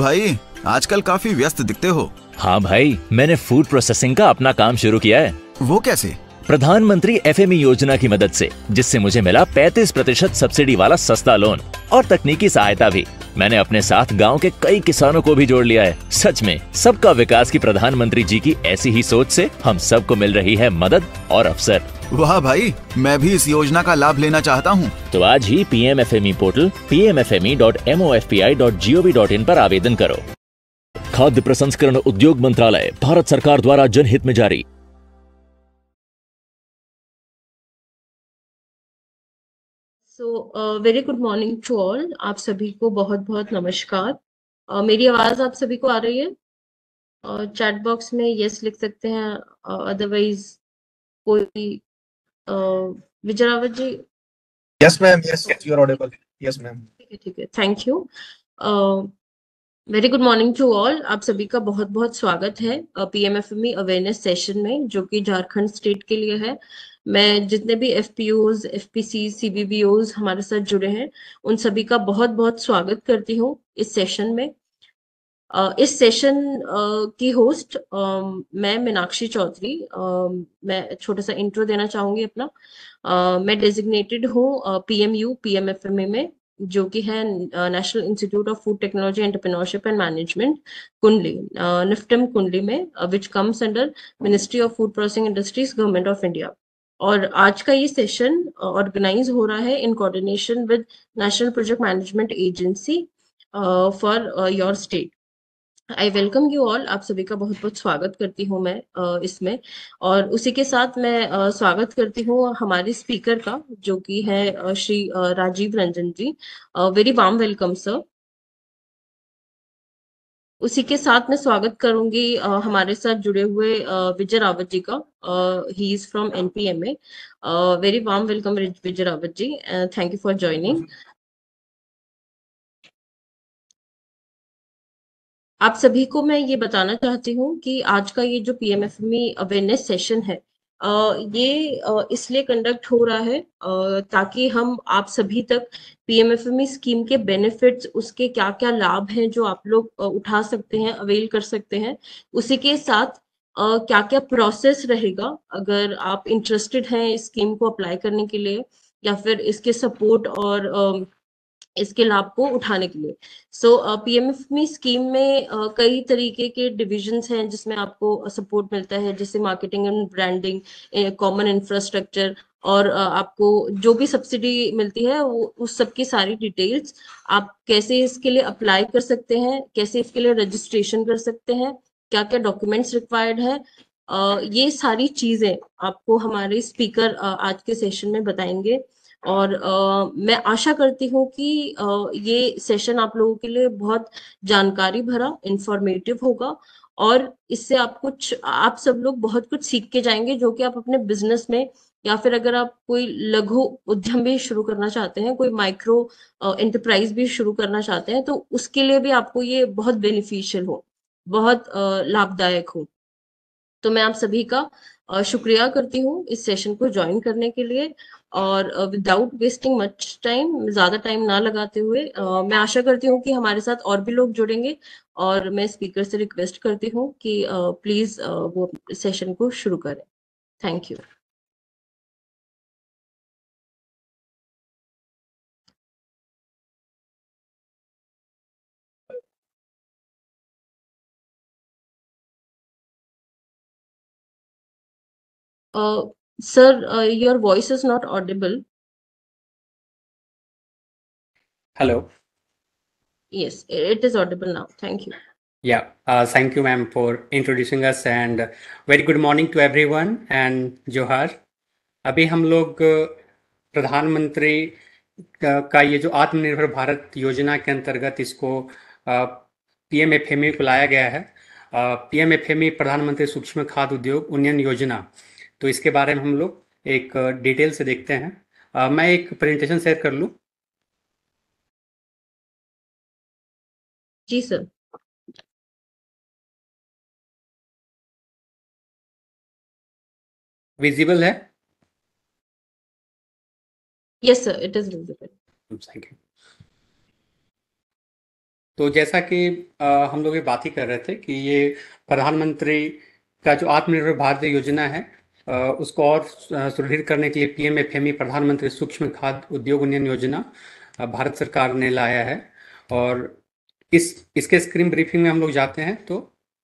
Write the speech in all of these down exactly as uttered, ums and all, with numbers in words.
भाई, आजकल काफी व्यस्त दिखते हो। हाँ भाई, मैंने फूड प्रोसेसिंग का अपना काम शुरू किया है। वो कैसे? प्रधानमंत्री एफ एम ई योजना की मदद से, जिससे मुझे मिला पैंतीस प्रतिशत सब्सिडी वाला सस्ता लोन और तकनीकी सहायता भी। मैंने अपने साथ गांव के कई किसानों को भी जोड़ लिया है। सच में सबका विकास की प्रधानमंत्री जी की ऐसी ही सोच से हम सबको मिल रही है मदद और अवसर। वाह भाई, मैं भी इस योजना का लाभ लेना चाहता हूँ। तो आज ही P M F M E portal P M F M E dot M O F P I dot G O V dot in पर आवेदन करो। खाद्य प्रसंस्करण उद्योग मंत्रालय, भारत सरकार द्वारा जनहित में जारी। So very good morning to all. आप सभी को बहुत बहुत नमस्कार। uh, मेरी आवाज आप सभी को आ रही है? चैट uh, बॉक्स में यस लिख सकते हैं, अदरवाइज uh, कोई uh, Vijay Rawat ji. Yes ma'am, yes you are audible. Yes ma'am. ठीक है, ठीक है, thank you. Very good morning to all. आप सभी का बहुत बहुत स्वागत है P M F M E awareness session में, जो कि झारखंड स्टेट के लिए है। मैं जितने भी F P Os, F P C, C B B Os हमारे साथ जुड़े हैं, उन सभी का बहुत बहुत स्वागत करती हूँ इस सेशन में। uh, इस सेशन uh, की होस्ट uh, मैं मीनाक्षी चौधरी। uh, मैं छोटा सा इंट्रो देना चाहूंगी अपना। uh, मैं डेजिग्नेटेड हूँ P M U P M F M A में, जो कि है national institute of food technology entrepreneurship and management, Kundli, NIFTEM Kundli में, which comes under ministry of food processing industries, government of India. और आज का ये सेशन ऑर्गेनाइज हो रहा है in coordination with national project management agency for your state. I welcome you all. आप सभी का बहुत बहुत स्वागत करती हूँ मैं uh, इसमें। और उसी के साथ मैं uh, स्वागत करती हूँ हमारे स्पीकर का, जो कि है uh, Shri uh, Rajiv Ranjan ji. Very warm welcome sir. उसी के साथ मैं स्वागत करूंगी uh, हमारे साथ जुड़े हुए uh, विजय रावत जी का। He is from N P M A. Very warm welcome Vijay Rawat ji, thank you for joining. आप सभी को मैं ये बताना चाहती हूँ कि आज का ये जो P M F M E awareness session है, ये इसलिए कंडक्ट हो रहा है ताकि हम आप सभी तक P M F M E scheme के बेनिफिट्स, उसके क्या क्या लाभ हैं जो आप लोग उठा सकते हैं, अवेल कर सकते हैं। उसी के साथ क्या क्या प्रोसेस रहेगा अगर आप इंटरेस्टेड हैं इस स्कीम को अप्लाई करने के लिए, या फिर इसके सपोर्ट और इसके लाभ को उठाने के लिए। So P M F M E scheme में uh, कई तरीके के डिविजन्स हैं जिसमें आपको सपोर्ट मिलता है, जैसे marketing and branding, common infrastructure, और uh, आपको जो भी सब्सिडी मिलती है वो उस सब की सारी डिटेल्स, आप कैसे इसके लिए अप्लाई कर सकते हैं, कैसे इसके लिए रजिस्ट्रेशन कर सकते हैं, क्या क्या डॉक्यूमेंट्स रिक्वायर्ड है, uh, ये सारी चीजें आपको हमारे स्पीकर uh, आज के सेशन में बताएंगे। और uh, मैं आशा करती हूँ कि uh, ये सेशन आप लोगों के लिए बहुत जानकारी भरा, इंफॉर्मेटिव होगा, और इससे आप कुछ आप सब लोग बहुत कुछ सीख के जाएंगे, जो कि आप अपने बिजनेस में, या फिर अगर आप कोई लघु उद्यम भी शुरू करना चाहते हैं, कोई माइक्रो एंटरप्राइज भी शुरू करना चाहते हैं, तो उसके लिए भी आपको ये बहुत बेनिफिशियल हो, बहुत uh, लाभदायक हो। तो मैं आप सभी का शुक्रिया करती हूँ इस सेशन को ज्वाइन करने के लिए। और विदाउट वेस्टिंग मच टाइम, ज्यादा टाइम ना लगाते हुए, uh, मैं आशा करती हूँ कि हमारे साथ और भी लोग जुड़ेंगे, और मैं स्पीकर से रिक्वेस्ट करती हूँ कि प्लीज uh, uh, वो सेशन को शुरू करें। Thank you. Uh, sir, uh, your voice is not audible. Hello. Yes, it is audible now. Thank you. Yeah, uh, thank you, ma'am, for introducing us, and very good morning to everyone, and जोहार। अभी हम लोग प्रधानमंत्री का ये जो आत्मनिर्भर भारत योजना के अंतर्गत इसको P M F M E को लाया गया है। P M F M E प्रधानमंत्री सूक्ष्म खाद्य उद्योग उन्नयन योजना। तो इसके बारे में हम लोग एक डिटेल से देखते हैं। uh, मैं एक प्रेजेंटेशन शेयर कर लूँ? जी सर। विजिबल है? Yes sir, it is visible. Thank you. तो जैसा कि अ, हम लोग ये बात ही कर रहे थे कि ये प्रधानमंत्री का जो आत्मनिर्भर भारत योजना है, अ, उसको और अ, सुदृढ़ करने के लिए पीएमएफएमई प्रधानमंत्री सूक्ष्म खाद्य उद्योग उन्नयन योजना अ, भारत सरकार ने लाया है। और इस इसके स्क्रीन ब्रीफिंग में हम लोग जाते हैं तो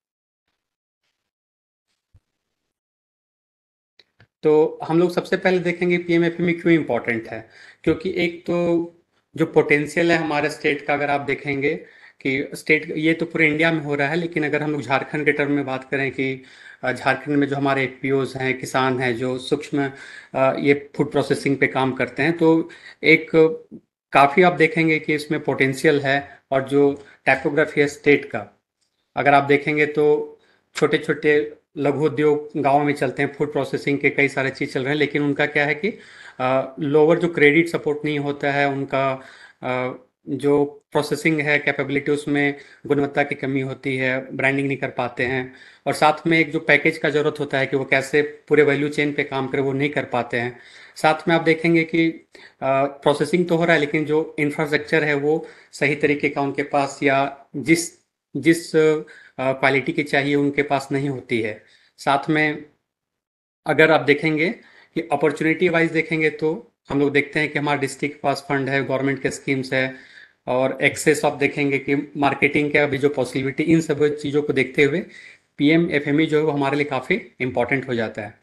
तो हम लोग सबसे पहले देखेंगे पीएमएफएमई क्यों इम्पोर्टेंट है। क्योंकि एक तो जो पोटेंशियल है हमारे स्टेट का, अगर आप देखेंगे कि स्टेट ये तो पूरे इंडिया में हो रहा है, लेकिन अगर हम लोग झारखंड के टर्म में बात करें कि अ, झारखंड में जो हमारे एफपीओज हैं, किसान हैं जो सूक्ष्म अ, ये फूड प्रोसेसिंग पे काम करते हैं, तो एक काफ़ी आप देखेंगे कि इसमें पोटेंशियल है। और जो टाइपोग्राफी है स्टेट का, अगर आप देखेंगे तो छोटे छोटे लघु उद्योग गाँव में चलते हैं, फूड प्रोसेसिंग के कई सारे चीज़ चल रहे हैं, लेकिन उनका क्या है कि लोअर जो क्रेडिट सपोर्ट नहीं होता है, उनका अ, जो प्रोसेसिंग है कैपेबिलिटी, उसमें गुणवत्ता की कमी होती है, ब्रांडिंग नहीं कर पाते हैं। और साथ में एक जो पैकेज का ज़रूरत होता है कि वो कैसे पूरे वैल्यू चेन पे काम करे, वो नहीं कर पाते हैं। साथ में आप देखेंगे कि प्रोसेसिंग तो हो रहा है, लेकिन जो इंफ्रास्ट्रक्चर है वो सही तरीके का उनके पास, या जिस जिस क्वालिटी की चाहिए उनके पास नहीं होती है। साथ में अगर आप देखेंगे कि अपॉर्चुनिटी वाइज देखेंगे तो हम लोग देखते हैं कि हमारे डिस्ट्रिक्ट के पास फंड है, गवर्नमेंट के स्कीम्स है, और एक्सेस आप देखेंगे कि मार्केटिंग का भी जो पॉसिबिलिटी, इन सब चीज़ों को देखते हुए पीएम एफएमई जो है वो हमारे लिए काफ़ी इम्पोर्टेंट हो जाता है।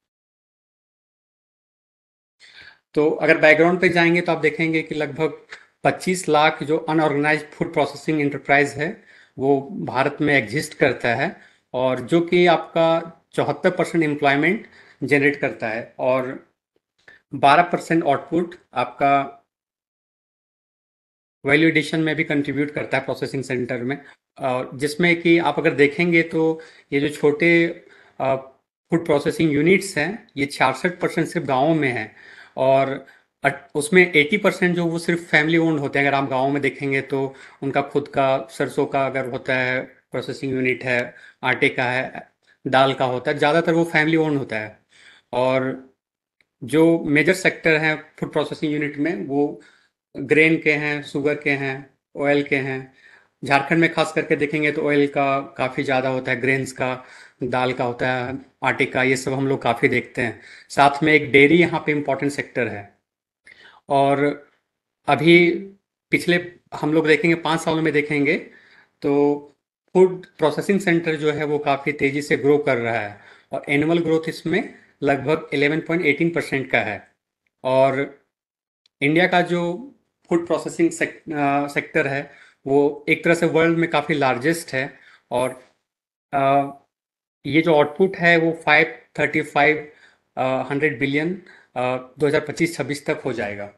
तो अगर बैकग्राउंड पे जाएंगे तो आप देखेंगे कि लगभग पच्चीस लाख जो अनऑर्गेनाइज्ड फूड प्रोसेसिंग इंटरप्राइज है वो भारत में एग्जिस्ट करता है, और जो कि आपका चौहत्तर परसेंट एम्प्लॉयमेंट जनरेट करता है, और बारह परसेंट आउटपुट आपका वैल्यू एडिशन में भी कंट्रीब्यूट करता है प्रोसेसिंग सेंटर में। और जिसमें कि आप अगर देखेंगे तो ये जो छोटे फूड प्रोसेसिंग यूनिट्स हैं, ये छियासठ परसेंट सिर्फ गाँवों में हैं, और अट- उसमें अस्सी परसेंट जो वो सिर्फ फैमिली ओन्ड होते हैं। अगर आप गाँव में देखेंगे तो उनका खुद का सरसों का अगर होता है प्रोसेसिंग यूनिट है, आटे का है, दाल का होता है, ज़्यादातर वो फैमिली ओन्ड होता है। और जो मेजर सेक्टर हैं फूड प्रोसेसिंग यूनिट में, वो ग्रेन के हैं, शुगर के हैं, ऑयल के हैं। झारखंड में खास करके देखेंगे तो ऑयल का काफ़ी ज़्यादा होता है, ग्रेन्स का, दाल का होता है, आटे का, ये सब हम लोग काफ़ी देखते हैं। साथ में एक डेयरी यहाँ पे इम्पोर्टेंट सेक्टर है। और अभी पिछले हम लोग देखेंगे पाँच सालों में देखेंगे तो फूड प्रोसेसिंग सेंटर जो है वो काफ़ी तेज़ी से ग्रो कर रहा है, और एनुअल ग्रोथ इसमें लगभग ग्यारह पॉइंट एक आठ परसेंट का है। और इंडिया का जो फूड प्रोसेसिंग सेक्टर है वो एक तरह से वर्ल्ड में काफ़ी लार्जेस्ट है। और अ, ये जो आउटपुट है वो five thirty five hundred billion दो हज़ार पच्चीस छब्बीस तक हो जाएगा।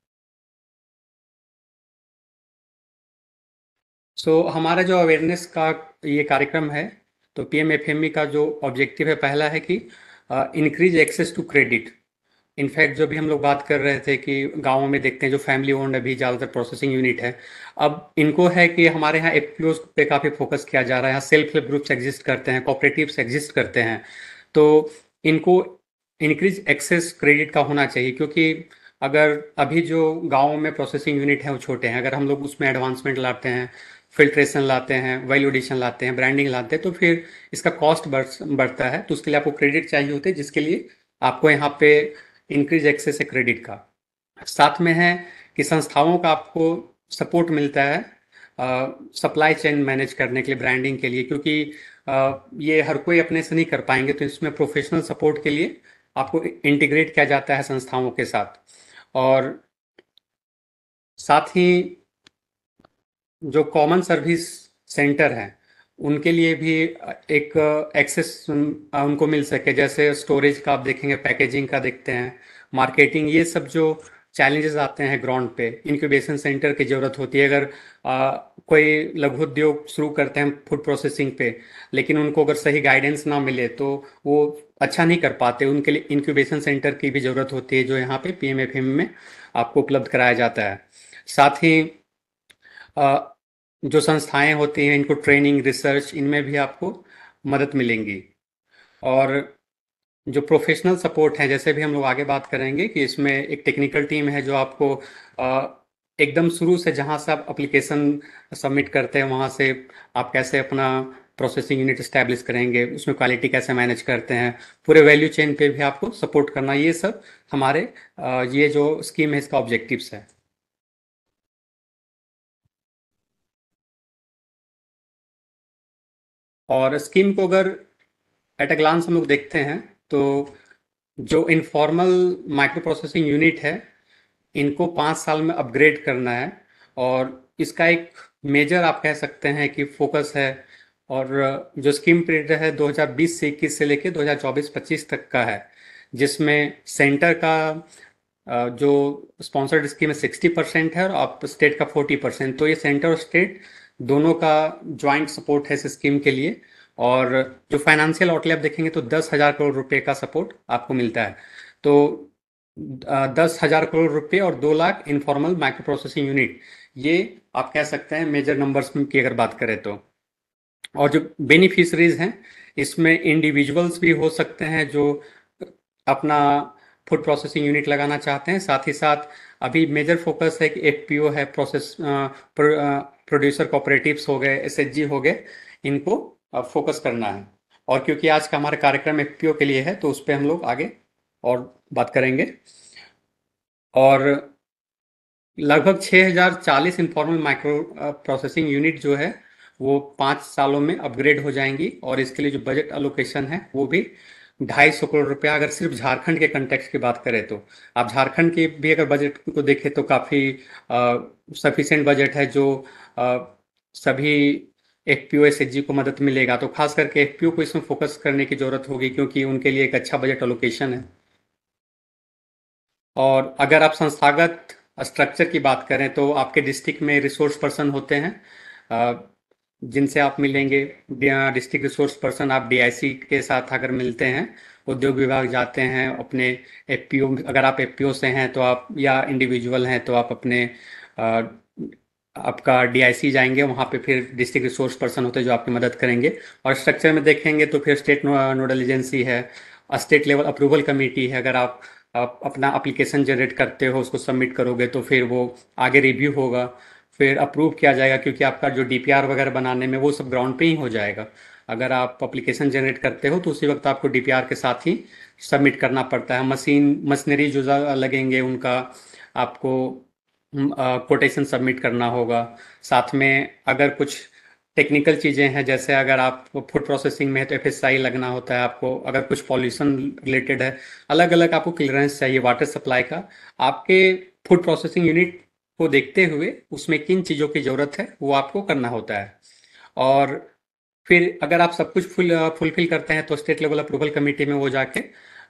सो so, हमारा जो अवेयरनेस का ये कार्यक्रम है, तो पीएमएफएमई का जो ऑब्जेक्टिव है पहला है कि increase access to credit. In fact जो भी हम लोग बात कर रहे थे कि गाँवों में देखते हैं जो फैमिली ओन्ड अभी ज़्यादातर प्रोसेसिंग यूनिट है, अब इनको है कि हमारे यहाँ एफपीओ पे काफ़ी फोकस किया जा रहा है। यहाँ सेल्फ हेल्प ग्रुप्स एग्जिस्ट करते हैं, कोऑपरेटिव्स एग्जिस्ट करते हैं, तो इनको इंक्रीज एक्सेस क्रेडिट का होना चाहिए। क्योंकि अगर अभी जो गाँव में प्रोसेसिंग यूनिट है वो छोटे हैं, अगर हम लोग उसमें एडवांसमेंट लाते हैं, फिल्ट्रेशन लाते हैं, वैल्यू एडिशन लाते हैं, ब्रांडिंग लाते हैं, तो फिर इसका कॉस्ट बढ़ बढ़ता है। तो उसके लिए आपको क्रेडिट चाहिए होते हैं, जिसके लिए आपको यहाँ पे इंक्रीज एक्सेस है क्रेडिट का। साथ में है कि संस्थाओं का आपको सपोर्ट मिलता है सप्लाई चेन मैनेज करने के लिए, ब्रांडिंग के लिए, क्योंकि अ, ये हर कोई अपने से नहीं कर पाएंगे, तो इसमें प्रोफेशनल सपोर्ट के लिए आपको इंटीग्रेट किया जाता है संस्थाओं के साथ। और साथ ही जो कॉमन सर्विस सेंटर हैं उनके लिए भी एक एक्सेस उनको मिल सके, जैसे स्टोरेज का आप देखेंगे, पैकेजिंग का देखते हैं, मार्केटिंग, ये सब जो चैलेंजेस आते हैं ग्राउंड पे, इंक्यूबेशन सेंटर की ज़रूरत होती है। अगर आ, कोई लघु उद्योग शुरू करते हैं फूड प्रोसेसिंग पे, लेकिन उनको अगर सही गाइडेंस ना मिले तो वो अच्छा नहीं कर पाते, उनके लिए इंक्यूबेशन सेंटर की भी ज़रूरत होती है, जो यहाँ पे पीएमएफएम में आपको उपलब्ध कराया जाता है। साथ ही अ, जो संस्थाएं होती हैं, इनको ट्रेनिंग, रिसर्च, इनमें भी आपको मदद मिलेंगी। और जो प्रोफेशनल सपोर्ट है, जैसे भी हम लोग आगे बात करेंगे कि इसमें एक टेक्निकल टीम है जो आपको एकदम शुरू से जहाँ से आप एप्लीकेशन सबमिट करते हैं वहाँ से आप कैसे अपना प्रोसेसिंग यूनिट स्टैब्लिश करेंगे, उसमें क्वालिटी कैसे मैनेज करते हैं, पूरे वैल्यू चेन पे भी आपको सपोर्ट करना, ये सब हमारे अ, ये जो स्कीम है इसका ऑब्जेक्टिव्स है। और स्कीम को अगर एट अ ग्लांस हम लोग देखते हैं तो जो इनफॉर्मल माइक्रो प्रोसेसिंग यूनिट है इनको पाँच साल में अपग्रेड करना है, और इसका एक मेजर आप कह सकते हैं कि फोकस है। और जो स्कीम पीरियड है दो हज़ार बीस से इक्कीस से लेके दो हज़ार चौबीस पच्चीस तक का है, जिसमें सेंटर का अ, जो स्पॉन्सर्ड स्कीम है सिक्सटी परसेंट है और आप स्टेट का फोर्टी परसेंट, तो ये सेंटर और स्टेट दोनों का ज्वाइंट सपोर्ट है इस स्कीम के लिए। और जो फाइनेंशियल आउटले आप देखेंगे तो दस हजार करोड़ रुपए का सपोर्ट आपको मिलता है। तो अ, दस हजार करोड़ रुपए और दो lakh informal micro processing unit, ये आप कह सकते हैं मेजर नंबर्स की अगर बात करें तो। और जो बेनिफिशरीज हैं इसमें इंडिविजुअल्स भी हो सकते हैं जो अपना फूड प्रोसेसिंग यूनिट लगाना चाहते हैं, साथ ही साथ अभी मेजर फोकस है कि एफपीओ है, प्रोसेस प्रोड्यूसर कोऑपरेटिव्स हो गए, एसएचजी हो गए, इनको फोकस करना है। और क्योंकि आज का हमारा कार्यक्रम एफपीओ के लिए है तो उस पर हम लोग आगे और बात करेंगे। और लगभग छः हज़ार चालीस इनफॉर्मल माइक्रो प्रोसेसिंग यूनिट जो है वो पाँच सालों में अपग्रेड हो जाएंगी, और इसके लिए जो बजट एलोकेशन है वो भी ढाई सौ करोड़ रुपया। अगर सिर्फ झारखंड के कंटेक्स्ट की बात करें तो आप झारखंड के भी अगर बजट को देखें तो काफ़ी सफिशिएंट बजट है, जो अ, सभी एफपीओ एसएचजी को मदद मिलेगा। तो खास करके एफपीओ को इसमें फोकस करने की जरूरत होगी क्योंकि उनके लिए एक अच्छा बजट एलोकेशन है। और अगर आप संस्थागत स्ट्रक्चर की बात करें तो आपके डिस्ट्रिक्ट में रिसोर्स पर्सन होते हैं अ, जिनसे आप मिलेंगे। डिस्ट्रिक्ट रिसोर्स पर्सन आप डीआईसी के साथ अगर मिलते हैं, उद्योग विभाग जाते हैं, अपने एफपीओ, अगर आप एफपीओ से हैं तो आप, या इंडिविजुअल हैं तो आप अपने अ, आपका डीआईसी जाएंगे, वहाँ पे फिर डिस्ट्रिक्ट रिसोर्स पर्सन होते हैं जो आपकी मदद करेंगे। और स्ट्रक्चर में देखेंगे तो फिर स्टेट नोडल एजेंसी है, स्टेट लेवल अप्रूवल कमेटी है। अगर आप, आप अपना एप्लीकेशन जनरेट करते हो, उसको सबमिट करोगे तो फिर वो आगे रिव्यू होगा, फिर अप्रूव किया जाएगा, क्योंकि आपका जो डीपीआर वगैरह बनाने में वो सब ग्राउंड पे ही हो जाएगा। अगर आप एप्लीकेशन जनरेट करते हो तो उसी वक्त आपको डीपीआर के साथ ही सबमिट करना पड़ता है। मशीन मशीनरी जो लगेंगे उनका आपको कोटेशन सबमिट करना होगा। साथ में अगर कुछ टेक्निकल चीज़ें हैं, जैसे अगर आप फूड प्रोसेसिंग में है तो एफएसआई लगना होता है आपको। अगर कुछ पॉल्यूशन रिलेटेड है, अलग अलग आपको क्लियरेंस चाहिए वाटर सप्लाई का, आपके फूड प्रोसेसिंग यूनिट को देखते हुए उसमें किन चीज़ों की ज़रूरत है वो आपको करना होता है। और फिर अगर आप सब कुछ फुल फुलफिल करते हैं तो स्टेट लेवल अप्रूवल कमेटी में वो जाके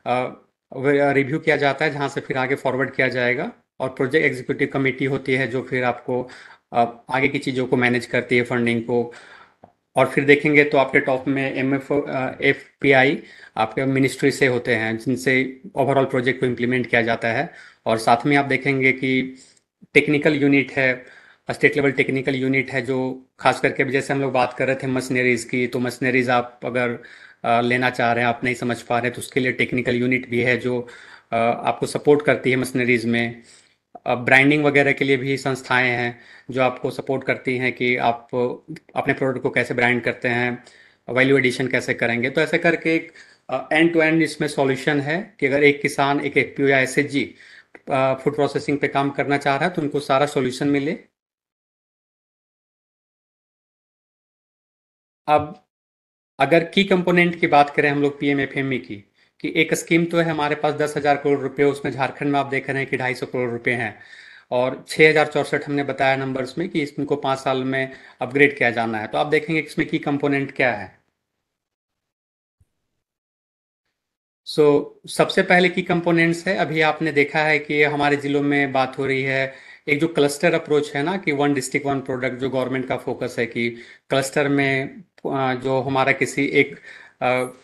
रिव्यू किया जाता है, जहाँ से फिर आगे फॉरवर्ड किया जाएगा। और प्रोजेक्ट एग्जीक्यूटिव कमेटी होती है जो फिर आपको अ, आगे की चीज़ों को मैनेज करती है, फंडिंग को। और फिर देखेंगे तो आपके टॉप में M F F P I आपके मिनिस्ट्री से होते हैं, जिनसे ओवरऑल प्रोजेक्ट को इम्प्लीमेंट किया जाता है। और साथ में आप देखेंगे कि टेक्निकल यूनिट है, स्टेट लेवल टेक्निकल यूनिट है, जो खास करके जैसे हम लोग बात कर रहे थे मशीनरीज की, तो मशीनरीज आप अगर अ, लेना चाह रहे हैं, आप नहीं समझ पा रहे हैं, तो उसके लिए टेक्निकल यूनिट भी है जो अ, आपको सपोर्ट करती है मशीनरीज में। ब्रांडिंग वगैरह के लिए भी संस्थाएं हैं जो आपको सपोर्ट करती हैं कि आप अपने प्रोडक्ट को कैसे ब्रांड करते हैं, वैल्यू एडिशन कैसे करेंगे। तो ऐसे करके एक एंड टू एंड इसमें सॉल्यूशन है कि अगर एक किसान एक एफपीओ या एसएचजी फूड प्रोसेसिंग पे काम करना चाह रहा है तो उनको सारा सॉल्यूशन मिले। अब अगर की कंपोनेंट की बात करें हम लोग पीएमएफएमई की, कि एक स्कीम तो है हमारे पास दस हजार करोड़ रुपए, उसमें झारखंड में आप देख रहे हैं कि ढाई सौ करोड़ रुपए हैं, और छः हजार चौसठ हमने बताया नंबर्स में कि इसको पाँच साल में अपग्रेड किया जाना है। तो आप देखेंगे कि इसमें की कंपोनेंट क्या है। सो so, सबसे पहले की कंपोनेंट्स है, अभी आपने देखा है कि हमारे जिलों में बात हो रही है, एक जो क्लस्टर अप्रोच है ना, कि वन डिस्ट्रिक्ट वन प्रोडक्ट, जो गवर्नमेंट का फोकस है कि क्लस्टर में अ, जो हमारा किसी एक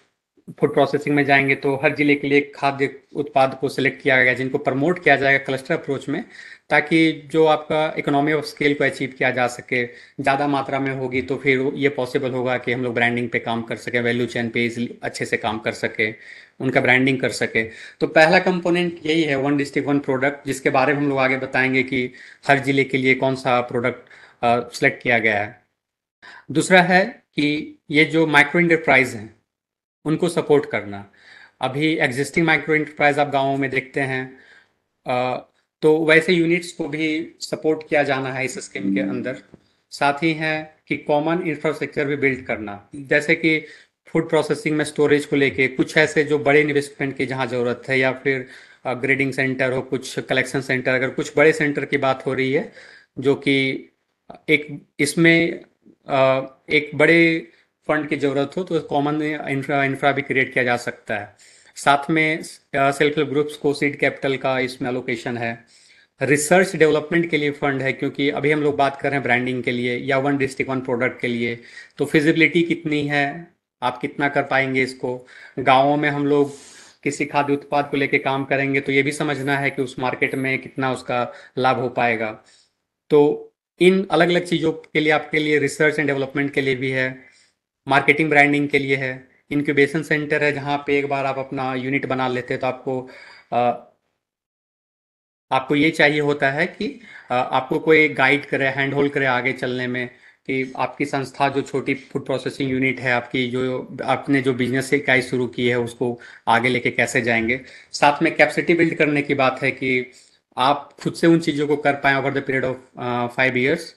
फूड प्रोसेसिंग में जाएंगे तो हर जिले के लिए एक खाद्य उत्पाद को सिलेक्ट किया गया जिनको प्रमोट किया जाएगा क्लस्टर अप्रोच में, ताकि जो आपका इकोनॉमी ऑफ स्केल को अचीव किया जा सके। ज़्यादा मात्रा में होगी तो फिर ये पॉसिबल होगा कि हम लोग ब्रांडिंग पे काम कर सकें, वैल्यू चेन पे easily अच्छे से काम कर सके, उनका ब्रांडिंग कर सके। तो पहला कंपोनेंट यही है, वन डिस्ट्रिक्ट वन प्रोडक्ट, जिसके बारे में हम लोग आगे बताएंगे कि हर जिले के लिए कौन सा प्रोडक्ट सेलेक्ट किया गया है। दूसरा है कि ये जो माइक्रो इंटरप्राइज हैं उनको सपोर्ट करना। अभी एग्जिस्टिंग माइक्रो इंटरप्राइज आप गाँवों में देखते हैं, अ, तो वैसे यूनिट्स को भी सपोर्ट किया जाना है इस स्कीम के अंदर। साथ ही है कि कॉमन इंफ्रास्ट्रक्चर भी बिल्ड करना, जैसे कि फूड प्रोसेसिंग में स्टोरेज को लेके कुछ ऐसे जो बड़े इन्वेस्टमेंट की जहाँ ज़रूरत है, या फिर ग्रेडिंग सेंटर हो, कुछ कलेक्शन सेंटर, अगर कुछ बड़े सेंटर की बात हो रही है जो कि एक इसमें अ, एक बड़े फंड की ज़रूरत हो, तो कॉमन इंफ्रा इंफ्रा भी क्रिएट किया जा सकता है। साथ में सेल्फ हेल्प ग्रुप्स को सीड कैपिटल का इसमें एलोकेशन है। रिसर्च डेवलपमेंट के लिए फंड है, क्योंकि अभी हम लोग बात कर रहे हैं ब्रांडिंग के लिए या वन डिस्ट्रिक्ट वन प्रोडक्ट के लिए, तो फिजिबिलिटी कितनी है, आप कितना कर पाएंगे इसको। गाँवों में हम लोग किसी खाद्य उत्पाद को लेके काम करेंगे तो ये भी समझना है कि उस मार्केट में कितना उसका लाभ हो पाएगा। तो इन अलग अलग चीज़ों के लिए आपके लिए रिसर्च एंड डेवलपमेंट के लिए भी है, मार्केटिंग ब्रांडिंग के लिए है, इंक्यूबेशन सेंटर है जहाँ पे एक बार आप अपना यूनिट बना लेते हैं तो आपको अ, आपको ये चाहिए होता है कि अ, आपको कोई गाइड करे, हैंड होल्ड करे आगे चलने में, कि आपकी संस्था जो छोटी फूड प्रोसेसिंग यूनिट है आपकी, जो आपने जो बिजनेस से इकाई शुरू की है उसको आगे लेके कैसे जाएंगे। साथ में कैपेसिटी बिल्ड करने की बात है कि आप खुद से उन चीज़ों को कर पाएं over the period of five years.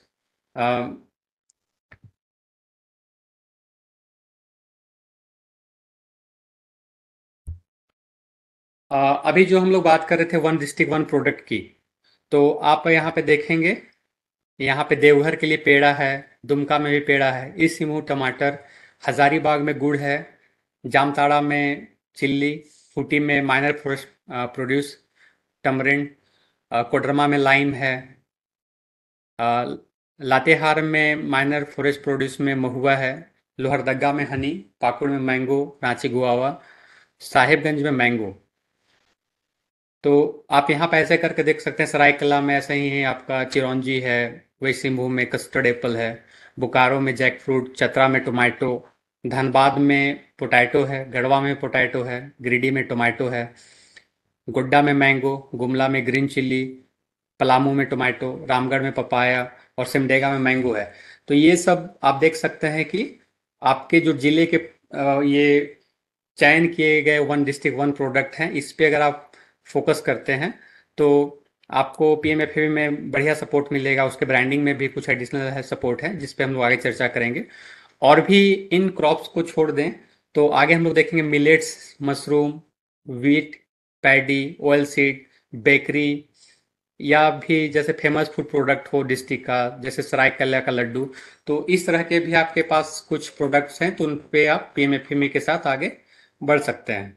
अभी जो हम लोग बात कर रहे थे वन डिस्ट्रिक्ट वन प्रोडक्ट की, तो आप यहाँ पे देखेंगे, यहाँ पे देवघर के लिए पेड़ा है, दुमका में भी पेड़ा है, ईस्ट सिंहभूम टमाटर, हजारीबाग में गुड़ है, जामताड़ा में चिल्ली, खूंटी में minor forest produce tamarind, Koderma में लाइम है, अ, लातेहार में माइनर फॉरेस्ट प्रोड्यूस में महुआ है, लोहरदगा में हनी, पाकुड़ में मैंगो, रांची गुआवा, साहिबगंज में मैंगो। तो आप यहाँ पे ऐसे करके देख सकते हैं, सरायकला में ऐसे ही है, आपका चिरौंजी है, वेस्ट सिंहभूम में कस्टर्ड एप्पल है, बोकारो में जैक फ्रूट, चतरा में टोमेटो, धनबाद में पोटैटो है, गढ़वा में पोटैटो है, गिरिडीह में टोमेटो है, गोड्डा में मैंगो, गुमला में ग्रीन चिल्ली, पलामू में टोमेटो, रामगढ़ में पपाया और सिमडेगा में मैंगो है। तो ये सब आप देख सकते हैं कि आपके जो जिले के अ, ये चयन किए गए वन डिस्ट्रिक्ट वन प्रोडक्ट हैं, इस पे अगर आप फोकस करते हैं तो आपको पीएमएफएमई में बढ़िया सपोर्ट मिलेगा। उसके ब्रांडिंग में भी कुछ एडिशनल सपोर्ट है जिस पे हम लोग आगे चर्चा करेंगे। और भी इन क्रॉप्स को छोड़ दें तो आगे हम लोग देखेंगे millets, mushroom, wheat, paddy, oil seed, bakery, या भी जैसे फेमस फूड प्रोडक्ट हो डिस्ट्रिक्ट का, जैसे सरायकला का लड्डू। तो इस तरह के भी आपके पास कुछ प्रोडक्ट्स हैं, तो उन पे आप पीएमएफएमई के साथ आगे बढ़ सकते हैं।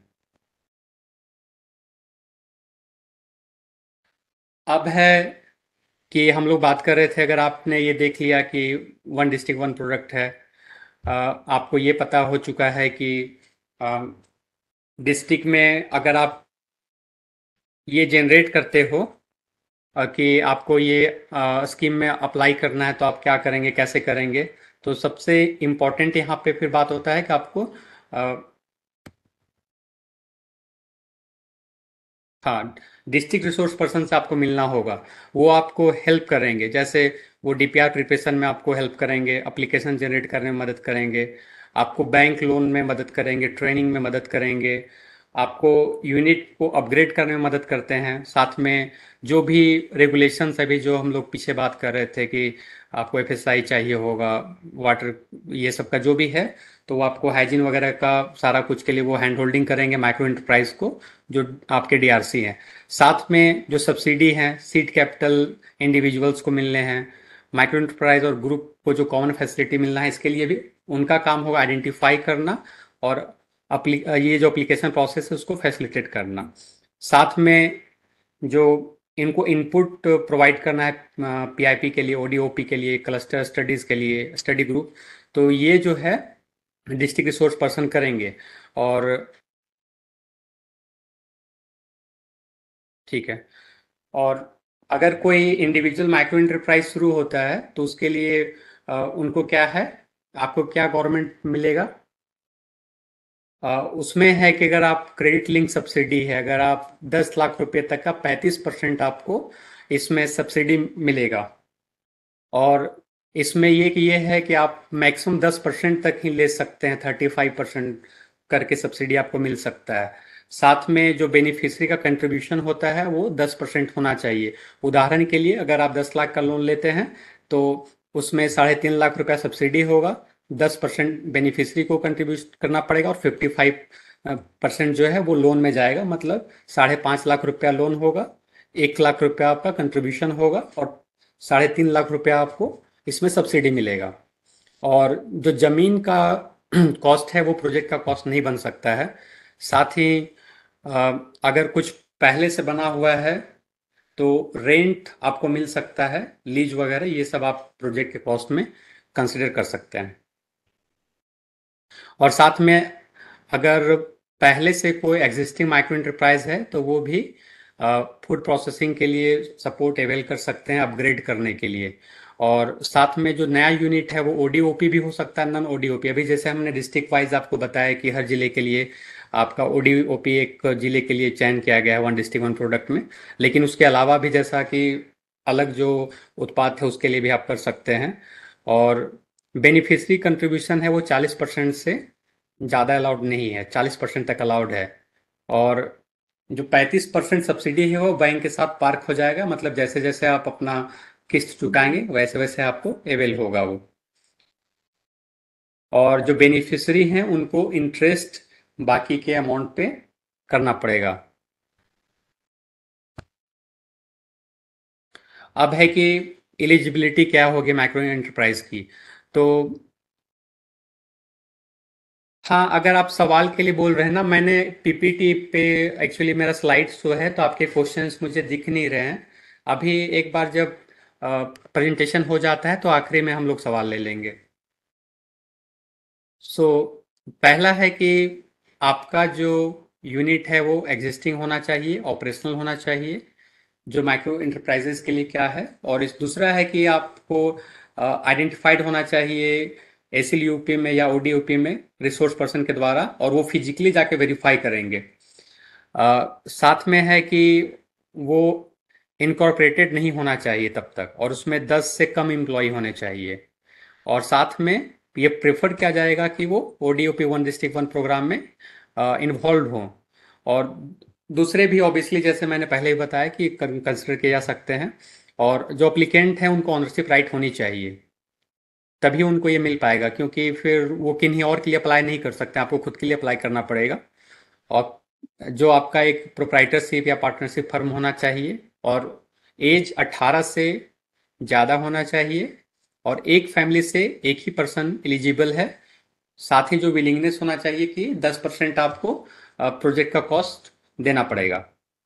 अब है कि हम लोग बात कर रहे थे, अगर आपने ये देख लिया कि वन डिस्ट्रिक्ट वन प्रोडक्ट है, अ, आपको ये पता हो चुका है कि डिस्ट्रिक्ट में अगर आप ये जनरेट करते हो अ, कि आपको ये स्कीम में अप्लाई करना है तो आप क्या करेंगे, कैसे करेंगे। तो सबसे इम्पोर्टेंट यहाँ पे फिर बात होता है कि आपको अ, हाँ, डिस्ट्रिक्ट रिसोर्स पर्सन से आपको मिलना होगा। वो आपको हेल्प करेंगे, जैसे वो डीपीआर प्रिपरेशन में आपको हेल्प करेंगे, एप्लीकेशन जनरेट करने में मदद करेंगे, आपको बैंक लोन में मदद करेंगे, ट्रेनिंग में मदद करेंगे, आपको यूनिट को अपग्रेड करने में मदद करते हैं। साथ में जो भी रेगुलेशंस अभी जो हम लोग पीछे बात कर रहे थे कि आपको एफएसआई चाहिए होगा, वाटर, ये सब का जो भी है, तो वो आपको हाइजीन वगैरह का सारा कुछ के लिए वो हैंड होल्डिंग करेंगे माइक्रो एंटरप्राइज को, जो आपके डीआरसी हैं। साथ में जो सब्सिडी हैं, सीड कैपिटल इंडिविजुअल्स को मिलने हैं, माइक्रो एंटरप्राइज और ग्रुप को जो कॉमन फैसिलिटी मिलना है, इसके लिए भी उनका काम होगा आइडेंटिफाई करना और अपली ये जो एप्लीकेशन प्रोसेस है उसको फैसिलिटेट करना। साथ में जो इनको इनपुट प्रोवाइड करना है पीआईपी के लिए, ओडीओपी के लिए, क्लस्टर स्टडीज़ के लिए, स्टडी ग्रुप, तो ये जो है डिस्ट्रिक्ट रिसोर्स पर्सन करेंगे। और ठीक है। और अगर कोई इंडिविजुअल माइक्रो एंटरप्राइज शुरू होता है तो उसके लिए अ, उनको क्या है, आपको क्या गवर्नमेंट मिलेगा? अ, उसमें है कि अगर आप क्रेडिट लिंक सब्सिडी है, अगर आप दस लाख रुपए तक का पैंतीस परसेंट आपको इसमें सब्सिडी मिलेगा। और इसमें ये कि ये है कि आप मैक्सिमम दस परसेंट तक ही ले सकते हैं, थर्टी फाइव परसेंट करके सब्सिडी आपको मिल सकता है। साथ में जो बेनिफिशियरी का कंट्रीब्यूशन होता है वो दस परसेंट होना चाहिए। उदाहरण के लिए अगर आप दस लाख का लोन लेते हैं तो उसमें साढ़े तीन लाख रुपया सब्सिडी होगा, दस परसेंट बेनिफिशियरी को कंट्रीब्यूट करना पड़ेगा और फिफ्टी फाइव परसेंट जो है वो लोन में जाएगा। मतलब साढ़े पाँच लाख रुपया लोन होगा, एक लाख रुपया आपका कंट्रीब्यूशन होगा और साढ़े तीन लाख रुपया आपको इसमें सब्सिडी मिलेगा। और जो जमीन का कॉस्ट है वो प्रोजेक्ट का कॉस्ट नहीं बन सकता है। साथ ही अ, अगर कुछ पहले से बना हुआ है तो रेंट आपको मिल सकता है, लीज वगैरह ये सब आप प्रोजेक्ट के कॉस्ट में कंसिडर कर सकते हैं। और साथ में अगर पहले से कोई एग्जिस्टिंग माइक्रो एंटरप्राइज है तो वो भी फूड प्रोसेसिंग के लिए सपोर्ट अवेल कर सकते हैं अपग्रेड करने के लिए। और साथ में जो नया यूनिट है वो ओडीओपी भी हो सकता है, नॉन ओडीओपी। अभी जैसे हमने डिस्ट्रिक्ट वाइज आपको बताया कि हर जिले के लिए आपका ओडीओपी एक जिले के लिए चयन किया गया है वन डिस्ट्रिक्ट वन प्रोडक्ट में, लेकिन उसके अलावा भी जैसा कि अलग जो उत्पाद है उसके लिए भी आप कर सकते हैं। और बेनिफिशियरी कंट्रीब्यूशन है वो चालीस परसेंट से ज़्यादा अलाउड नहीं है, चालीस परसेंट तक अलाउड है। और जो पैंतीस परसेंट सब्सिडी है वो बैंक के साथ पार्क हो जाएगा, मतलब जैसे जैसे आप अपना किस्त चुकाएंगे वैसे वैसे आपको अवेल होगा वो। और जो बेनिफिशियरी हैं उनको इंटरेस्ट बाकी के अमाउंट पे करना पड़ेगा। अब है कि एलिजिबिलिटी क्या होगी माइक्रो एंटरप्राइज की। तो हाँ, अगर आप सवाल के लिए बोल रहे हैं ना, मैंने पीपीटी पे एक्चुअली मेरा स्लाइड शो है तो आपके क्वेश्चंस मुझे दिख नहीं रहे हैं अभी। एक बार जब प्रेजेंटेशन हो जाता है तो आखिरी में हम लोग सवाल ले लेंगे। सो पहला है कि आपका जो यूनिट है वो एग्जिस्टिंग होना चाहिए, ऑपरेशनल होना चाहिए, जो माइक्रो इंटरप्राइजेस के लिए क्या है। और इस दूसरा है कि आपको आइडेंटिफाइड होना चाहिए एसएलयूपी में या ओडीओपी में रिसोर्स पर्सन के द्वारा, और वो फिजिकली जाके वेरीफाई करेंगे। अ, साथ में है कि वो इनकॉर्पोरेटेड नहीं होना चाहिए तब तक, और उसमें दस से कम एम्प्लॉय होने चाहिए। और साथ में ये प्रेफर किया जाएगा कि वो ODOP one district one programme में इन्वॉल्व हों। और दूसरे भी ऑब्वियसली जैसे मैंने पहले ही बताया कि कंसिडर किए जा सकते हैं। और जो अप्लीकेंट हैं उनको ऑनरशिप राइट होनी चाहिए, तभी उनको ये मिल पाएगा, क्योंकि फिर वो किन्हीं और के लिए अप्लाई नहीं कर सकते, आपको खुद के लिए अप्लाई करना पड़ेगा। और जो आपका एक प्रोप्राइटरशिप या पार्टनरशिप फर्म होना चाहिए, और एज अट्ठारह से ज़्यादा होना चाहिए, और एक फैमिली से एक ही पर्सन एलिजिबल है। साथ ही जो विलिंगनेस होना चाहिए कि दस परसेंट आपको प्रोजेक्ट का कॉस्ट देना पड़ेगा।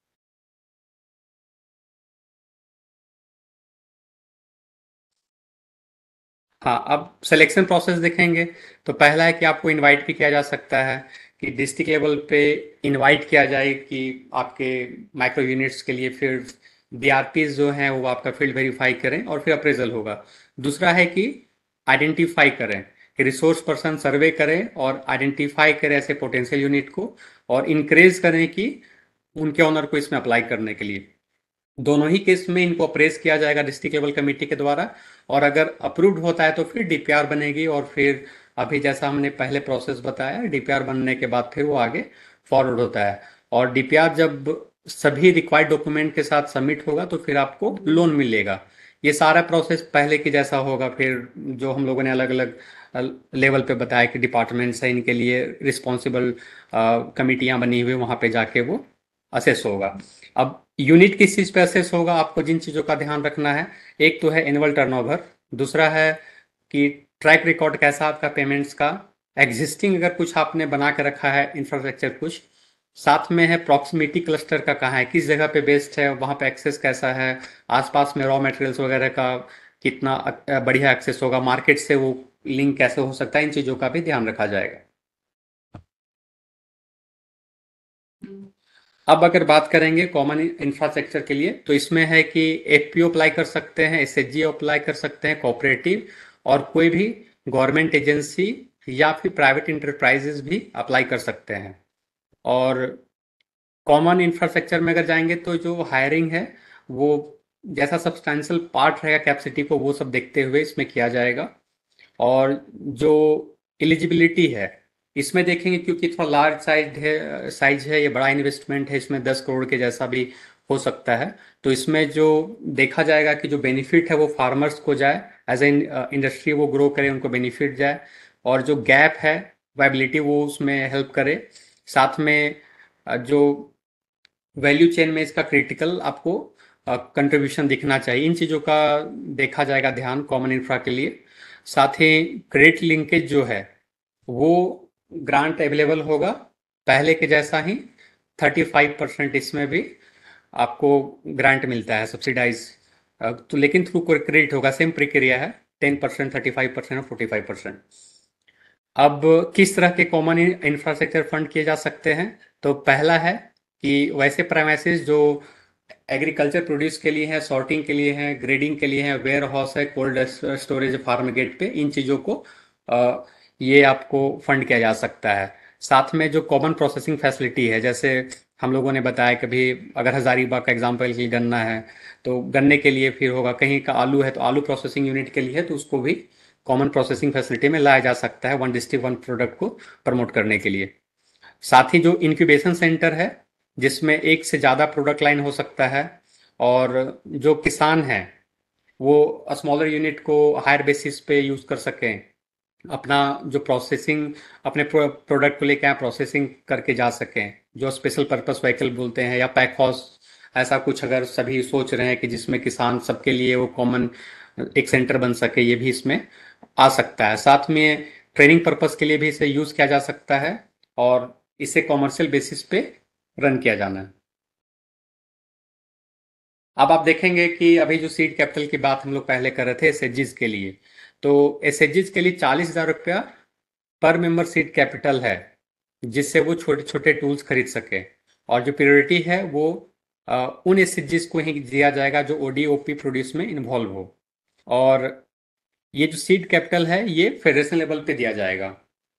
हाँ, अब सिलेक्शन प्रोसेस देखेंगे तो पहला है कि आपको इनवाइट भी किया जा सकता है, कि डिस्ट्रिक्ट लेवल पे इनवाइट किया जाए कि आपके माइक्रो यूनिट्स के लिए फिर डीआरपीज जो हैं वो आपका फील्ड वेरीफाई करें और फिर अप्रेजल होगा। दूसरा है कि आइडेंटिफाई करें, कि रिसोर्स पर्सन सर्वे करें और आइडेंटिफाई करें ऐसे पोटेंशियल यूनिट को, और इंकरेज करें कि उनके ऑनर को इसमें अप्लाई करने के लिए। दोनों ही केस में इनको अप्रेज किया जाएगा डिस्ट्रिक्ट लेवल कमेटी के द्वारा, और अगर अप्रूव्ड होता है तो फिर डीपीआर बनेगी, और फिर अभी जैसा हमने पहले प्रोसेस बताया डीपीआर बनने के बाद फिर वो आगे फॉरवर्ड होता है। और डीपीआर जब सभी रिक्वायर्ड डॉक्यूमेंट के साथ सबमिट होगा तो फिर आपको लोन मिलेगा। ये सारा प्रोसेस पहले की जैसा होगा। फिर जो हम लोगों ने अलग अलग लेवल पे बताया कि डिपार्टमेंट्स है, इनके लिए रिस्पॉन्सिबल कमिटियां बनी हुई, वहां पे जाके वो असेस होगा। अब यूनिट किस चीज पे असेस होगा, आपको जिन चीजों का ध्यान रखना है, एक तो है एनुअल टर्नओवर, दूसरा है कि ट्रैक रिकॉर्ड कैसा आपका पेमेंट्स का, एग्जिस्टिंग अगर कुछ आपने बना के रखा है इंफ्रास्ट्रक्चर कुछ, साथ में है प्रॉक्सिमिटी क्लस्टर का कहाँ है, किस जगह पे बेस्ड है, वहाँ पे एक्सेस कैसा है, आसपास में रॉ मटेरियल्स वगैरह का कितना अ, बढ़िया एक्सेस होगा, मार्केट से वो लिंक कैसे हो सकता है, इन चीज़ों का भी ध्यान रखा जाएगा। अब अगर बात करेंगे कॉमन इंफ्रास्ट्रक्चर के लिए, तो इसमें है कि एफपीओ अप्लाई कर सकते हैं, एसएचजी अप्लाई कर सकते हैं, कोऑपरेटिव और कोई भी गवर्नमेंट एजेंसी या फिर प्राइवेट इंटरप्राइजेस भी अप्लाई कर सकते हैं। और कॉमन इंफ्रास्ट्रक्चर में अगर जाएंगे तो जो हायरिंग है वो जैसा सब्सटेंशियल पार्ट रहेगा कैपेसिटी को, वो सब देखते हुए इसमें किया जाएगा। और जो एलिजिबिलिटी है इसमें देखेंगे, क्योंकि थोड़ा लार्ज साइज है साइज है ये बड़ा इन्वेस्टमेंट है, इसमें दस करोड़ के जैसा भी हो सकता है। तो इसमें जो देखा जाएगा कि जो बेनिफिट है वो फार्मर्स को जाए, एज ए इंडस्ट्री वो ग्रो करे, उनको बेनिफिट जाए, और जो गैप है वायबिलिटी वो उसमें हेल्प करे। साथ में अ, जो वैल्यू चेन में इसका क्रिटिकल आपको कंट्रीब्यूशन दिखना चाहिए। इन चीज़ों का देखा जाएगा ध्यान कॉमन इंफ्रा के लिए। साथ ही क्रेडिट लिंकेज जो है वो ग्रांट अवेलेबल होगा पहले के जैसा ही, थर्टी फाइव परसेंट इसमें भी आपको ग्रांट मिलता है सब्सिडाइज, तो लेकिन थ्रू क्रेडिट होगा, सेम प्रक्रिया है, ten percent, thirty five percent और फोर्टी फाइव परसेंट। अब किस तरह के कॉमन इंफ्रास्ट्रक्चर फंड किए जा सकते हैं, तो पहला है कि वैसे प्रेमाइसेस जो एग्रीकल्चर प्रोड्यूस के लिए है, सॉर्टिंग के लिए है, ग्रेडिंग के लिए है, वेयर हाउस है, कोल्ड स्टोरेज फार्म गेट पे, इन चीज़ों को अ, ये आपको फंड किया जा सकता है। साथ में जो कॉमन प्रोसेसिंग फैसिलिटी है, जैसे हम लोगों ने बताया, कभी अगर हजारीबाग का एग्जांपल के लिए गन्ना है तो गन्ने के लिए फिर होगा, कहीं का आलू है तो आलू प्रोसेसिंग यूनिट के लिए है, तो उसको भी कॉमन प्रोसेसिंग फैसिलिटी में लाया जा सकता है, वन डिस्ट्रिक्ट वन प्रोडक्ट को प्रमोट करने के लिए। साथ ही जो इंक्यूबेशन सेंटर है जिसमें एक से ज़्यादा प्रोडक्ट लाइन हो सकता है, और जो किसान हैं वो स्मॉलर यूनिट को हायर बेसिस पे यूज़ कर सकें, अपना जो प्रोसेसिंग अपने प्रोडक्ट को लेकर प्रोसेसिंग करके जा सकें, जो स्पेशल पर्पस व्हीकल बोलते हैं, या पैक हाउस, ऐसा कुछ अगर सभी सोच रहे हैं कि जिसमें किसान सबके लिए वो कॉमन एक सेंटर बन सके, ये भी इसमें आ सकता है। साथ में ट्रेनिंग पर्पस के लिए भी इसे यूज़ किया जा सकता है, और इसे कॉमर्शियल बेसिस पे रन किया जाना है। अब आप देखेंगे कि अभी जो सीड कैपिटल की बात हम लोग पहले कर रहे थे एसएचजीज के लिए, तो एसएचजीज के लिए चालीस हजार रुपया पर मेंबर सीड कैपिटल है, जिससे वो छोटे छोटे टूल्स खरीद सके। और जो प्रायोरिटी है वो अ, उन एसएचजीज को ही दिया जाएगा जो ओडीओपी प्रोड्यूस में इन्वॉल्व हो। और ये जो सीड कैपिटल है ये फेडरेशन लेवल पे दिया जाएगा।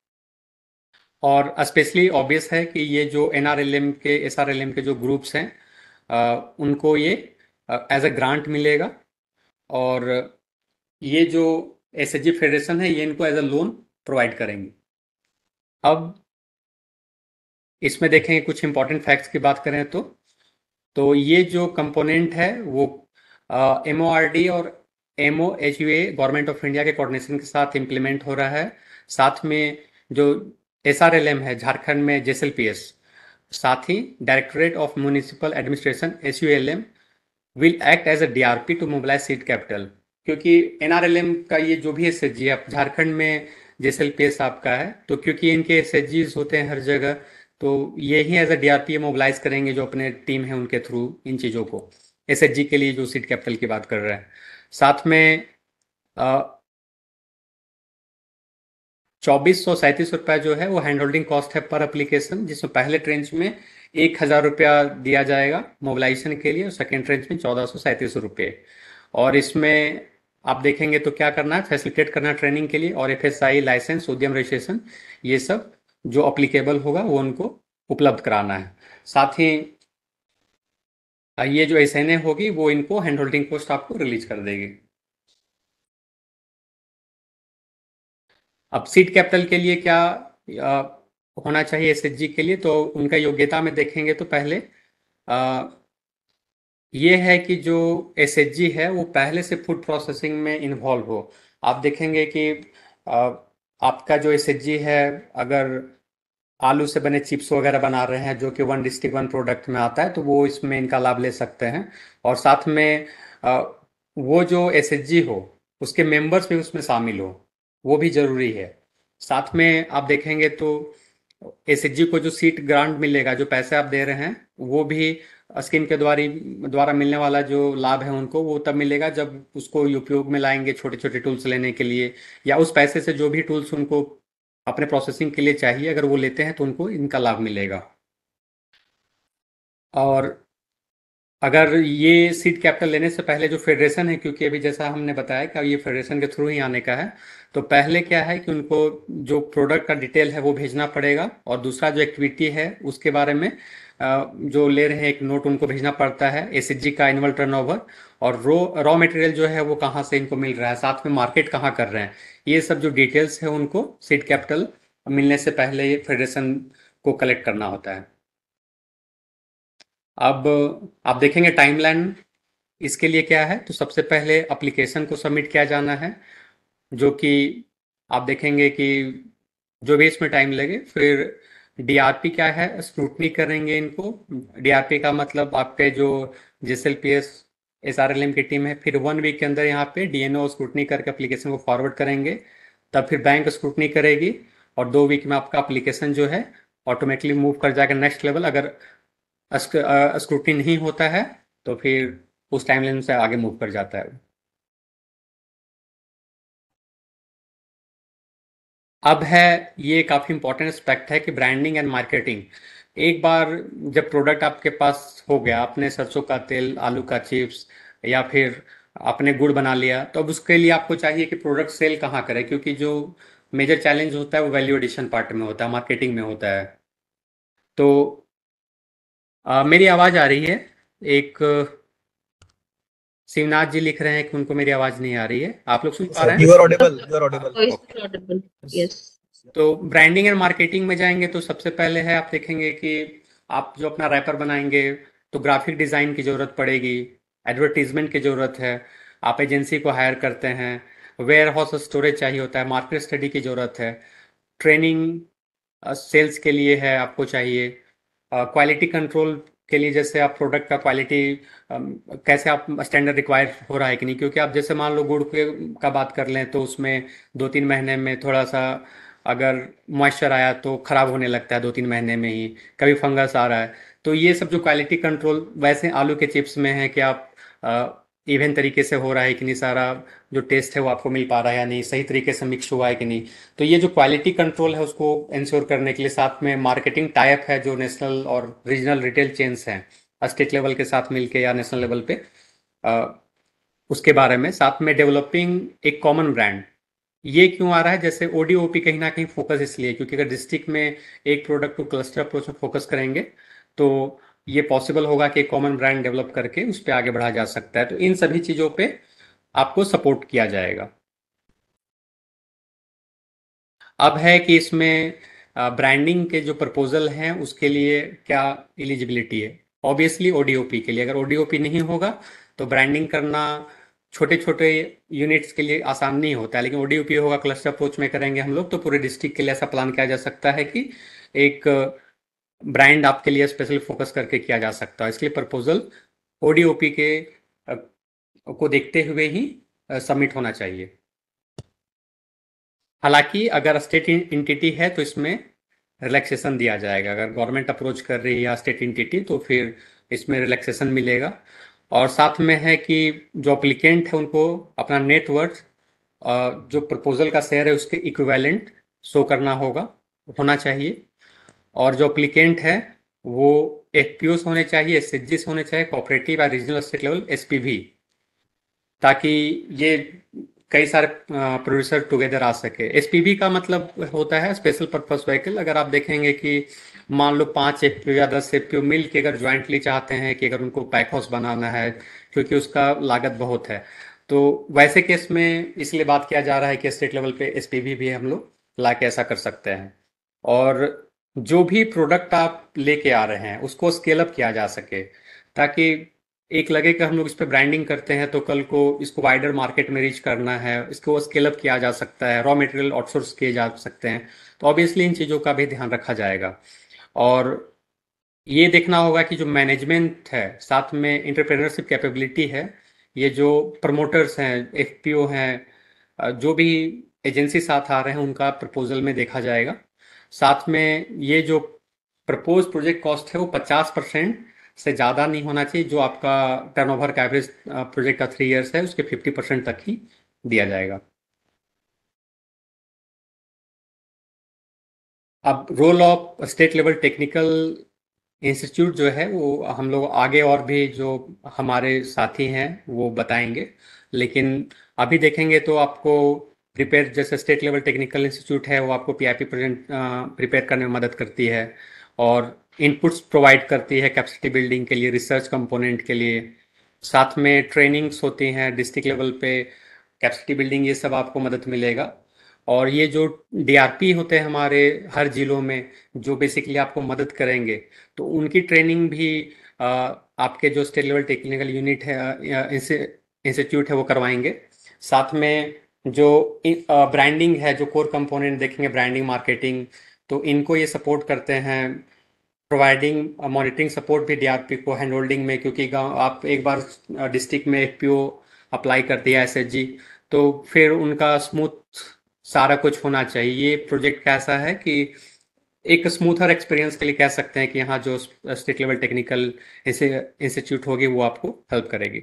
और स्पेशली ऑब्वियस है कि ये जो एनआरएलएम के एसआरएलएम के जो ग्रुप्स हैं अ, उनको ये एज अ ग्रांट मिलेगा, और ये जो एसएचजी फेडरेशन है ये इनको एज अ लोन प्रोवाइड करेंगे। अब इसमें देखेंगे कुछ इंपॉर्टेंट फैक्ट्स की बात करें तो तो ये जो कंपोनेंट है वो एमओआरडी और एमओएचयूए गवर्नमेंट ऑफ इंडिया के कोऑर्डिनेशन के साथ इम्प्लीमेंट हो रहा है। साथ में जो एसआरएलएम है झारखंड में जेएसएलपीएस, साथ ही directorate of municipal administration SULM will act as a DRP to mobilise seed capital, क्योंकि एनआरएलएम का ये जो भी एसएचजी है झारखंड में जेएसएलपीएस आपका है, तो क्योंकि इनके एसएचजीज होते हैं हर जगह, तो ये ही एज अ डीआरपी मोबिलाइज करेंगे जो अपने टीम है उनके थ्रू इन चीज़ों को, एसएचजी के लिए जो सीड कैपिटल की बात कर रहे हैं। साथ में चौबीस सौ सैंतीस रुपया जो है वो हैंड होल्डिंग कॉस्ट है पर एप्लीकेशन, जिसमें पहले ट्रेंच में एक हजार रुपया दिया जाएगा मोबिलाइजेशन के लिए, और सेकेंड ट्रेंच में चौदह सौ सैंतीस रुपये। और इसमें आप देखेंगे तो क्या करना है, फैसिलिटेट करना ट्रेनिंग के लिए, और एफएसआई लाइसेंस, उद्यम रजिस्ट्रेशन, ये सब जो अप्लीकेबल होगा वो उनको उपलब्ध कराना है। साथ ही ये जो एस एन ए होगी वो इनको हैंड होल्डिंग कॉस्ट आपको रिलीज कर देगी। अब सीड कैपिटल के लिए क्या आ, होना चाहिए एसएचजी के लिए, तो उनका योग्यता में देखेंगे तो पहले आ, ये है कि जो एसएचजी है वो पहले से फूड प्रोसेसिंग में इन्वॉल्व हो। आप देखेंगे कि आ, आपका जो एसएचजी है अगर आलू से बने चिप्स वगैरह बना रहे हैं जो कि वन डिस्ट्रिक्ट वन प्रोडक्ट में आता है, तो वो इसमें इनका लाभ ले सकते हैं। और साथ में आ, वो जो एसएचजी हो उसके मेंबर्स भी उसमें शामिल हो, वो भी जरूरी है। साथ में आप देखेंगे तो एसएचजी को जो सीट ग्रांट मिलेगा, जो पैसे आप दे रहे हैं, वो भी स्कीम के द्वारा द्वारा मिलने वाला जो लाभ है उनको वो तब मिलेगा जब उसको उपयोग में लाएंगे छोटे छोटे टूल्स लेने के लिए, या उस पैसे से जो भी टूल्स उनको अपने प्रोसेसिंग के लिए चाहिए अगर वो लेते हैं तो उनको इनका लाभ मिलेगा। और अगर ये सीड कैपिटल लेने से पहले जो फेडरेशन है, क्योंकि अभी जैसा हमने बताया कि अब ये फेडरेशन के थ्रू ही आने का है, तो पहले क्या है कि उनको जो प्रोडक्ट का डिटेल है वो भेजना पड़ेगा, और दूसरा जो एक्टिविटी है उसके बारे में अ, जो ले रहे हैं एक नोट उनको भेजना पड़ता है, एसएचजी का एनुअल टर्नओवर, और रो रॉ मटेरियल जो है वो कहाँ से इनको मिल रहा है, साथ में मार्केट कहाँ कर रहे हैं, ये सब जो डिटेल्स है उनको सीड कैपिटल मिलने से पहले ये फेडरेशन को कलेक्ट करना होता है। अब आप देखेंगे टाइमलाइन इसके लिए क्या है, तो सबसे पहले एप्लीकेशन को सबमिट किया जाना है, जो कि आप देखेंगे कि जो भी इसमें टाइम लगे। फिर डीआरपी क्या है, स्क्रूटनी करेंगे इनको। डीआरपी का मतलब आपके जो जेएसएलपीएस एसआरएलएम की टीम है, फिर वन वीक के अंदर यहाँ पे डीएनओ स्क्रूटनी करके एप्लीकेशन को फॉरवर्ड करेंगे, तब फिर बैंक स्क्रूटनी करेगी, और दो वीक में आपका एप्लीकेशन जो है ऑटोमेटिकली मूव कर जाएगा नेक्स्ट लेवल। अगर स्क्रूटनी नहीं होता है तो फिर उस टाइमलाइन से आगे मूव कर जाता है। अब है, ये काफ़ी इंपॉर्टेंट एस्पेक्ट है कि ब्रांडिंग एंड मार्केटिंग। एक बार जब प्रोडक्ट आपके पास हो गया, आपने सरसों का तेल, आलू का चिप्स, या फिर आपने गुड़ बना लिया, तो अब उसके लिए आपको चाहिए कि प्रोडक्ट सेल कहाँ करें, क्योंकि जो मेजर चैलेंज होता है वो वैल्यू एडिशन पार्ट में होता है, मार्केटिंग में होता है। तो अ, मेरी आवाज़ आ रही है? एक शिवनाथ जी लिख रहे हैं कि उनको मेरी आवाज़ नहीं आ रही है, आप लोग सुन पा रहे You हैं? are audible. You are audible. Voice okay. Audible, yes. तो ब्रांडिंग एंड मार्केटिंग में जाएंगे तो सबसे पहले है, आप देखेंगे कि आप जो अपना रैपर बनाएंगे तो ग्राफिक डिज़ाइन की ज़रूरत पड़ेगी, एडवर्टीजमेंट की ज़रूरत है, आप एजेंसी को हायर करते हैं, वेयर हाउस स्टोरेज चाहिए होता है, मार्केट स्टडी की ज़रूरत है, ट्रेनिंग सेल्स के लिए है आपको चाहिए, क्वालिटी कंट्रोल के लिए जैसे आप प्रोडक्ट का क्वालिटी कैसे आप स्टैंडर्ड रिक्वायर हो रहा है कि नहीं, क्योंकि आप जैसे मान लो गुड़ के का बात कर लें तो उसमें दो तीन महीने में थोड़ा सा अगर मॉइस्चर आया तो ख़राब होने लगता है, दो तीन महीने में ही कभी फंगस आ रहा है। तो ये सब जो क्वालिटी कंट्रोल, वैसे आलू के चिप्स में है कि आप इवन तरीके से हो रहा है कि नहीं, सारा जो टेस्ट है वो आपको मिल पा रहा है या नहीं, सही तरीके से मिक्स हुआ है कि नहीं। तो ये जो क्वालिटी कंट्रोल है उसको इंश्योर करने के लिए साथ में मार्केटिंग टाइप है, जो नेशनल और रीजनल रिटेल चेन्स हैं स्टेट लेवल के साथ मिलके या नेशनल लेवल पे, आ, उसके बारे में, साथ में डेवलपिंग एक कॉमन ब्रांड। ये क्यों आ रहा है, जैसे ओडीओपी कहीं ना कहीं फोकस इसलिए क्योंकि अगर डिस्ट्रिक्ट में एक प्रोडक्ट को क्लस्टर अप्रोच में फोकस करेंगे तो ये पॉसिबल होगा कि एक कॉमन ब्रांड डेवलप करके उस पर आगे बढ़ा जा सकता है। तो इन सभी चीज़ों पे आपको सपोर्ट किया जाएगा। अब है कि इसमें ब्रांडिंग के जो प्रपोजल हैं उसके लिए क्या एलिजिबिलिटी है। ऑब्वियसली ओडीओपी के लिए, अगर ओडीओपी नहीं होगा तो ब्रांडिंग करना छोटे छोटे यूनिट्स के लिए आसान नहीं होता है, लेकिन ओडीओपी होगा, क्लस्टर अप्रोच में करेंगे हम लोग, तो पूरे डिस्ट्रिक्ट के लिए ऐसा प्लान किया जा सकता है कि एक ब्रांड आपके लिए स्पेशल फोकस करके किया जा सकता है। इसलिए प्रपोजल ओडीओपी के अ, को देखते हुए ही सबमिट होना चाहिए। हालांकि अगर स्टेट इंटिटी है तो इसमें रिलैक्सेशन दिया जाएगा, अगर गवर्नमेंट अप्रोच कर रही है या स्टेट इंटिटी तो फिर इसमें रिलैक्सेशन मिलेगा। और साथ में है कि जो अप्लीकेंट है उनको अपना नेटवर्थ जो प्रपोजल का शेयर है उसके इक्विवेलेंट शो करना होगा, होना चाहिए। और जो अप्लीकेंट है वो एफपीओ होने चाहिए, एसएचजी होने चाहिए, कोऑपरेटिव या रीजनल स्टेट लेवल एसपीवी, ताकि ये कई सारे प्रोड्यूसर टुगेदर आ सके। एसपीवी का मतलब होता है स्पेशल पर्पस व्हीकल। अगर आप देखेंगे कि मान लो पांच एफपीओ या दस एफपीओ मिल के अगर ज्वाइंटली चाहते हैं कि अगर उनको पैक हाउस बनाना है, क्योंकि उसका लागत बहुत है, तो वैसे केस में इसलिए बात किया जा रहा है कि स्टेट लेवल पे एसपीवी भी हम लोग ला के ऐसा कर सकते हैं। और जो भी प्रोडक्ट आप लेके आ रहे हैं उसको स्केल अप किया जा सके, ताकि एक लगे कि हम लोग इस पे ब्रांडिंग करते हैं तो कल को इसको वाइडर मार्केट में रीच करना है, इसको स्केल अप किया जा सकता है, रॉ मटेरियल आउटसोर्स किए जा सकते हैं। तो ऑब्वियसली इन चीज़ों का भी ध्यान रखा जाएगा। और ये देखना होगा कि जो मैनेजमेंट है साथ में इंटरप्रेन्योरशिप कैपेबिलिटी है, ये जो प्रमोटर्स हैं, एफपीओ हैं, जो भी एजेंसी साथ आ रहे हैं उनका प्रपोजल में देखा जाएगा। साथ में ये जो प्रपोज प्रोजेक्ट कॉस्ट है वो पचास परसेंट से ज़्यादा नहीं होना चाहिए, जो आपका टर्नओवर का एवरेज प्रोजेक्ट का थ्री इयर्स है उसके फिफ्टी परसेंट तक ही दिया जाएगा। अब role of state level technical institute जो है वो हम लोग आगे और भी जो हमारे साथी हैं वो बताएंगे, लेकिन अभी देखेंगे तो आपको प्रिपेयर, जैसे स्टेट लेवल टेक्निकल इंस्टीट्यूट है वो आपको पीआईपी प्रेजेंट प्रिपेयर करने में मदद करती है और इनपुट्स प्रोवाइड करती है कैपेसिटी बिल्डिंग के लिए, रिसर्च कंपोनेंट के लिए। साथ में ट्रेनिंग्स होती हैं डिस्ट्रिक्ट लेवल पे, कैपेसिटी बिल्डिंग, ये सब आपको मदद मिलेगा। और ये जो डीआरपी होते हैं हमारे हर जिलों में जो बेसिकली आपको मदद करेंगे, तो उनकी ट्रेनिंग भी अ, आपके जो स्टेट लेवल टेक्निकल यूनिट है, इंस्टीट्यूट है, वो करवाएंगे। साथ में जो ब्रांडिंग है, जो कोर कंपोनेंट देखेंगे, ब्रांडिंग, मार्केटिंग, तो इनको ये सपोर्ट करते हैं, प्रोवाइडिंग मॉनिटरिंग सपोर्ट भी डीआरपी को हैंड होल्डिंग में, क्योंकि गांव आप एक बार डिस्ट्रिक्ट में एफपीओ अप्लाई कर दिया एसएचजी, तो फिर उनका स्मूथ सारा कुछ होना चाहिए। ये प्रोजेक्ट कैसा है कि एक स्मूथर एक्सपीरियंस के लिए कह सकते हैं कि यहाँ जो स्टेट लेवल टेक्निकल इंस्टीट्यूट होगी वो आपको हेल्प करेगी।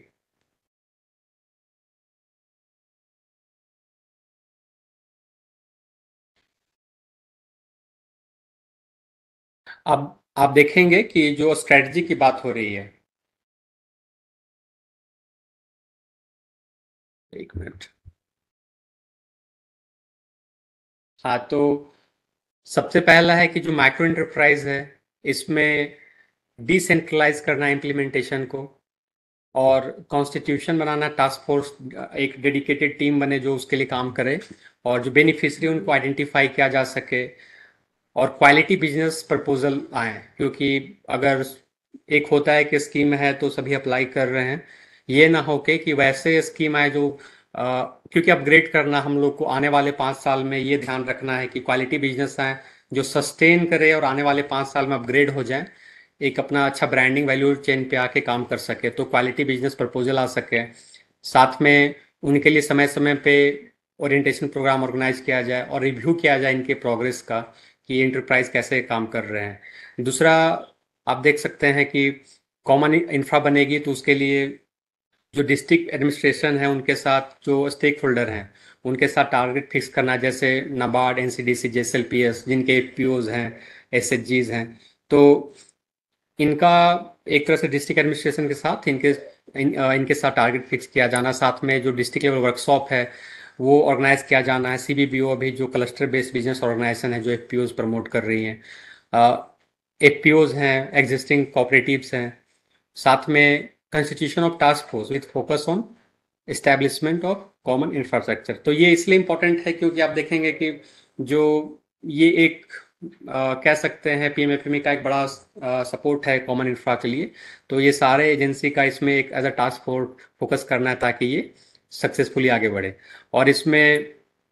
अब आप देखेंगे कि जो स्ट्रेटजी की बात हो रही है, एक मिनट, हाँ, तो सबसे पहला है कि जो माइक्रो एंटरप्राइज है इसमें डिसेंट्रलाइज करना इम्प्लीमेंटेशन को, और कॉन्स्टिट्यूशन बनाना, टास्क फोर्स, एक डेडिकेटेड टीम बने जो उसके लिए काम करे, और जो बेनिफिशियरी उनको आइडेंटिफाई किया जा सके, और क्वालिटी बिजनेस प्रपोजल आए, क्योंकि अगर एक होता है कि स्कीम है तो सभी अप्लाई कर रहे हैं, ये ना हो के कि वैसे स्कीम आए जो अ, क्योंकि अपग्रेड करना हम लोग को आने वाले पाँच साल में ये ध्यान रखना है कि क्वालिटी बिजनेस आए जो सस्टेन करे और आने वाले पाँच साल में अपग्रेड हो जाए, एक अपना अच्छा ब्रांडिंग वैल्यू चेन पे आके काम कर सके, तो क्वालिटी बिजनेस प्रपोजल आ सके। साथ में उनके लिए समय समय पे ओरिएंटेशन प्रोग्राम ऑर्गेनाइज किया जाए और रिव्यू किया जाए इनके प्रोग्रेस का कि एंटरप्राइज कैसे काम कर रहे हैं। दूसरा, आप देख सकते हैं कि कॉमन इंफ्रा बनेगी तो उसके लिए जो डिस्ट्रिक्ट एडमिनिस्ट्रेशन है उनके साथ जो स्टेक होल्डर हैं उनके साथ टारगेट फिक्स करना, जैसे नाबार्ड, एनसीडीसी, जेएसएलपीएस, जिनके एफपीओज हैं, एसएचजीज हैं, तो इनका एक तरह से डिस्ट्रिक्ट एडमिनिस्ट्रेशन के साथ इनके इन, अ, इनके साथ टारगेट फिक्स किया जाना। साथ में जो डिस्ट्रिक्ट लेवल वर्कशॉप है वो ऑर्गेनाइज किया जाना है। सीबीबीओ अभी जो क्लस्टर बेस्ड बिजनेस ऑर्गेनाइजेशन है जो एफपीओज प्रमोट कर रही हैं, एफपीओज हैं, एग्जिस्टिंग कोऑपरेटिव्स हैं। साथ में constitution of task force with focus on establishment of common infrastructure. तो ये इसलिए इम्पोर्टेंट है क्योंकि आप देखेंगे कि जो ये एक आ, कह सकते हैं पीएमएफएमई का एक बड़ा सपोर्ट है कॉमन इंफ्रा के लिए, तो ये सारे एजेंसी का इसमें एक as a task force focus करना है ताकि ये सक्सेसफुली आगे बढ़े। और इसमें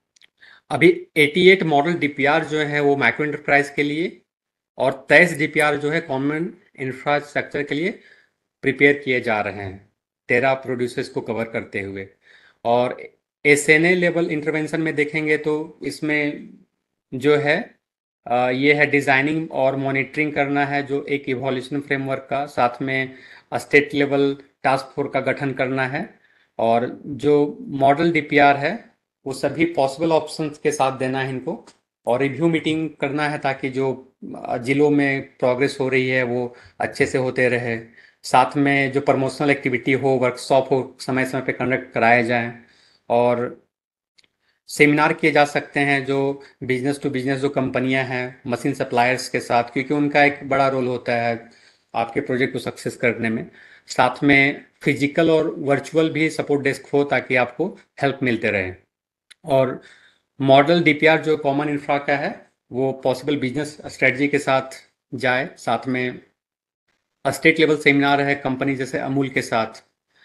अभी अट्ठासी मॉडल डीपीआर जो है वो माइक्रो एंटरप्राइज के लिए, और तेईस डीपीआर जो है कॉमन इंफ्रास्ट्रक्चर के लिए प्रिपेयर किए जा रहे हैं, तेरह प्रोड्यूसर्स को कवर करते हुए। और एसएनए लेवल इंटरवेंशन में देखेंगे तो इसमें जो है अ, ये है डिजाइनिंग और मॉनिटरिंग करना है जो एक इवोल्यूशन फ्रेमवर्क का, साथ में स्टेट लेवल टास्क फोर्स का गठन करना है, और जो मॉडल डीपीआर है वो सभी पॉसिबल ऑप्शंस के साथ देना है इनको, और रिव्यू मीटिंग करना है ताकि जो अ, जिलों में प्रोग्रेस हो रही है वो अच्छे से होते रहे। साथ में जो प्रमोशनल एक्टिविटी हो, वर्कशॉप हो, समय समय पे कंडक्ट कराए जाएं, और सेमिनार किए जा सकते हैं जो बिजनेस टू बिजनेस जो कंपनियां हैं मशीन सप्लायर्स के साथ, क्योंकि उनका एक बड़ा रोल होता है आपके प्रोजेक्ट को सक्सेस करने में। साथ में फिजिकल और वर्चुअल भी सपोर्ट डेस्क हो ताकि आपको हेल्प मिलते रहे। और मॉडल डीपीआर जो कॉमन इंफ्रा का है वो पॉसिबल बिजनेस स्ट्रेटजी के साथ जाए। साथ में स्टेट लेवल सेमिनार है कंपनी जैसे अमूल के साथ,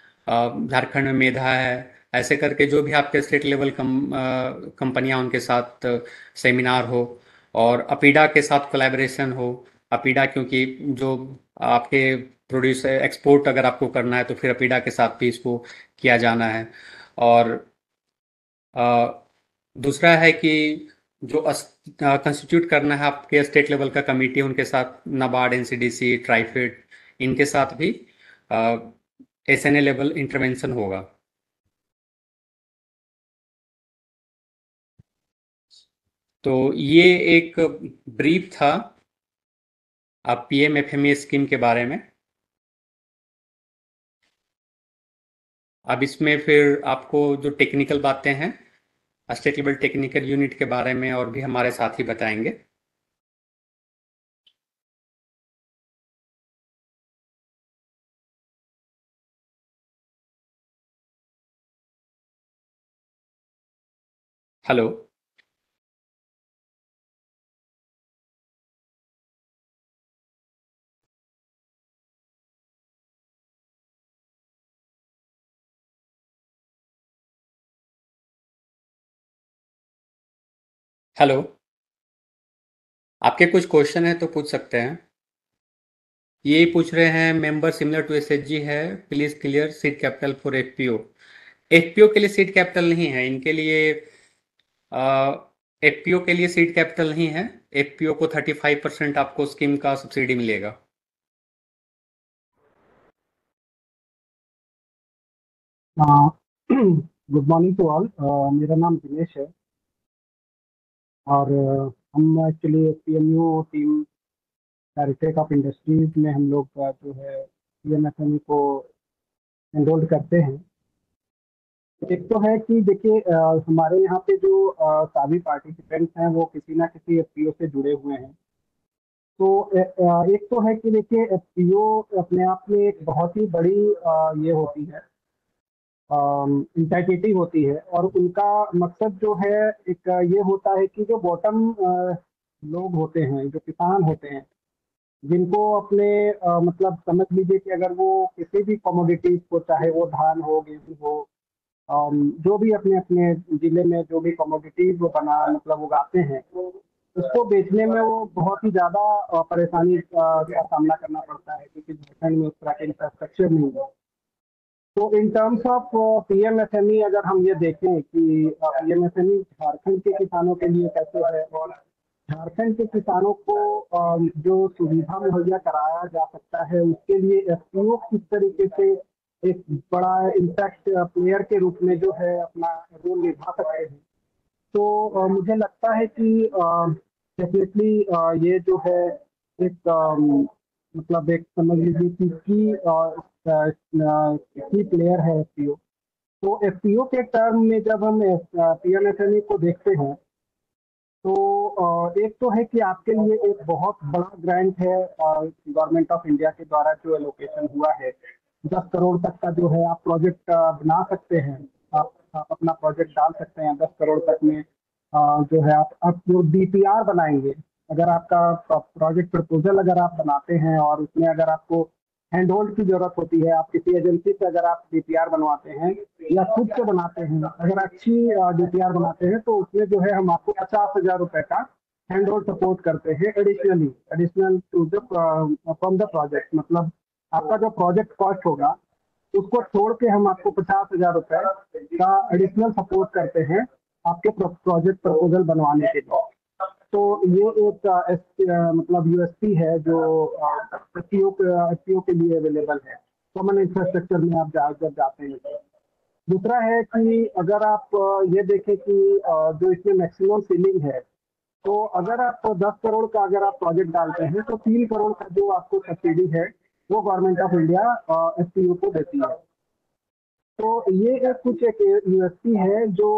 अ, झारखंड में मेधा है, ऐसे करके जो भी आपके स्टेट लेवल कम कंपनियां उनके साथ सेमिनार हो, और अपीडा के साथ कोलैबोरेशन हो। अपीडा क्योंकि जो आपके प्रोड्यूस एक्सपोर्ट अगर आपको करना है तो फिर अपीडा के साथ भी इसको किया जाना है। और अ, दूसरा है कि जो कंस्टिट्यूट करना है आपके स्टेट लेवल का कमेटी, उनके साथ नाबार्ड, एनसीडीसी, ट्राइफेड, इनके साथ भी एसएनए लेवल इंटरवेंशन होगा। तो ये एक ब्रीफ था पीएम एफएमई स्कीम के बारे में। अब इसमें फिर आपको जो टेक्निकल बातें हैं स्टेट लेवल टेक्निकल यूनिट के बारे में और भी हमारे साथी बताएंगे। हेलो। हेलो, आपके कुछ क्वेश्चन है तो पूछ सकते हैं। ये पूछ रहे हैं मेंबर सिमिलर टू एसएचजी है, please clear seat capital for FPO. FPO के लिए सीट कैपिटल नहीं है, इनके लिए एफपीओ के लिए सीट कैपिटल नहीं है। एफपीओ को थर्टी फाइव परसेंट आपको स्कीम का सब्सिडी मिलेगा। Good morning to all. मेरा नाम दिनेश है और uh, हम actually PMU team directorate of industries में हम लोग uh, जो है पीएमएफएमई को एनरोल करते हैं। एक तो है कि देखिए uh, हमारे यहाँ पे जो uh, सभी पार्टिसिपेंट्स हैं वो किसी ना किसी एफपीओ से जुड़े हुए हैं। तो uh, एक तो है कि देखिए एफपीओ अपने आप में एक बहुत ही बड़ी uh, ये होती है, इंटेग्रिटी होती है और उनका मकसद जो है एक ये होता है कि जो बॉटम लोग होते हैं, जो किसान होते हैं, जिनको अपने अ, मतलब समझ लीजिए कि अगर वो किसी भी कमोडिटीज को, चाहे वो धान हो, गेहूं हो, अम, जो भी अपने अपने जिले में जो भी कमोडिटीज वो बना मतलब उगाते हैं, उसको बेचने में वो बहुत ही ज्यादा अ, परेशानी अ, का सामना करना पड़ता है क्योंकि झारखंड में उस तरह के इंफ्रास्ट्रक्चर नहीं है। तो इन टर्म्स ऑफ पीएमएसएमई अगर हम ये देखें कि पीएमएसएमई झारखंड के किसानों के लिए कैसे है और झारखंड के किसानों को अ, जो सुविधा मुहैया कराया जा सकता है उसके लिए एफपीओ किस तरीके से एक बड़ा इम्पैक्ट प्लेयर के रूप में जो है अपना रोल निभा सकते हैं। तो अ, मुझे लगता है कि डेफिनेटली ये जो है एक अम, मतलब एक समझ लीजिए कि की की प्लेयर है एफपीओ। तो एफपीओ के टर्म में जब हम पीएमएफएमई को देखते हैं तो अ, एक तो है कि आपके लिए एक बहुत बड़ा ग्रांट है गवर्नमेंट ऑफ इंडिया के द्वारा जो एलोकेशन हुआ है। दस करोड़ तक का जो है आप प्रोजेक्ट बना सकते हैं, आप, आप अपना प्रोजेक्ट डाल सकते हैं दस करोड़ तक में। अ, जो है आप आप जो डीपीआर बनाएंगे, अगर आपका प्रोजेक्ट प्रपोजल अगर आप बनाते हैं और उसमें अगर आपको हैंड होल्ड की जरूरत होती है, आप किसी एजेंसी से अगर आप डीपीआर बनवाते हैं या खुद से बनाते हैं, अगर अच्छी डीपीआर बनाते हैं तो उसमें जो है हम आपको पचास हजार रुपए का हैंड होल्ड सपोर्ट करते हैं additionally, additional to the from the project. मतलब आपका जो प्रोजेक्ट कॉस्ट होगा उसको छोड़ के हम आपको पचास हजार रुपए का एडिशनल सपोर्ट करते हैं आपके प्रोजेक्ट प्रपोजल बनवाने के लिए। तो ये एक अ, एस- अ, मतलब यूएसपी है जो एफपीओ एफपीओ के लिए अवेलेबल है कॉमन इंफ्रास्ट्रक्चर में आप जा, जब जाते हैं तो। दूसरा है कि अगर आप अ, ये देखें कि अ, जो इसमें मैक्सिमम सीलिंग है, तो अगर आप दस करोड़ का अगर आप प्रोजेक्ट डालते हैं तो तीन करोड़ का जो आपको सब्सिडी है वो गवर्नमेंट ऑफ इंडिया एफपीओ को देती है। तो ये एक कुछ एक यूएसपी है जो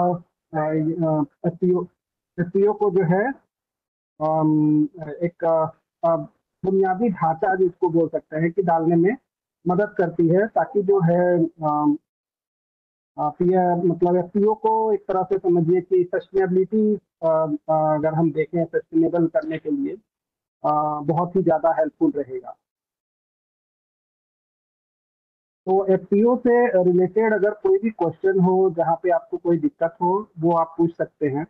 एफपीओ एफपीओ को जो है अम, एक अ, बुनियादी ढांचा जिसको बोल सकते हैं कि डालने में मदद करती है, ताकि जो है अम, आप ये मतलब एफपीओ को एक तरह से समझिए कि सस्टेनेबिलिटी अगर हम देखें सस्टेनेबल करने के लिए अ, बहुत ही ज़्यादा हेल्पफुल रहेगा। तो एफपीओ से रिलेटेड अगर कोई भी क्वेश्चन हो, जहाँ पे आपको कोई दिक्कत हो, वो आप पूछ सकते हैं।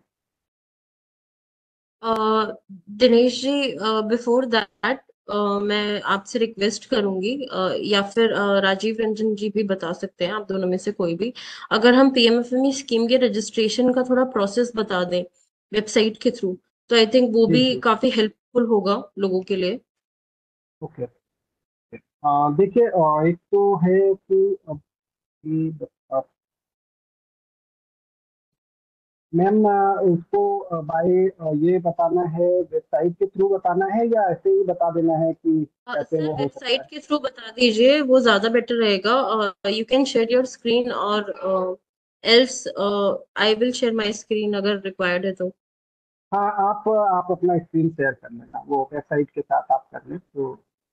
अ, दिनेश जी, बिफोर दैट मैं आपसे रिक्वेस्ट करूंगी, अ, या फिर अ, राजीव रंजन जी भी बता सकते हैं, आप दोनों में से कोई भी, अगर हम पीएमएफएमई स्कीम के रजिस्ट्रेशन का थोड़ा प्रोसेस बता दें वेबसाइट के थ्रू, तो आई थिंक वो जी भी जी, काफी हेल्पफुल होगा लोगों के लिए। ओके। देखिए अ, एक तो है कि अब कि मैम अ, उसको बाय ये बताना है, वेबसाइट के थ्रू बताना है या ऐसे ही बता देना है कि अ, कैसे सर वो हो सकता वेबसाइट है? के थ्रू बता दीजिए, वो ज्यादा बेटर रहेगा। You can share your screen और else I will share my screen अगर रिक्वायर्ड है तो। हाँ, आप आप अपना स्क्रीन शेयर कर लेना, वो वेबसाइट के साथ आप कर लें तो।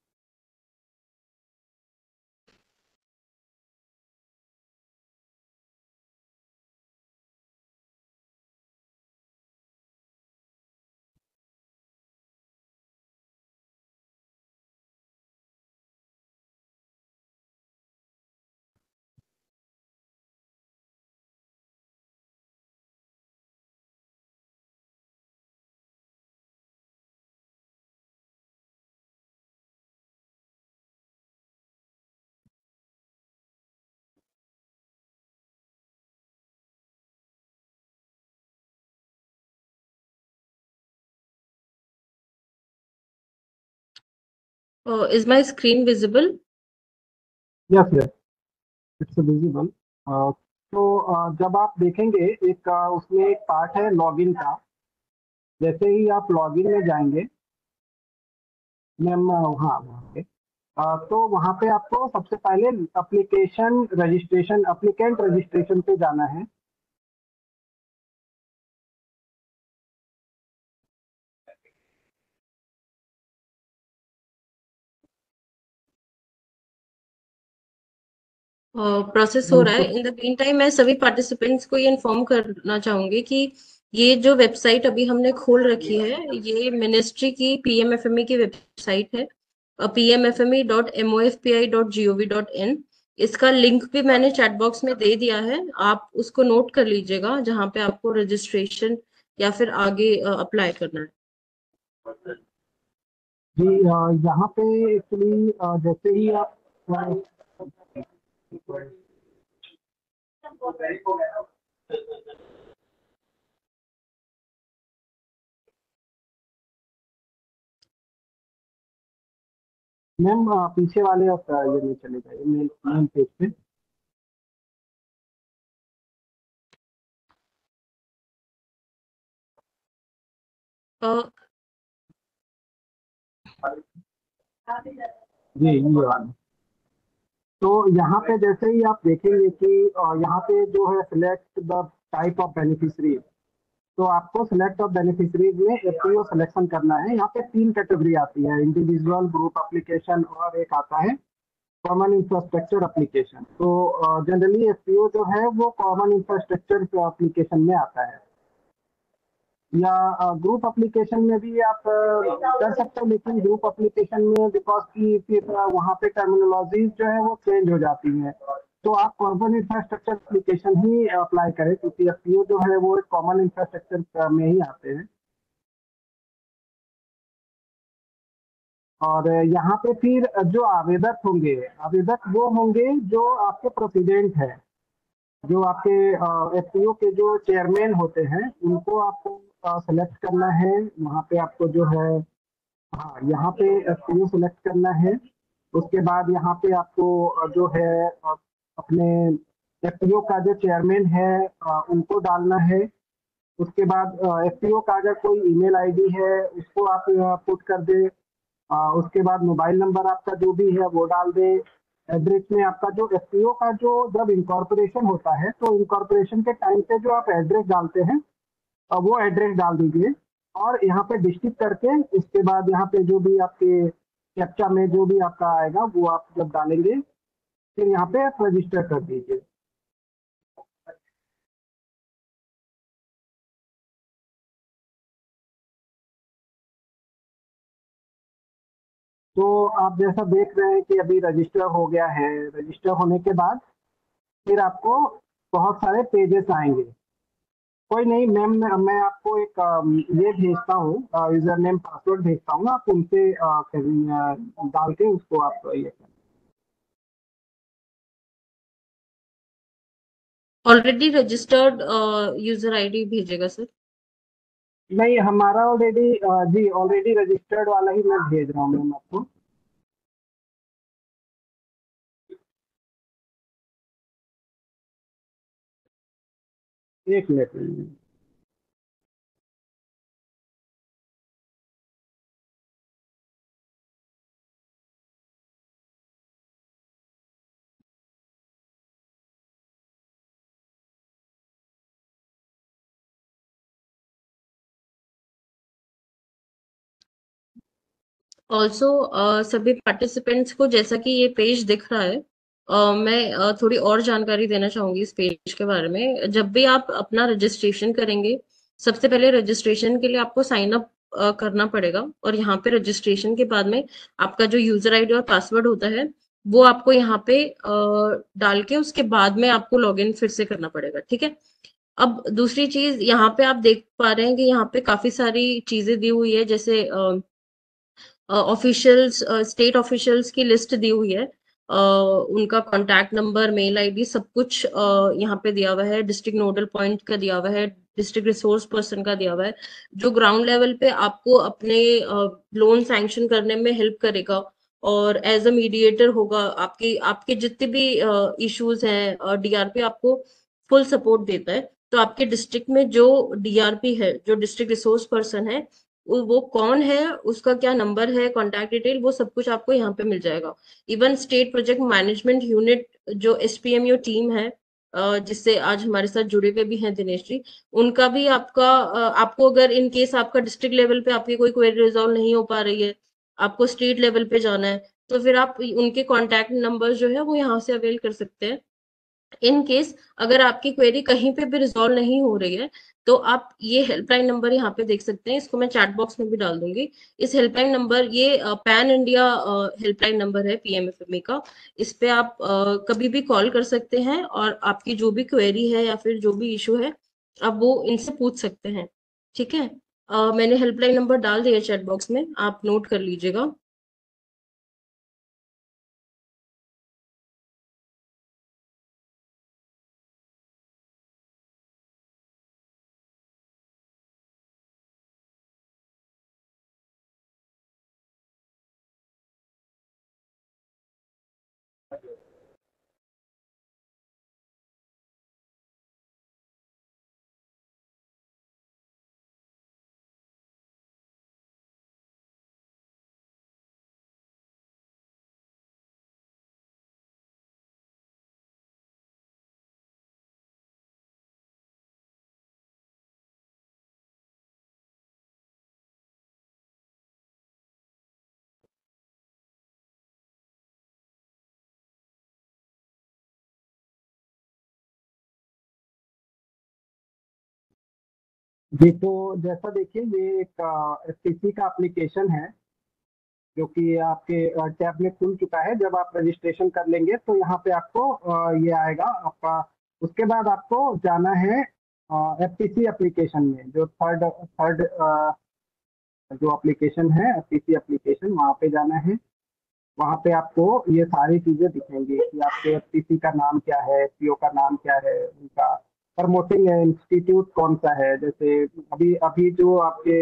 Is my screen visible? Yes yes, it's visible. तो अ, जब आप देखेंगे एक अ, उसमें एक पार्ट है लॉगिन का। जैसे ही आप लॉगिन में जाएंगे मैम, अ, हाँ वहाँ पे अ, तो वहाँ पे आपको सबसे पहले एप्लीकेशन रजिस्ट्रेशन, एप्लीकेंट रजिस्ट्रेशन पे जाना है। प्रोसेस हो मैम रहा है। कुछ इन द मीन टाइम मैं सभी पार्टिसिपेंट्स को ये इन्फॉर्म करना चाहूंगी कि ये जो वेबसाइट अभी हमने खोल रखी है, ये मिनिस्ट्री की पीएमएफएमई की वेबसाइट है, P M F M E dot M O F P I dot G O V dot in. इसका लिंक भी मैंने चैट बॉक्स में दे दिया है, आप उसको नोट कर लीजिएगा जहाँ पे आपको रजिस्ट्रेशन या फिर आगे अप्लाई करना है। जी, अ, यहाँ पे एक्चुअली जैसे ही आप मैम अ, पीछे वाले आप अ, ये में चले जाइए, मेन मेन पेज पे। अ, जी, ये वाला। तो यहाँ पे जैसे ही आप देखेंगे कि अ, यहाँ पे जो है select the type of beneficiary, तो आपको सिलेक्ट ऑफ बेनिफिशियरीज में एफपीओ सिलेक्शन करना है। यहाँ पे तीन कैटेगरी आती है, इंडिविजुअल, ग्रुप एप्लीकेशन और एक आता है कॉमन इंफ्रास्ट्रक्चर एप्लीकेशन। तो जनरली एफपीओ जो है वो कॉमन इंफ्रास्ट्रक्चर एप्लीकेशन में आता है, या ग्रुप एप्लीकेशन में भी आप अ, कर सकते हो, लेकिन ग्रुप एप्लीकेशन में बिकॉज की फिर अ, वहाँ पे टर्मिनोलॉजीज जो है वो चेंज हो जाती हैं। तो आप कॉमन इंफ्रास्ट्रक्चर एप्लीकेशन ही अप्लाई करें, क्योंकि एफपीओ जो है वो एक कॉमन इंफ्रास्ट्रक्चर में ही आते हैं। और यहाँ पे फिर जो आवेदक होंगे, आवेदक वो होंगे जो आपके प्रेसिडेंट है, जो आपके एफपीओ के जो चेयरमैन होते हैं, उनको आपको सेलेक्ट करना है। वहाँ पे आपको जो है, हाँ यहाँ पे एफपीओ सेलेक्ट करना है। उसके बाद यहाँ पे आपको अ, जो है अ, अपने एफपीओ का जो चेयरमैन है अ, उनको डालना है। उसके बाद एफपीओ का अगर कोई ईमेल आईडी है उसको आप पुट कर दे। अ, उसके बाद मोबाइल नंबर आपका जो भी है वो डाल दे। एड्रेस में आपका जो एफपीओ का जो जब इंकॉर्पोरेशन होता है, तो इंकॉर्पोरेशन के टाइम पे जो आप एड्रेस डालते हैं अ, वो एड्रेस डाल दीजिए। और यहाँ पे डिस्ट्रिक्ट करके उसके बाद यहाँ पे जो भी आपके कैप्चा में जो भी आपका आएगा वो आप जब डालेंगे, फिर यहाँ पे आप रजिस्टर कर दीजिए। तो आप जैसा देख रहे हैं कि अभी रजिस्टर हो गया है। रजिस्टर होने के बाद फिर आपको बहुत सारे पेजेस आएंगे। कोई नहीं मैम, मैं मैं आपको एक अम, ये भेजता हूँ, यूजर नेम पासवर्ड भेजता हूँ, आप उनसे अ, कहीं, अ, डाल के उसको आप ये करें। ऑलरेडी रजिस्टर्ड यूजर आईडी भेजेगा सर। नहीं, हमारा ऑलरेडी, जी ऑलरेडी रजिस्टर्ड वाला ही मैं भेज रहा हूँ मैम आपको। एक मिनट में। ऑल्सो सभी पार्टिसिपेंट्स को जैसा कि ये पेज दिख रहा है, अ, मैं अ, थोड़ी और जानकारी देना चाहूंगी इस पेज के बारे में। जब भी आप अपना रजिस्ट्रेशन करेंगे, सबसे पहले रजिस्ट्रेशन के लिए आपको साइन अप करना पड़ेगा, और यहाँ पे रजिस्ट्रेशन के बाद में आपका जो यूजर आईडी और पासवर्ड होता है वो आपको यहाँ पे अ, डाल के उसके बाद में आपको लॉगिन फिर से करना पड़ेगा, ठीक है। अब दूसरी चीज यहाँ पे आप देख पा रहे हैं कि यहाँ पे काफी सारी चीजें दी हुई है, जैसे ऑफिशियल्स, स्टेट ऑफिशियल्स की लिस्ट दी हुई है, अ, उनका कॉन्टैक्ट नंबर, मेल आईडी, सब कुछ अ, यहाँ पे दिया हुआ है। डिस्ट्रिक्ट नोडल पॉइंट का दिया हुआ है, डिस्ट्रिक्ट रिसोर्स पर्सन का दिया हुआ है, जो ग्राउंड लेवल पे आपको अपने लोन सैंक्शन करने में हेल्प करेगा, और एज अ मीडिएटर होगा। आपके आपके जितने भी इश्यूज हैं, डीआरपी आपको फुल सपोर्ट देता है। तो आपके डिस्ट्रिक्ट में जो डीआरपी है, जो डिस्ट्रिक्ट रिसोर्स पर्सन है, वो वो कौन है, उसका क्या नंबर है, कॉन्टैक्ट डिटेल, वो सब कुछ आपको यहाँ पे मिल जाएगा। Even state project management unit जो एसपीएमयू टीम है, अ, जिससे आज हमारे साथ जुड़े हुए भी हैं दिनेश जी, उनका भी आपका अ, आपको अगर इन केस आपका डिस्ट्रिक्ट लेवल पे आपकी कोई क्वेरी रिजॉल्व नहीं हो पा रही है, आपको स्टेट लेवल पे जाना है, तो फिर आप उनके कॉन्टैक्ट नंबर जो है वो यहाँ से अवेल कर सकते हैं। इन केस अगर आपकी क्वेरी कहीं पे भी रिजॉल्व नहीं हो रही है, तो आप ये हेल्पलाइन नंबर यहाँ पे देख सकते हैं, इसको मैं चैट बॉक्स में भी डाल दूंगी। इस हेल्पलाइन नंबर, ये पैन इंडिया हेल्पलाइन नंबर है पीएमएफएमई का। इस पे आप अ, कभी भी कॉल कर सकते हैं, और आपकी जो भी क्वेरी है या फिर जो भी इशू है, आप वो इनसे पूछ सकते हैं, ठीक है। अ, मैंने हेल्पलाइन नंबर डाल दिया चैट बॉक्स में, आप नोट कर लीजिएगा। जी, तो जैसा देखिए, ये एक एफटीसी का एप्लीकेशन है जो कि आपके टैब में खुल चुका है। जब आप रजिस्ट्रेशन कर लेंगे तो यहाँ पे आपको अ, ये आएगा आपका। उसके बाद आपको जाना है एफटीसी एप्लीकेशन में, जो थर्ड थर्ड जो एप्लीकेशन है, एफटीसी एप्लीकेशन, वहाँ पे जाना है। वहाँ पे आपको ये सारी चीजें दिखेंगी कि आपके एफटीसी का नाम क्या है, एफपीओ का नाम क्या है, उनका प्रमोटिंग इंस्टीट्यूट कौन सा है। जैसे अभी अभी जो आपके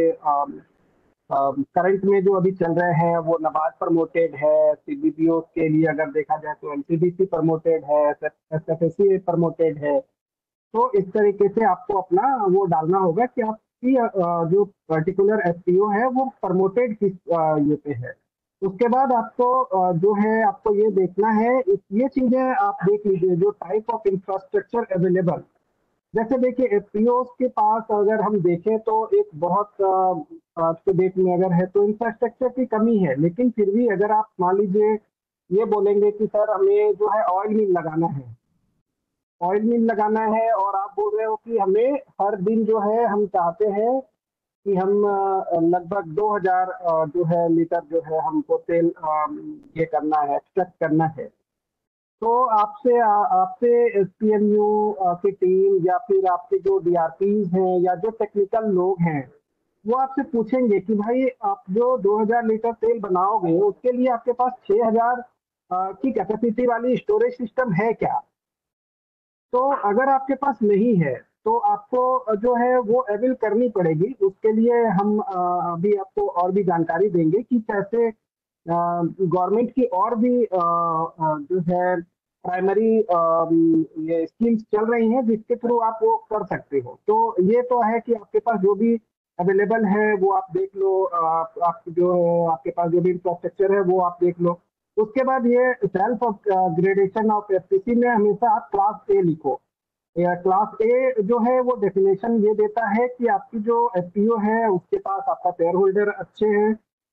करंट में जो अभी चल रहे हैं वो नबार्ड प्रमोटेड है। सीबीपीओ के लिए अगर देखा जाए तो एनसीडीसी प्रमोटेड है, एसएफएससी प्रमोटेड है। तो इस तरीके से आपको अपना वो डालना होगा कि आपकी अ, जो पर्टिकुलर एफपीओ है वो प्रमोटेड किस अ, ये पे है। उसके बाद आपको अ, जो है आपको ये देखना है, इस- ये चीजें आप देख लीजिए, जो टाइप ऑफ इंफ्रास्ट्रक्चर अवेलेबल। जैसे देखिए, एफपीओ के पास अगर हम देखें तो एक बहुत अ, आज के डेट में अगर है तो इंफ्रास्ट्रक्चर की कमी है। लेकिन फिर भी अगर आप मान लीजिए ये बोलेंगे कि सर हमें जो है ऑयल मिल लगाना है, ऑयल मिल लगाना है, और आप बोल रहे हो कि हमें हर दिन जो है हम चाहते हैं कि हम अ, लगभग दो हज़ार अ, जो है लीटर जो है हमको तेल अ, ये करना है, एक्सट्रैक्ट करना है। तो आपसे आ- आपसे एसपीएमयू की टीम या फिर आपके जो डीआरपीज हैं या जो टेक्निकल लोग हैं, वो आपसे पूछेंगे कि भाई आप जो दो हज़ार लीटर तेल बनाओगे उसके लिए आपके पास छह हज़ार अ, की कैपेसिटी वाली स्टोरेज सिस्टम है क्या। तो अगर आपके पास नहीं है तो आपको जो है वो अवेल करनी पड़ेगी। उसके लिए हम अ, अभी आपको और भी जानकारी देंगे कि कैसे गवर्नमेंट की और भी अ, अ, जो है प्राइमरी ये स्कीम्स चल रही हैं जिसके थ्रू आप वो कर सकते हो। तो ये तो है कि आपके पास जो भी अवेलेबल है वो आप देख लो। आप, आप जो है आपके पास जो भी इंफ्रास्ट्रक्चर है वो आप देख लो। उसके बाद ये सेल्फ ग्रेडेशन ऑफ एफटीसी में हमेशा आप क्लास ए लिखो। या क्लास ए जो है वो डेफिनेशन ये देता है कि आपकी जो एफपीओ है उसके पास आपका शेयर होल्डर अच्छे हैं,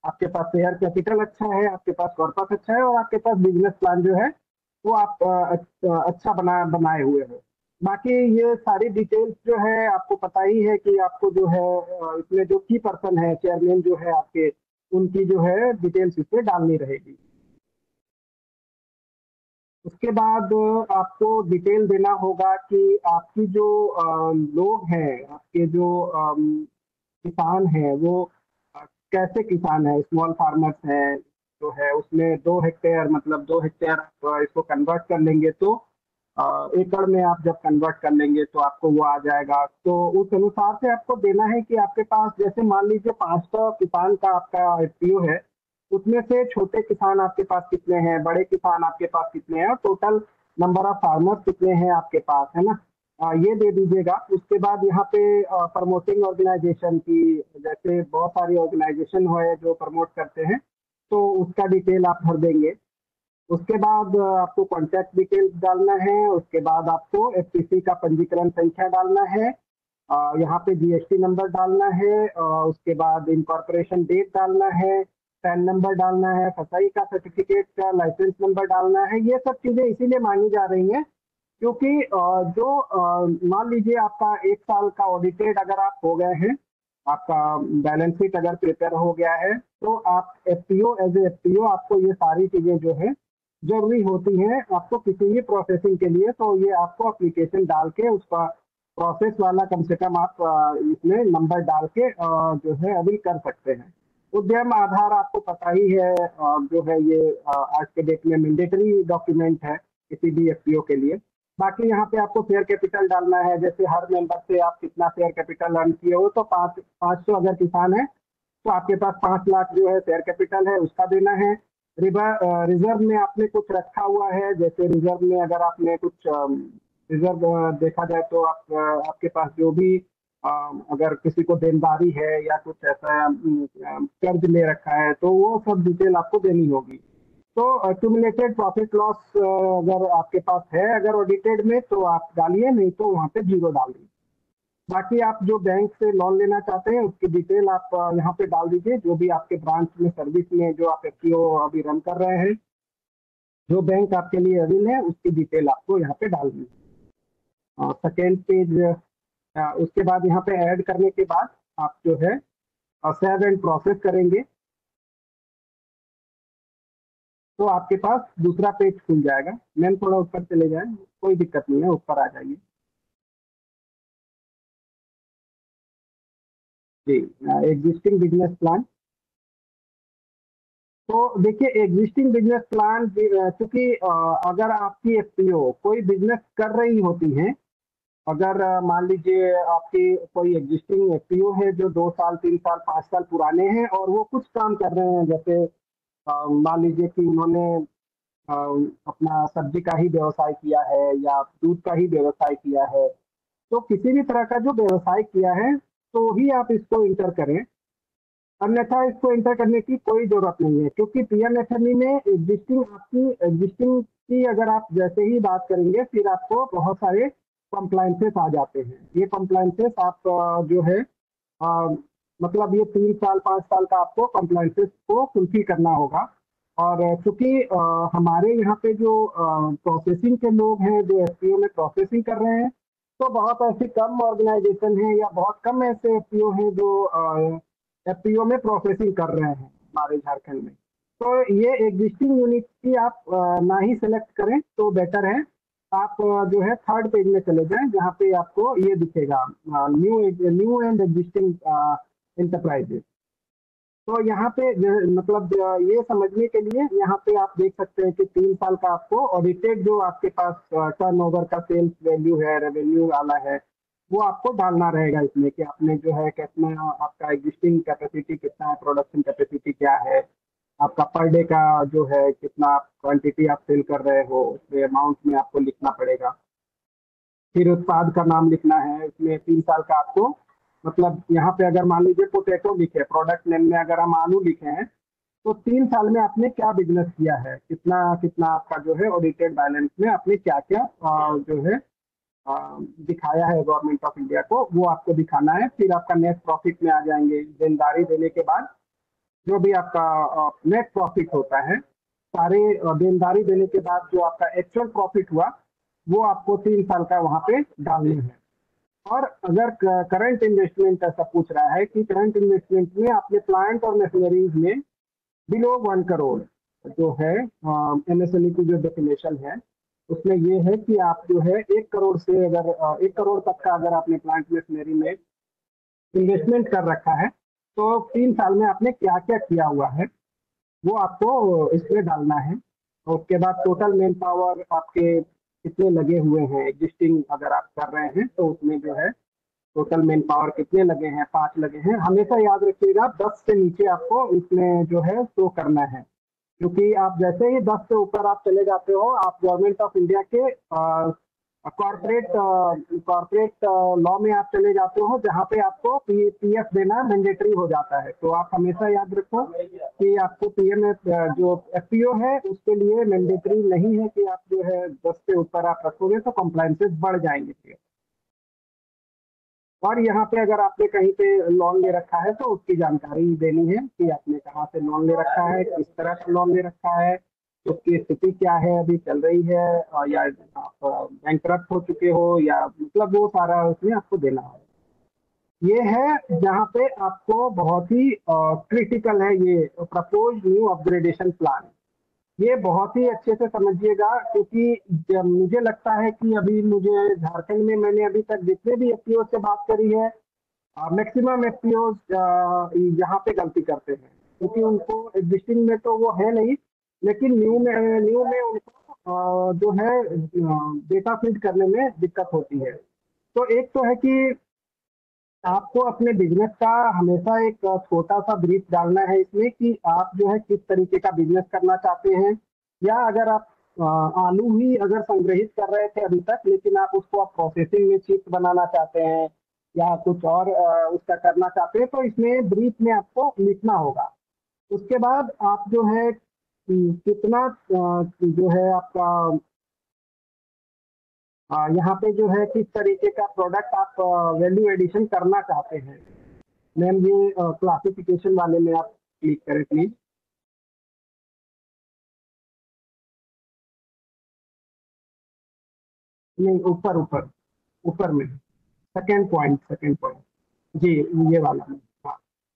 आपके पास शेयर कैपिटल अच्छा है, आपके पास कॉर्पस अच्छा है और आपके पास बिजनेस प्लान जो है वो आप अ, अ, अच्छा बना बनाए हुए हो। बाकी ये सारी डिटेल्स जो है आपको पता ही है कि आपको जो है अ, इसमें जो की पर्सन है, चेयरमैन जो है आपके, उनकी जो है डिटेल्स इसमें डालनी रहेगी। उसके बाद आपको डिटेल देना होगा कि आपकी जो अ, लोग हैं, आपके जो अम, किसान हैं वो अ, कैसे किसान है, स्मॉल फार्मर्स हैं जो है उसमें दो हेक्टेयर मतलब दो हेक्टेयर आप इसको कन्वर्ट कर लेंगे तो अ, एकड़ में आप जब कन्वर्ट कर लेंगे तो आपको वो आ जाएगा। तो उस अनुसार से आपको देना है कि आपके पास जैसे मान लीजिए पाँच सौ किसान का आपका एफपीओ है, उसमें से छोटे किसान आपके पास कितने हैं, बड़े किसान आपके पास कितने हैं और टोटल नंबर ऑफ फार्मर्स कितने हैं आपके पास, है ना। आ, ये दे दीजिएगा। उसके बाद यहाँ पे प्रमोटिंग ऑर्गेनाइजेशन की, जैसे बहुत सारी ऑर्गेनाइजेशन है जो प्रमोट करते हैं, तो उसका डिटेल आप भर देंगे। उसके बाद अ, आपको कॉन्टैक्ट डिटेल्स डालना है। उसके बाद आपको एफटीसी का पंजीकरण संख्या डालना है। अ, यहाँ पे जीएसटी नंबर डालना है। अ, उसके बाद इनकॉर्पोरेशन डेट डालना है, पैन नंबर डालना है, फसाई का सर्टिफिकेट का लाइसेंस नंबर डालना है। ये सब चीजें इसीलिए मांगी जा रही हैं क्योंकि अ, जो अ, मान लीजिए आपका एक साल का ऑडिटेड अगर आप हो गए हैं, आपका बैलेंस शीट अगर प्रिपेयर हो गया है, तो आप एफपीओ एज ए एफपीओ आपको ये सारी चीजें जो है जरूरी होती हैं आपको किसी भी प्रोसेसिंग के लिए। तो ये आपको एप्लीकेशन डाल के उसका प्रोसेस वाला कम से कम आप अ, इसमें नंबर डाल के अ, जो है अभी कर सकते हैं। उद्यम आधार आपको पता ही है, अ, जो है ये अ, आज के डेट में मैंडेटरी डॉक्यूमेंट है किसी भी एफपीओ के लिए। बाकी यहाँ पे आपको शेयर कैपिटल डालना है, जैसे हर मेंबर से आप कितना शेयर कैपिटल अर्न किए हो, तो पाँच पाँच सौ अगर किसान है तो आपके पास पाँच लाख जो है शेयर कैपिटल है उसका देना है। रिजर्व में आपने कुछ रखा हुआ है, जैसे रिजर्व में अगर आपने कुछ रिजर्व देखा जाए तो आप अ, आपके पास जो भी अ, अगर किसी को देनदारी है या कुछ ऐसा अम, अम, कर्ज ले रखा है तो वो सब डिटेल आपको देनी होगी। तो एक्यूमुलेटेड प्रॉफिट लॉस अगर आपके पास है अगर ऑडिटेड में तो आप डालिए, नहीं तो वहाँ पे जीरो डाल दीजिए। बाकी आप जो बैंक से लोन लेना चाहते हैं उसकी डिटेल आप अ, यहाँ पे डाल दीजिए। जो भी आपके ब्रांच में सर्विस में जो आप एफपीओ अभी रन कर रहे हैं, जो बैंक आपके लिए अविल है उसकी डिटेल आपको यहाँ पे डाल दीजिए। सेकेंड पेज, उसके बाद यहाँ पे ऐड करने के बाद आप जो है सेव एंड प्रोसेस करेंगे तो आपके पास दूसरा पेज खुल जाएगा। मैम थोड़ा ऊपर चले जाए, कोई दिक्कत नहीं है, ऊपर आ जाइए जी। एग्जिस्टिंग बिजनेस प्लान, तो देखिए एग्जिस्टिंग बिजनेस प्लान चूंकि अगर आपकी एफपीओ कोई बिजनेस कर रही होती है, अगर अ, मान लीजिए आपकी कोई एग्जिस्टिंग एफपीओ है जो दो साल तीन साल पाँच साल पुराने हैं और वो कुछ काम कर रहे हैं, जैसे अ, मान लीजिए कि उन्होंने अ, अपना सब्जी का ही व्यवसाय किया है या दूध का ही व्यवसाय किया है, तो किसी भी तरह का जो व्यवसाय किया है तो ही आप इसको इंटर करें, अन्यथा इसको इंटर करने की कोई जरूरत नहीं है। क्योंकि पीएमएफएमई में एग्जिस्टिंग आपकी एग्जिस्टिंग की अगर आप जैसे ही बात करेंगे फिर आपको बहुत सारे कंप्लाइंसेस आ जाते हैं। ये कंप्लाइंसेस आप अ, जो है अ, मतलब ये तीन साल पाँच साल का आपको कंप्लाइंसेस को फुलफिल करना होगा। और अ, चूंकि अ, हमारे यहाँ पे जो प्रोसेसिंग के लोग हैं जो एफपीओ में प्रोसेसिंग कर रहे हैं, तो बहुत ऐसी कम ऑर्गेनाइजेशन है या बहुत कम ऐसे एफपीओ हैं जो एफपीओ में प्रोसेसिंग कर रहे हैं हमारे झारखंड में। तो ये एग्जिस्टिंग यूनिट की आप अ, ना ही सेलेक्ट करें तो बेटर है। आप अ, जो है थर्ड पेज में चले जाएं जहाँ पे आपको ये दिखेगा new new and existing enterprises. तो यहाँ पे जो- मतलब अ, ये समझने के लिए यहाँ पे आप देख सकते हैं कि तीन साल का आपको ऑडिटेड जो आपके पास टर्नओवर का सेल्स वैल्यू है, रेवेन्यू वाला है, वो आपको डालना रहेगा इसमें कि आपने जो है कितना आपका एग्जिस्टिंग कैपेसिटी कितना है, प्रोडक्शन कैपेसिटी क्या है, आपका पर डे का जो है कितना क्वांटिटी आप सेल कर रहे हो, उसके अमाउंट में आपको लिखना पड़ेगा। फिर उत्पाद का नाम लिखना है इसमें। तीन साल का आपको मतलब यहाँ पे अगर मान लीजिए पोटैटो लिखे, प्रोडक्ट नेम में अगर हम आलू लिखे हैं, तो तीन साल में आपने क्या बिजनेस किया है, कितना कितना आपका जो है ऑडिटेड बैलेंस में आपने क्या क्या जो है अ, दिखाया है गवर्नमेंट ऑफ इंडिया को, वो आपको दिखाना है। फिर आपका नेट प्रॉफिट में आ जाएंगे देनदारी देने के बाद। जो भी आपका नेट प्रॉफिट होता है, सारे अ, देनदारी देने के बाद जो आपका एक्चुअल प्रॉफिट हुआ वो आपको तीन साल का वहां पे डालना है। और अगर करंट इन्वेस्टमेंट ऐसा पूछ रहा है कि करंट इन्वेस्टमेंट में आपने प्लांट और मशीनरीज में बिलो वन करोड़ जो है, एमएसएमई की जो डेफिनेशन है उसमें ये है कि आप जो है एक करोड़ से अगर अ, एक करोड़ तक का अगर आपने प्लांट मशीनरी में इन्वेस्टमेंट कर रखा है तो तीन साल में आपने क्या क्या किया हुआ है वो आपको इसमें डालना है। और उसके बाद टोटल मैन पावर आपके कितने लगे हुए हैं, एग्जिस्टिंग अगर आप कर रहे हैं तो उसमें जो है टोटल मैन पावर कितने लगे हैं, पांच लगे हैं। हमेशा याद रखिएगा दस से नीचे आपको इसमें जो है शो करना है, क्योंकि आप जैसे ही दस से ऊपर आप चले जाते हो आप गवर्नमेंट ऑफ इंडिया के कॉर्पोरेट कॉर्पोरेट लॉ में आप चले जाते हो जहाँ पे आपको पी पीएफ देना मैंडेटरी हो जाता है। तो आप हमेशा याद रखो कि आपको पीएमएफ जो एफपीओ है उसके लिए मैंडेटरी नहीं है कि आप जो है दस से ऊपर आप रखोगे तो कंप्लायंसेस बढ़ जाएंगे। और यहाँ पे अगर आपने कहीं पे लोन ले रखा है तो उसकी जानकारी देनी है कि आपने कहाँ से लोन ले रखा है, किस तरह का लोन ले रखा है, उसकी स्थिति क्या है, अभी चल रही है, और या आप बैंकरप्ट हो चुके हो, या मतलब वो सारा उसमें आपको देना है। ये है जहाँ पे आपको बहुत ही क्रिटिकल है ये प्रपोज न्यू अपग्रेडेशन प्लान। ये बहुत ही अच्छे से समझिएगा, क्योंकि जब मुझे लगता है कि अभी मुझे झारखंड में मैंने अभी तक जितने भी एफपीओ से बात करी है, मैक्सिमम एफपीओ यहाँ पे गलती करते हैं, क्योंकि उनको एग्जिस्टिंग में तो वो है नहीं, लेकिन न्यू में न्यू में उनको आ, जो है डेटा फीड करने में दिक्कत होती है। तो एक तो है कि आपको अपने बिजनेस का हमेशा एक छोटा सा ब्रीफ डालना है इसमें कि आप जो है किस तरीके का बिजनेस करना चाहते हैं, या अगर आप आ, आलू ही अगर संग्रहित कर रहे थे अभी तक लेकिन आप उसको आप प्रोसेसिंग में चिप्स बनाना चाहते हैं या कुछ और आ, उसका करना चाहते हैं, तो इसमें ब्रीफ में आपको लिखना होगा। उसके बाद आप जो है कितना आ, जो है आपका यहाँ पे जो है किस तरीके का प्रोडक्ट आप वैल्यू एडिशन करना चाहते हैं। मैम ये क्लासिफिकेशन वाले में आप क्लिक करें प्लीज। नहीं, ऊपर ऊपर ऊपर में सेकंड पॉइंट सेकंड पॉइंट जी, ये वाला में। हाँ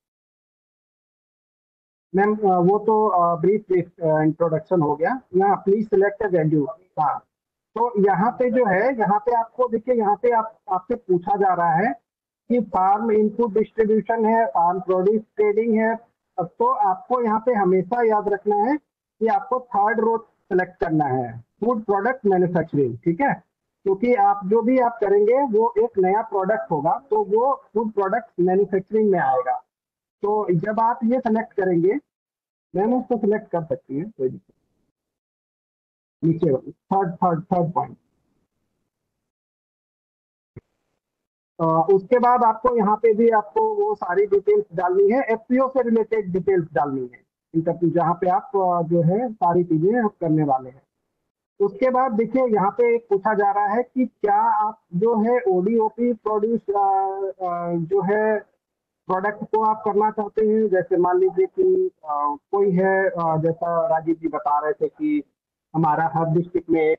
मैम, वो तो ब्रीफ इंट्रोडक्शन हो गया। यहाँ प्लीज सिलेक्ट वैल्यू। हाँ, तो यहाँ पे जो है यहाँ पे आपको देखिए, यहाँ पे आप आपसे पूछा जा रहा है कि फार्म इनपुट डिस्ट्रीब्यूशन है, फार्म प्रोड्यूस ट्रेडिंग है। तो आपको यहाँ पे हमेशा याद रखना है कि आपको थर्ड रो सेलेक्ट करना है, फूड प्रोडक्ट मैन्युफैक्चरिंग। ठीक है, क्योंकि आप जो भी आप करेंगे वो एक नया प्रोडक्ट होगा तो वो फूड प्रोडक्ट मैन्युफैक्चरिंग में आएगा। तो जब आप ये सेलेक्ट करेंगे, मैम उसको सिलेक्ट कर सकती है, कोई दिक्कत नीचे थर्ड थर्ड थर्ड पॉइंट। उसके बाद आपको यहाँ पे भी आपको वो सारी डिटेल्स डालनी है, एफपीओ से रिलेटेड डिटेल्स डालनी है इंटरव्यू, जहाँ पे आप जो है सारी चीजें आप करने वाले हैं। उसके बाद देखिए यहाँ पे एक पूछा जा रहा है कि क्या आप जो है ओडीओपी प्रोड्यूस जो है प्रोडक्ट को आप करना चाहते हैं। जैसे मान लीजिए कि आ, कोई है, आ, जैसा राजीव जी बता रहे थे कि हमारा हर डिस्ट्रिक्ट में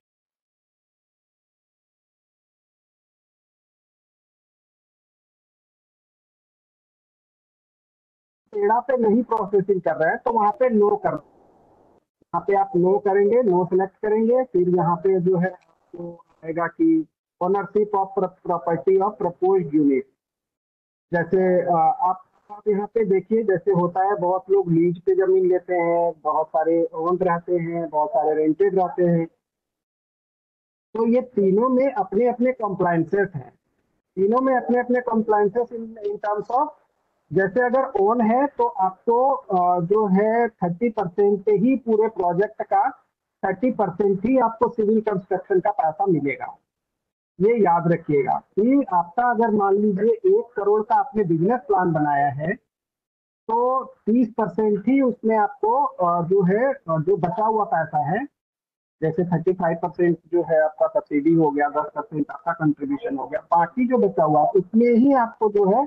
पेड़ा पे नहीं प्रोसेसिंग कर रहे हैं तो वहाँ पे नो कर, यहाँ पे आप नो करेंगे, नो सेलेक्ट करेंगे। फिर यहाँ पे जो है आपको आएगा कि ownership of property of proposed unit. जैसे आप आप यहाँ पे देखिए, जैसे होता है बहुत लोग लीज पे जमीन लेते हैं, बहुत सारे ओन रहते हैं, बहुत सारे रेंटेड रहते हैं। तो ये तीनों में अपने अपने कंप्लायंसेस हैं, तीनों में अपने अपने compliances in in terms of, जैसे अगर ओन है तो आपको जो है थर्टी परसेंट ही पूरे प्रोजेक्ट का थर्टी परसेंट ही आपको सिविल कंस्ट्रक्शन का पैसा मिलेगा। ये याद रखिएगा कि आपका अगर मान लीजिए एक करोड़ का आपने बिजनेस प्लान बनाया है तो तीस परसेंट ही उसमें आपको जो है जो बचा हुआ पैसा है, जैसे थर्टी फाइव परसेंट जो है आपका सब्सिडी हो गया, दस परसेंट आपका कंट्रीब्यूशन हो गया, बाकी जो बचा हुआ उसमें ही आपको जो है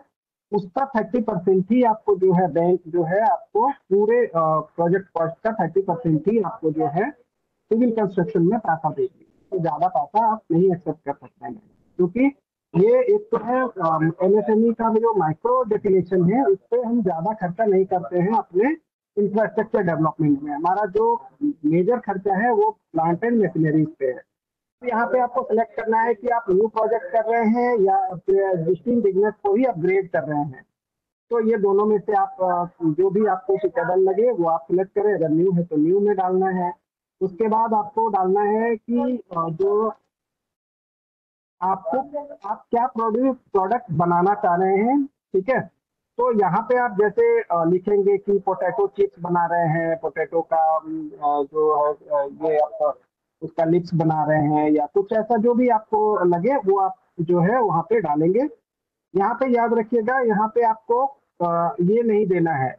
उसका थर्टी परसेंट ही आपको जो है बैंक जो है आपको पूरे प्रोजेक्ट कॉस्ट का थर्टी परसेंट ही आपको जो है सिविल कंस्ट्रक्शन में पैसा देगी। तो ज्यादा पैसा आप नहीं एक्सेप्ट कर सकते हैं, क्योंकि ये एक तो है एमएसएमई का जो माइक्रो डेफिनेशन है, उस पर हम ज्यादा खर्चा नहीं करते हैं अपने इंफ्रास्ट्रक्चर डेवलपमेंट में। हमारा जो मेजर खर्चा है वो प्लांट एंड मशीनरीज पे है। तो यहाँ पे आपको सेलेक्ट करना है कि आप न्यू प्रोजेक्ट कर रहे हैं या एग्जिस्टिंग बिजनेस को ही अपग्रेड कर रहे हैं। तो ये दोनों में से आप जो भी आपको सुटेबल लगे वो आप सिलेक्ट करें। अगर न्यू है तो न्यू में डालना है। उसके बाद आपको डालना है कि जो आपको आप क्या प्रोड्यूस प्रोडक्ट बनाना चाह रहे हैं, ठीक है। तो यहाँ पे आप जैसे लिखेंगे कि पोटैटो चिप्स बना रहे हैं, पोटैटो का जो है ये आप उसका लिप्स बना रहे हैं, या कुछ ऐसा जो भी आपको लगे वो आप जो है वहाँ पे डालेंगे। यहाँ पे याद रखिएगा, यहाँ पे आपको ये नहीं देना है,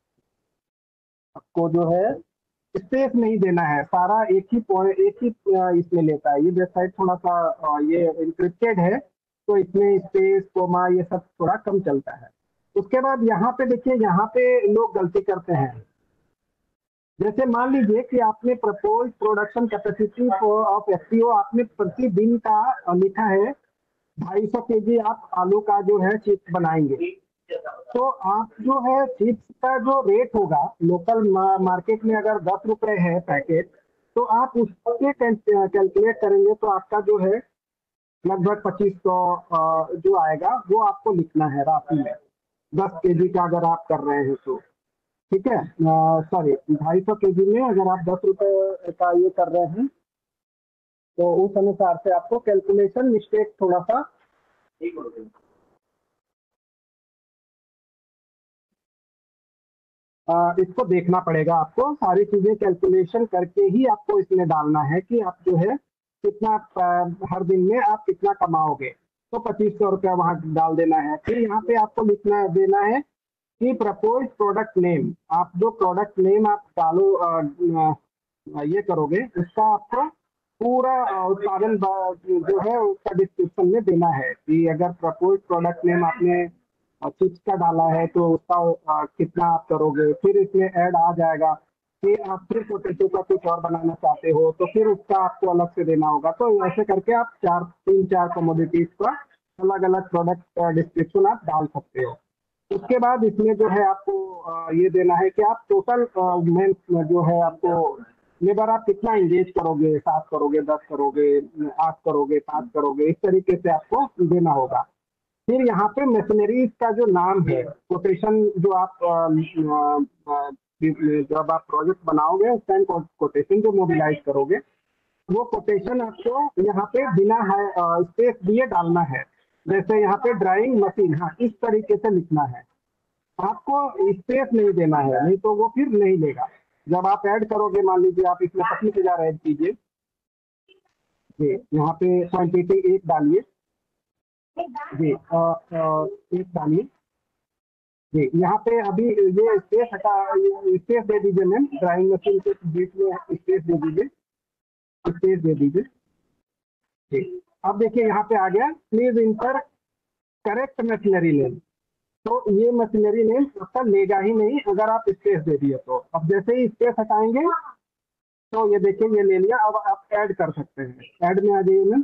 आपको जो है स्पेस नहीं देना है। सारा एक ही एक ही इसमें लेता है। ये वेबसाइट थोड़ा सा ये इंक्रिप्टेड है, तो इसमें स्पेस कोमा ये सब थोड़ा कम चलता है। उसके बाद यहाँ पे देखिए, यहाँ पे लोग गलती करते हैं। जैसे मान लीजिए कि आपने propose production capacity of FPO आपने प्रतिदिन का लिखा है ढाई सौ के जी आप आलू का जो है चिप्स बनाएंगे। तो आप जो है चिप्स का जो रेट होगा लोकल मार्केट में अगर दस रुपए है पैकेट, तो आप उसके कैलकुलेट करेंगे तो आपका जो है लगभग पच्चीस सौ जो आएगा वो आपको लिखना है राशि में। दस केजी का अगर आप कर रहे हैं तो ठीक है, सॉरी ढाई सौ के जी में अगर आप दस रुपए का ये कर रहे हैं तो उस अनुसार से आपको कैलकुलेशन मिस्टेक थोड़ा सा आ, इसको देखना पड़ेगा। आपको सारी चीजें कैलकुलेशन करके ही आपको इसमें डालना है कि आप जो है कितना हर दिन में आप कितना कमाओगे। तो पच्चीस सौ रुपया वहां डाल देना है। फिर यहाँ पे आपको लिखना देना है कि प्रपोज प्रोडक्ट नेम। आप जो प्रोडक्ट नेम आप चालू ये करोगे उसका आपको पूरा उत्पादन जो है उसका डिस्क्रिप्शन में देना है कि अगर प्रपोज प्रोडक्ट नेम आपने चिप्स का डाला है तो उसका कितना आप करोगे। फिर इसमें ऐड आ जाएगा कि आप फिर पोटैटो का कुछ और बनाना चाहते हो तो फिर उसका आपको अलग से देना होगा। तो ऐसे करके आप चार तीन चार कमोडिटीज का अलग अलग प्रोडक्ट डिस्क्रिप्शन आप डाल सकते हो। उसके बाद इसमें जो है आपको ये देना है कि आप टोटल मेन जो है आपको लेबर आप कितना इंगेज करोगे, सात करोगे, दस करोगे, आठ करोगे, पाँच करोगे, इस तरीके से आपको देना होगा। फिर यहाँ पे मशीनरीज का जो नाम है, कोटेशन जो आप जब आप प्रोजेक्ट बनाओगे उस टाइम कोटेशन जो मोबिलाइज करोगे वो कोटेशन आपको यहाँ पे बिना स्पेस दिए डालना है। जैसे यहाँ पे ड्राइंग मशीन, हाँ इस तरीके से लिखना है, आपको स्पेस नहीं देना है, नहीं तो वो फिर नहीं लेगा। जब आप ऐड करोगे, मान लीजिए आप इसमें पच्चीस हजार ऐड कीजिए, यहाँ पे क्वांटिटी एक डालिए जी, एक डालिए जी। यहाँ पे अभी ये स्पेस हटा, स्पेस दे दीजिए मैम, ड्राइंग मशीन के बीच में स्पेस दे दीजिए, स्पेस दे दीजिए जी। अब देखिए यहाँ पे आ गया please enter correct machinery name. तो ये मशीनरी नेम उसका लेगा ही नहीं अगर आप स्पेस दे दिए तो। अब जैसे ही स्पेस हटाएंगे तो ये देखिए ये ले लिया। अब आप ऐड कर सकते हैं, ऐड में आ जाइए मैम।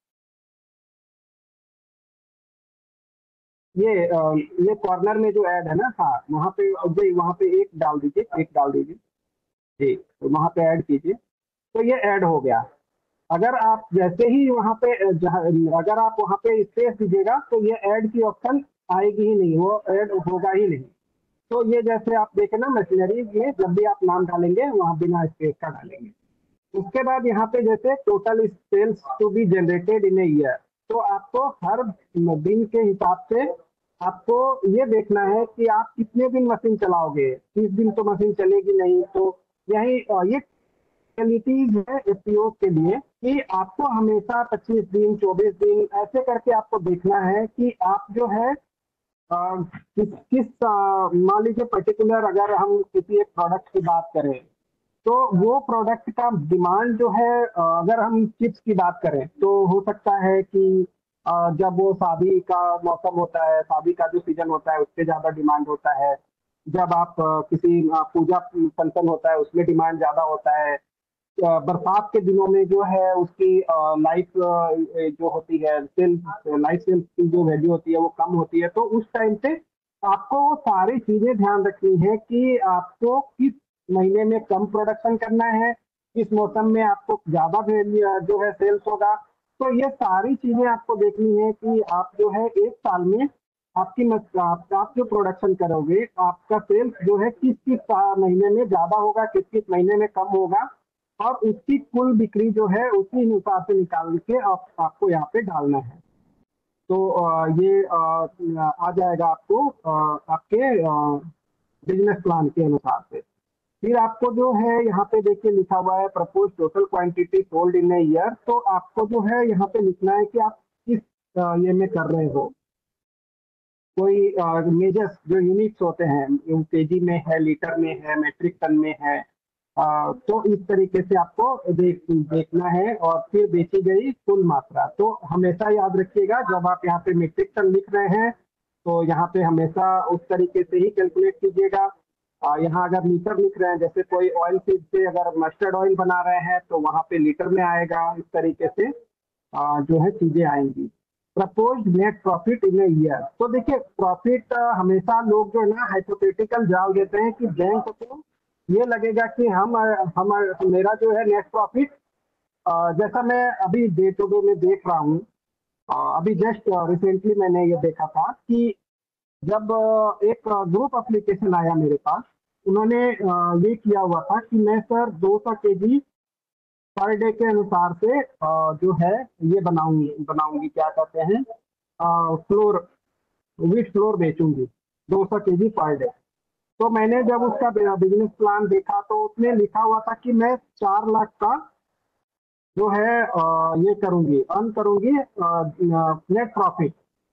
ये ये कॉर्नर में जो ऐड है ना, हाँ वहाँ पे जी, वहाँ पे एक डाल दीजिए, एक डाल दीजिए जी, तो वहाँ पे ऐड कीजिए तो ये ऐड हो गया। अगर आप जैसे ही वहाँ पे अगर आप वहाँ पे स्पेस दीजिएगा तो ये ऐड की ऑप्शन आएगी ही नहीं, वो ऐड होगा ही नहीं। तो ये जैसे आप देखें ना मशीनरी में जब भी आप नाम डालेंगे वहाँ बिना स्पेस का डालेंगे। उसके बाद यहाँ पे जैसे total sales to be generated in a year, तो आपको हर दिन के हिसाब से आपको ये देखना है कि आप कितने दिन मशीन चलाओगे। तीस दिन तो मशीन चलेगी नहीं, तो यही ये क्वालिटीज है एफपीओ के लिए कि आपको हमेशा पच्चीस दिन चौबीस दिन ऐसे करके आपको देखना है कि आप जो है आ, किस किस मान लीजिए पर्टिकुलर अगर हम किसी एक प्रोडक्ट की बात करें तो वो प्रोडक्ट का डिमांड जो है, अगर हम चिप्स की बात करें तो हो सकता है कि अ, जब वो शादी का मौसम होता है, शादी का जो सीजन होता है उसपे ज्यादा डिमांड होता है। जब आप अ, किसी अ, पूजा फंक्शन होता है उसमें डिमांड ज्यादा होता है। अ, बरसात के दिनों में जो है उसकी लाइफ जो होती है, सेल लाइफ सेल की जो वैल्यू होती है वो कम होती है। तो उस टाइम पे आपको वो सारी चीजें ध्यान रखनी है कि आपको किस महीने में कम प्रोडक्शन करना है, किस मौसम में आपको ज्यादा वैल्यू जो है सेल्स होगा। तो ये सारी चीजें आपको देखनी है कि आप जो है एक साल में आपकी मत- आप, आप जो प्रोडक्शन करोगे आपका सेल्स जो है किस किस सा- महीने में ज्यादा होगा, किस किस महीने में कम होगा, और उसकी कुल बिक्री जो है उसी हिसाब से निकाल के आप, आपको यहाँ पे डालना है। तो अ, ये अ, आ जाएगा आपको अ, आपके बिजनेस प्लान के अनुसार से। फिर आपको जो है यहाँ पे देखिए लिखा हुआ है propose total quantity sold in a year. तो आपको जो है यहाँ पे लिखना है कि आप किस अ, ये में कर रहे हो। कोई मेजर्स जो यूनिट्स होते हैं, केजी में है, लीटर में है, मेट्रिक टन में है। अ, तो इस तरीके से आपको देख देखना है। और फिर बेची गई कुल मात्रा। तो हमेशा याद रखिएगा जब आप यहाँ पे मीट्रिक टन लिख रहे हैं तो यहाँ पे हमेशा उस तरीके से ही कैलकुलेट कीजिएगा। अ, यहाँ अगर लीटर लिख रहे हैं, जैसे कोई ऑयल सीड से अगर मस्टर्ड ऑयल बना रहे हैं तो वहाँ पे लीटर में आएगा। इस तरीके से अ, जो है चीजें आएंगी। Propose net profit in a year. तो देखिए प्रॉफिट हमेशा लोग जो है ना हाइपोथेटिकल जाल देते हैं कि बैंक को ये लगेगा कि हम हम मेरा जो है नेट प्रॉफिट, जैसा मैं अभी डे टू डे में देख रहा हूँ। अ, अभी जस्ट रिसेंटली मैंने ये देखा था कि जब अ, एक ग्रुप एप्लीकेशन आया मेरे पास, उन्होंने अ, ये किया हुआ था कि मैं सर दो सौ के जी पर डे के अनुसार से अ, जो है ये बनाऊंगी बनाऊंगी क्या कहते हैं, फ्लोर, व्हीट फ्लोर बेचूंगी दो सौ के जी पर डे। तो मैंने जब उसका बिजनेस प्लान देखा तो उसमें लिखा हुआ था कि मैं चार लाख का जो है अ, ये करूंगी, अर्न करूंगी नेट प्रॉफिट।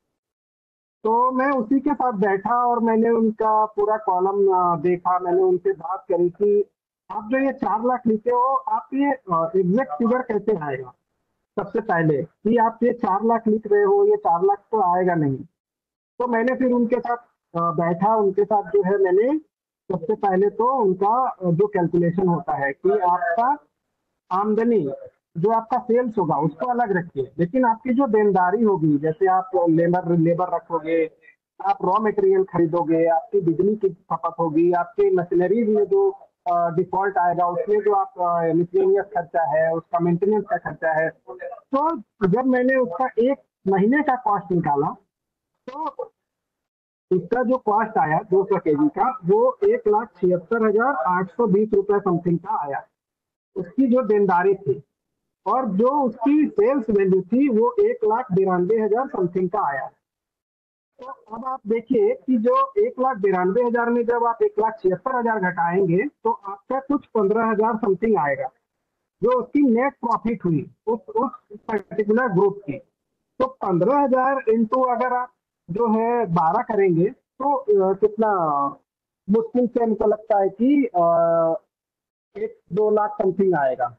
तो मैं उसी के साथ बैठा और मैंने उनका पूरा कॉलम देखा। मैंने उनसे बात करी कि आप जो ये चार लाख लिखे हो, आप ये एग्जैक्ट फिगर कैसे आएगा। सबसे पहले कि आप ये चार लाख लिख रहे हो, ये चार लाख तो आएगा नहीं। तो मैंने फिर उनके साथ अ, बैठा, उनके साथ जो है मैंने सबसे पहले तो उनका अ, जो कैलकुलेशन होता है कि आपका आमदनी जो आपका सेल्स होगा उसको अलग रखिए, लेकिन आपकी जो देनदारी होगी, जैसे आप लेबर लेबर रखोगे, आप रॉ मटेरियल खरीदोगे, आपकी बिजली की खपत होगी, आपके मशीनरी में जो डिफॉल्ट आएगा उसमें जो आप मिसलेनियस खर्चा है, उसका मेंटेनेंस का खर्चा है। तो जब मैंने उसका एक महीने का कॉस्ट निकाला तो उसका जो कॉस्ट आया दो सौ के जी का, वो एक लाख छिहत्तर हजार आठ सौ बीस रुपए समथिंग का आया। उसकी जो देनदारी थी, और जो उसकी सेल्स वैल्यू थी वो एक लाख बिरानवे हजार समथिंग का आया। तो अब आप देखिए कि जो एक लाख बिरानवे हजार में जब आप एक लाख छिहत्तर हजार घटाएंगे तो आपका कुछ पंद्रह हजार समथिंग आएगा, जो उसकी नेट प्रॉफिट हुई उस उस पर्टिकुलर ग्रुप की। तो पंद्रह हजार इंटू अगर आप जो है बारह करेंगे तो अ, कितना मुश्किल से हमको लगता है कि अ, एक दो लाख समथिंग आएगा।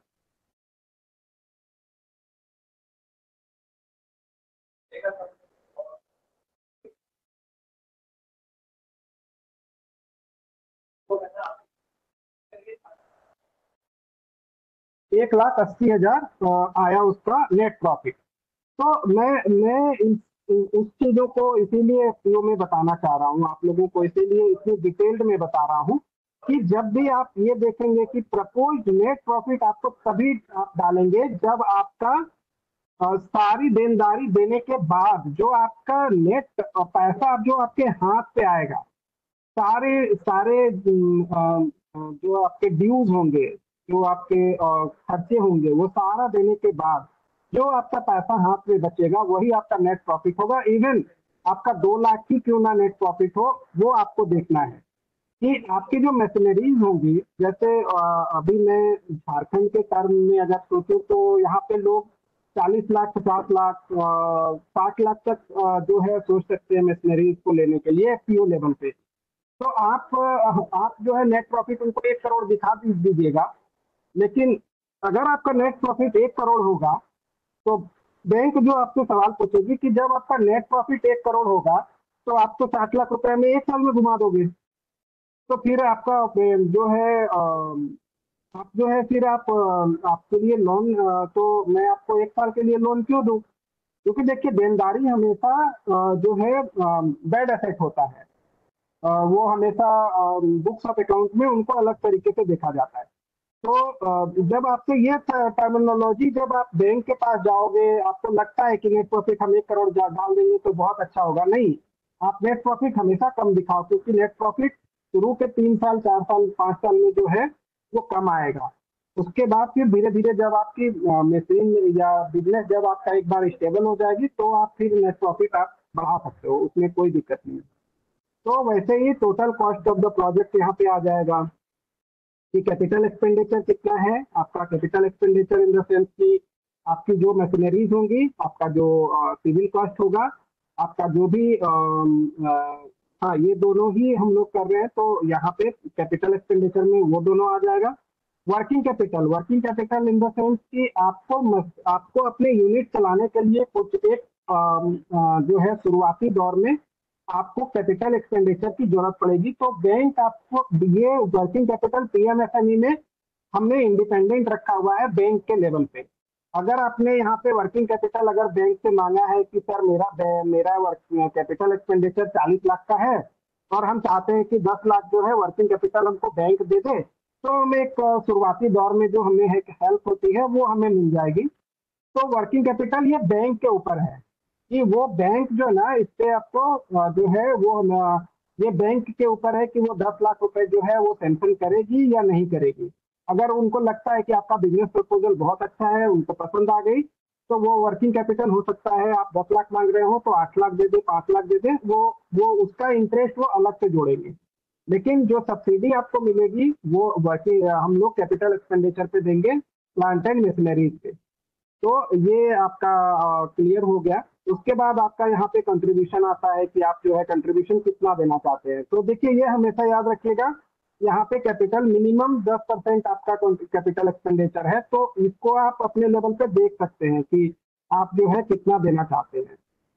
एक लाख अस्सी हजार अ, आया उसका नेट प्रॉफिट। तो मैं मैं इन, इन, उस चीजों को इसीलिए एफपीओ में बताना चाह रहा हूँ आप लोगों को, इसीलिए इतनी डिटेल्ड में बता रहा हूँ कि जब भी आप ये देखेंगे कि प्रपोज नेट प्रॉफिट आपको तभी आप डालेंगे जब आपका अ, सारी देनदारी देने के बाद जो आपका नेट पैसा जो आपके हाथ पे आएगा, सारे सारे अम, अ, जो आपके ड्यूज होंगे, जो आपके अ, खर्चे होंगे, वो सारा देने के बाद जो आपका पैसा हाथ में बचेगा वही आपका नेट प्रॉफिट होगा। इवन आपका दो लाख की क्यों ना नेट प्रॉफिट हो, वो आपको देखना है कि आपकी जो मशीनरीज होंगी। जैसे अ, अभी मैं झारखंड के टर्म में अगर सोचूं तो यहाँ पे लोग चालीस लाख पचास लाख साठ लाख तक अ, जो है सोच सकते हैं मशीनरीज को लेने के लिए एफपीओ लेवल पे। तो आप अ, आप जो है नेट प्रॉफिट उनको एक करोड़ दिखा दीजिएगा, लेकिन अगर आपका नेट प्रॉफिट एक करोड़ होगा तो बैंक जो आपसे सवाल पूछेगी कि जब आपका नेट प्रॉफिट एक करोड़ होगा तो आप तो साठ लाख रुपए में एक साल में घुमा दोगे, तो फिर आपका अ, जो है अ, आप जो है फिर आप अ, आपके लिए लोन, अ, तो मैं आपको एक साल के लिए लोन क्यों दूं? क्योंकि देखिए देनदारी हमेशा अ, जो है बैड एसेट होता है, अ, वो हमेशा बुक्स ऑफ अकाउंट में उनको अलग तरीके से देखा जाता है। तो अ, जब आपसे ये टर्मिनोलॉजी, जब आप बैंक के पास जाओगे आपको लगता है कि नेट प्रॉफिट हम एक करोड़ जा- डाल देंगे तो बहुत अच्छा होगा, नहीं, आप नेट प्रॉफिट हमेशा कम दिखाओ, क्योंकि नेट प्रॉफिट शुरू के तीन साल चार साल पांच साल में जो है वो कम आएगा। उसके बाद फिर धीरे धीरे जब आपकी मशीन या बिजनेस जब आपका एक बार स्टेबल हो जाएगी तो आप फिर नेट प्रॉफिट आप बढ़ा सकते हो, उसमें कोई दिक्कत नहीं है। तो वैसे ही total cost of the project यहाँ पे आ जाएगा कि कैपिटल एक्सपेंडिचर कितना है आपका। Capital expenditure in the sense की आपकी जो मशीनरीज होंगी, आपका जो सिविल कॉस्ट होगा, आपका जो भी अम, अ, हाँ ये दोनों ही हम लोग कर रहे हैं, तो यहाँ पे कैपिटल एक्सपेंडिचर में वो दोनों आ जाएगा। Working capital, working capital in the sense कि आपको मस- आपको अपने यूनिट चलाने के लिए कुछ एक अम, अ, जो है शुरुआती दौर में आपको कैपिटल एक्सपेंडिचर की जरूरत पड़ेगी, तो बैंक आपको ये वर्किंग कैपिटल पीएमएफएमई में हमने इंडिपेंडेंट रखा हुआ है बैंक के लेवल पे। अगर आपने यहाँ पे वर्किंग कैपिटल अगर बैंक से मांगा है कि सर मेरा बे- मेरा कैपिटल एक्सपेंडिचर चालीस लाख का है और हम चाहते हैं कि दस लाख जो है वर्किंग कैपिटल हमको बैंक दे दे, तो हमें एक अ, शुरुआती दौर में जो हमें एक हेल्प होती है वो हमें मिल जाएगी। तो वर्किंग कैपिटल ये बैंक के ऊपर है कि वो बैंक जो ना इस पे आपको अ, जो है वो न, ये बैंक के ऊपर है कि वो दस लाख रुपए जो है वो सैंक्शन करेगी या नहीं करेगी। अगर उनको लगता है कि आपका बिजनेस प्रपोजल बहुत अच्छा है, उनको पसंद आ गई, तो वो वर्किंग कैपिटल हो सकता है आप दस लाख मांग रहे हो तो आठ लाख दे दे, पांच लाख दे दे, वो वो उसका इंटरेस्ट वो अलग से जोड़ेंगे। लेकिन जो सब्सिडी आपको मिलेगी वो वर्किंग हम लोग कैपिटल एक्सपेंडिचर पे देंगे, प्लांट एंड मशीनरीज पे। तो ये आपका क्लियर हो गया। उसके बाद आपका यहाँ पे कंट्रीब्यूशन आता है कि आप जो है कंट्रीब्यूशन कितना देना चाहते हैं। तो देखिए ये हमेशा याद रखिएगा, यहाँ पे कैपिटल मिनिमम दस परसेंट आपका कैपिटल एक्सपेंडिचर है, तो इसको आप अपने लेवल पे देख सकते हैं कि आप जो है कितना देना चाहते हैं।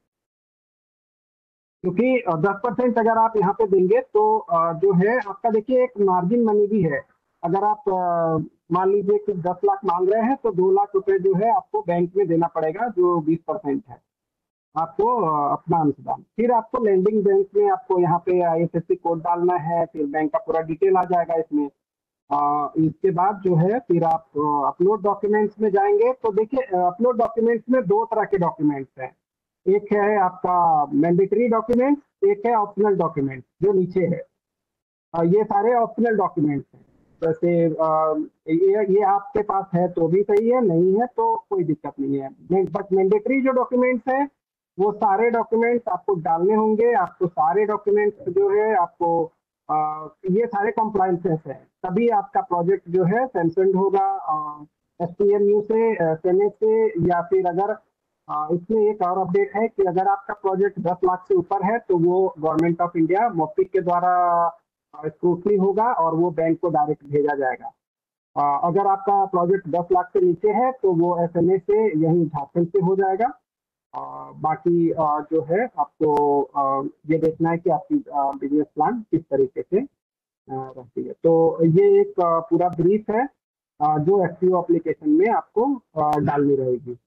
क्योंकि दस परसेंट अगर आप यहाँ पे देंगे तो अ, जो है आपका देखिए एक मार्जिन मनी भी है। अगर आप अ, मान लीजिए कि दस लाख मांग रहे हैं तो दो लाख रुपए जो है आपको बैंक में देना पड़ेगा, जो बीस परसेंट है आपको अ, अपना अंशदान। फिर आपको लैंडिंग बैंक में आपको यहाँ पे आईएफएससी कोड डालना है, फिर बैंक का पूरा डिटेल आ जाएगा इसमें। अ, इसके बाद जो है फिर आप अपलोड डॉक्यूमेंट्स में जाएंगे, तो देखिए अपलोड डॉक्यूमेंट्स में दो तरह के डॉक्यूमेंट्स हैं। एक है आपका मैंडेटरी डॉक्यूमेंट, एक है ऑप्शनल डॉक्यूमेंट जो नीचे है। अ, ये सारे ऑप्शनल डॉक्यूमेंट्स हैं। जैसे अ, ये ये आपके पास है तो भी सही है, नहीं है तो कोई दिक्कत नहीं है। बट मैंडेटरी जो डॉक्यूमेंट्स हैं वो सारे डॉक्यूमेंट्स आपको डालने होंगे। आपको सारे डॉक्यूमेंट्स जो है आपको अ, ये सारे कंप्लायंसेस है, तभी आपका प्रोजेक्ट जो है सैंक्शन होगा एसपीएमयू से, सेनेट से, या फिर अगर अ, इसमें एक और अपडेट है कि अगर आपका प्रोजेक्ट दस लाख से ऊपर है तो वो गवर्नमेंट ऑफ इंडिया मॉपिक के द्वारा स्क्रूटनी होगा और वो बैंक को डायरेक्ट भेजा जाएगा। अ, अगर आपका प्रोजेक्ट दस लाख से नीचे है तो वो एसएमए से यहीं झारखंड से हो जाएगा। अ, बाकी अ, जो है आपको अ, ये देखना है कि आपकी बिजनेस प्लान किस तरीके से अ, रहती है। तो ये एक अ, पूरा ब्रीफ है अ, जो एफपीओ एप्लीकेशन में आपको अ, डालनी रहेगी।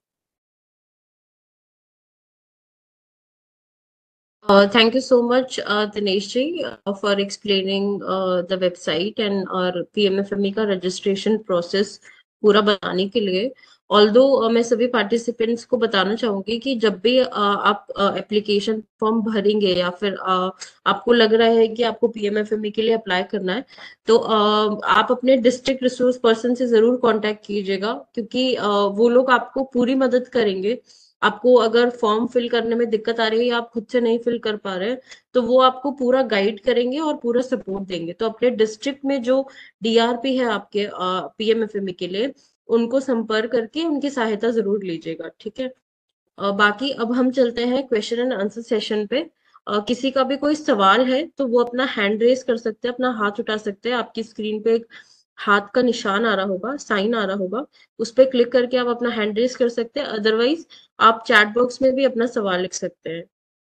Uh, thank you so much, uh, Dinesh ji, uh, for explaining uh, the website and और P M F M E का registration process पूरा बताने के लिए। ऑल्दो uh, मैं सभी पार्टिसिपेंट्स को बताना चाहूंगी कि जब भी uh, आप एप्लीकेशन uh, फॉर्म भरेंगे या फिर uh, आपको लग रहा है कि आपको P M F M E के लिए अप्लाई करना है, तो uh, आप अपने डिस्ट्रिक्ट रिसोर्स पर्सन से जरूर कांटेक्ट कीजिएगा, क्योंकि uh, वो लोग आपको पूरी मदद करेंगे। आपको अगर फॉर्म फिल करने में दिक्कत आ रही है या आप खुद से नहीं फिल कर पा रहे हैं, तो वो आपको पूरा गाइड करेंगे और पूरा सपोर्ट देंगे। तो अपने डिस्ट्रिक्ट में जो डीआरपी है आपके पीएमएफएमई के लिए, उनको संपर्क करके उनकी सहायता जरूर लीजिएगा, ठीक है। अ, बाकी अब हम चलते हैं क्वेश्चन एंड आंसर सेशन पे। अ, किसी का भी कोई सवाल है तो वो अपना हैंड रेज कर सकते हैं, अपना हाथ उठा सकते हैं। आपकी स्क्रीन पे एक हाथ का निशान आ रहा होगा, साइन आ रहा होगा, उस पर क्लिक करके आप अपना हैंड रेस कर सकते हैं। अदरवाइज आप चैट बॉक्स में भी अपना सवाल लिख सकते हैं।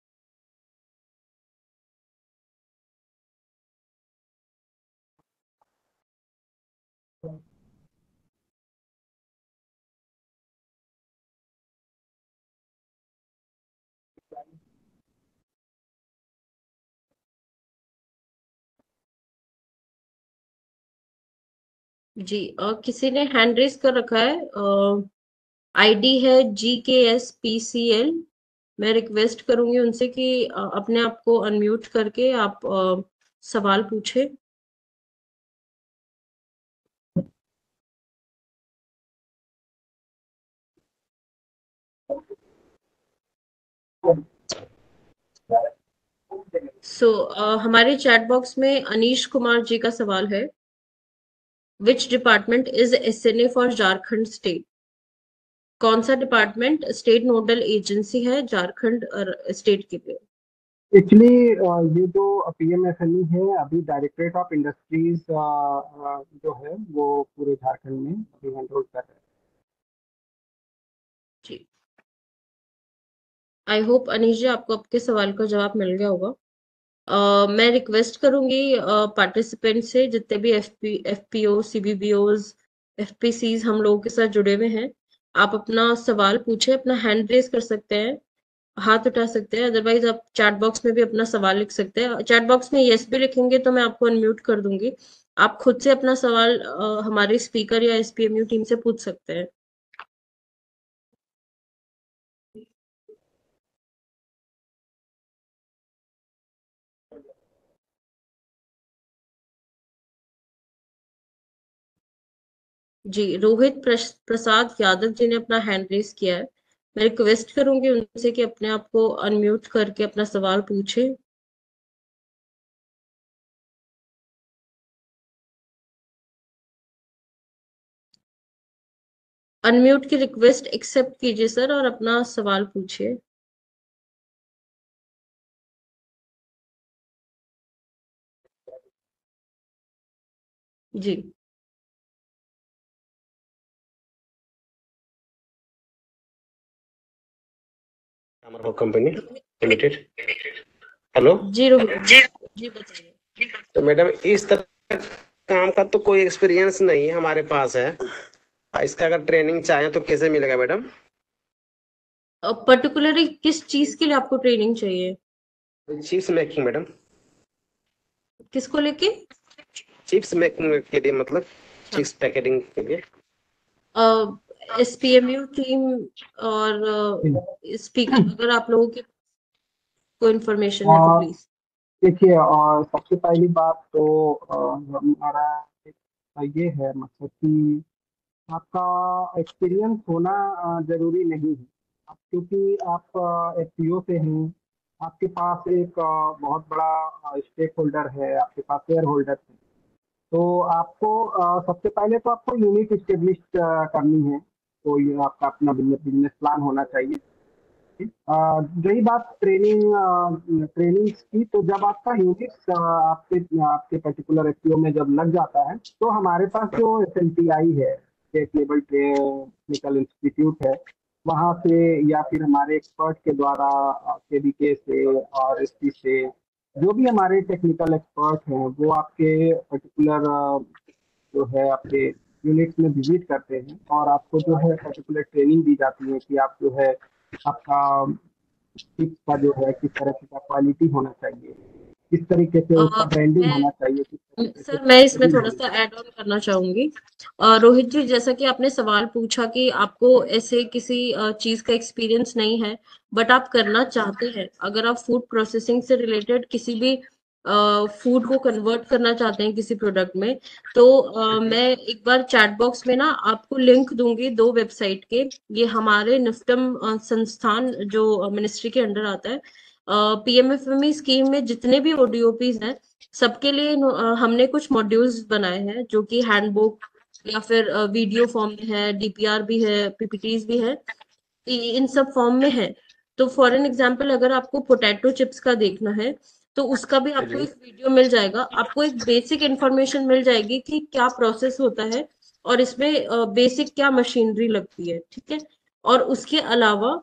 जी, और किसी ने हैंड रेस कर रखा है, आईडी है G K S P C L. मैं रिक्वेस्ट करूंगी उनसे कि अ, अपने आप को अनम्यूट करके आप अ, सवाल पूछे। सो so, हमारे चैट बॉक्स में अनीश कुमार जी का सवाल है, which department is S N A for Jharkhand state? कौन सा डिपार्टमेंट स्टेट नोडल एजेंसी है झारखंड स्टेट के लिए? एक्चुअली ये जो पीएमएफएमई है अभी डायरेक्टरेट ऑफ इंडस्ट्रीज जो है वो पूरे झारखंड में अभी हैंडल कर रहे हैं। जी, आई होप अनीश जी आपको आपके सवाल का जवाब मिल गया होगा। Uh, मैं रिक्वेस्ट करूंगी पार्टिसिपेंट से, जितने भी F P F P O C B B Os F P Cs हम लोगों के साथ जुड़े हुए हैं, आप अपना सवाल पूछे, अपना हैंड रेस कर सकते हैं, हाथ उठा सकते हैं। अदरवाइज आप चैट बॉक्स में भी अपना सवाल लिख सकते हैं। चैट बॉक्स में यस भी लिखेंगे तो मैं आपको अनम्यूट कर दूंगी। आप खुद से अपना सवाल uh, हमारे स्पीकर या S P M U team से पूछ सकते हैं। जी, रोहित प्रस- प्रसाद यादव जी ने अपना हैंड रेस किया है। मैं रिक्वेस्ट करूंगी उनसे कि अपने आप को अनम्यूट करके अपना सवाल पूछे। अनम्यूट की रिक्वेस्ट एक्सेप्ट कीजिए सर और अपना सवाल पूछिए। जी, कंपनी लिमिटेड। हेलो जी रोहित जी जी बताइए। तो मैडम इस तरह काम का तो कोई एक्सपीरियंस नहीं हमारे पास है, इसका अगर ट्रेनिंग चाहे तो कैसे मिलेगा मैडम? पर्टिकुलरली किस चीज के लिए आपको ट्रेनिंग चाहिए? Chips making madam. किसको लेके? चिप्स मेकिंग के लिए, मतलब चिप्स पैकेटिंग के लिए। S P M U team और स्पीकर, अगर आप लोगों की कोई इन्फॉर्मेशन है तो प्लीज। देखिए, और सबसे पहली बात तो अ, हमारा एक ये है मतलब कि आपका एक्सपीरियंस होना अ, जरूरी नहीं है। आप क्योंकि आप एफ पी ओ से हैं, आपके पास एक अ, बहुत बड़ा स्टेक होल्डर है, आपके पास शेयर होल्डर है, तो आपको अ, सबसे पहले तो आपको यूनिट इस्टेब्लिश करनी है। तो ये आपका अपना बिजनेस प्लान होना चाहिए। अ, रही बात ट्रेनिंग ट्रेनिंग की, तो जब आपका यूनिट आपके आपके पर्टिकुलर एफ पी ओ में जब लग जाता है तो हमारे पास जो एस एन टी आई है, स्टेट लेवल टेक्निकल इंस्टीट्यूट है, वहाँ से या फिर हमारे एक्सपर्ट के द्वारा के वी के से और एस टी से जो भी हमारे टेक्निकल एक्सपर्ट हैं वो आपके पर्टिकुलर जो है आपके यूनिट्स में विजिट करते हैं और आपको जो है पर्टिकुलर ट्रेनिंग दी जाती है कि आप जो है आपका चिप्स का जो है किस तरह का क्वालिटी होना चाहिए, किस तरीके से उसका ब्रांडिंग होना चाहिए, किस तरीके से सर मैं इसमें packaging थोड़ा होनी सा ऐड ऑन करना चाहूंगी। अ, रोहित जी, जैसा कि आपने सवाल पूछा कि आपको ऐसे किसी अ, चीज का एक्सपीरियंस नहीं है बट आप करना चाहते हैं, अगर आप फूड प्रोसेसिंग से रिलेटेड किसी भी फूड को कन्वर्ट करना चाहते हैं किसी प्रोडक्ट में, तो अ, मैं एक बार चैट बॉक्स में ना आपको लिंक दूंगी दो वेबसाइट के। ये हमारे निफ्टम अ, संस्थान जो मिनिस्ट्री के अंडर आता है, P M F M E scheme में जितने भी ओ डी ओ पीज हैं सबके लिए इन्हो- अ, हमने कुछ मॉड्यूल्स बनाए हैं जो कि हैंडबुक या फिर वीडियो फॉर्म में है, डी पी आर भी है, पी पी टीज भी है, इ- इन सब फॉर्म में है। तो फॉर एन एग्जांपल अगर आपको पोटैटो चिप्स का देखना है तो उसका भी आपको एक वीडियो मिल जाएगा। आपको एक बेसिक इंफॉर्मेशन मिल जाएगी कि क्या प्रोसेस होता है और इसमें बेसिक क्या मशीनरी लगती है, ठीक है। और उसके अलावा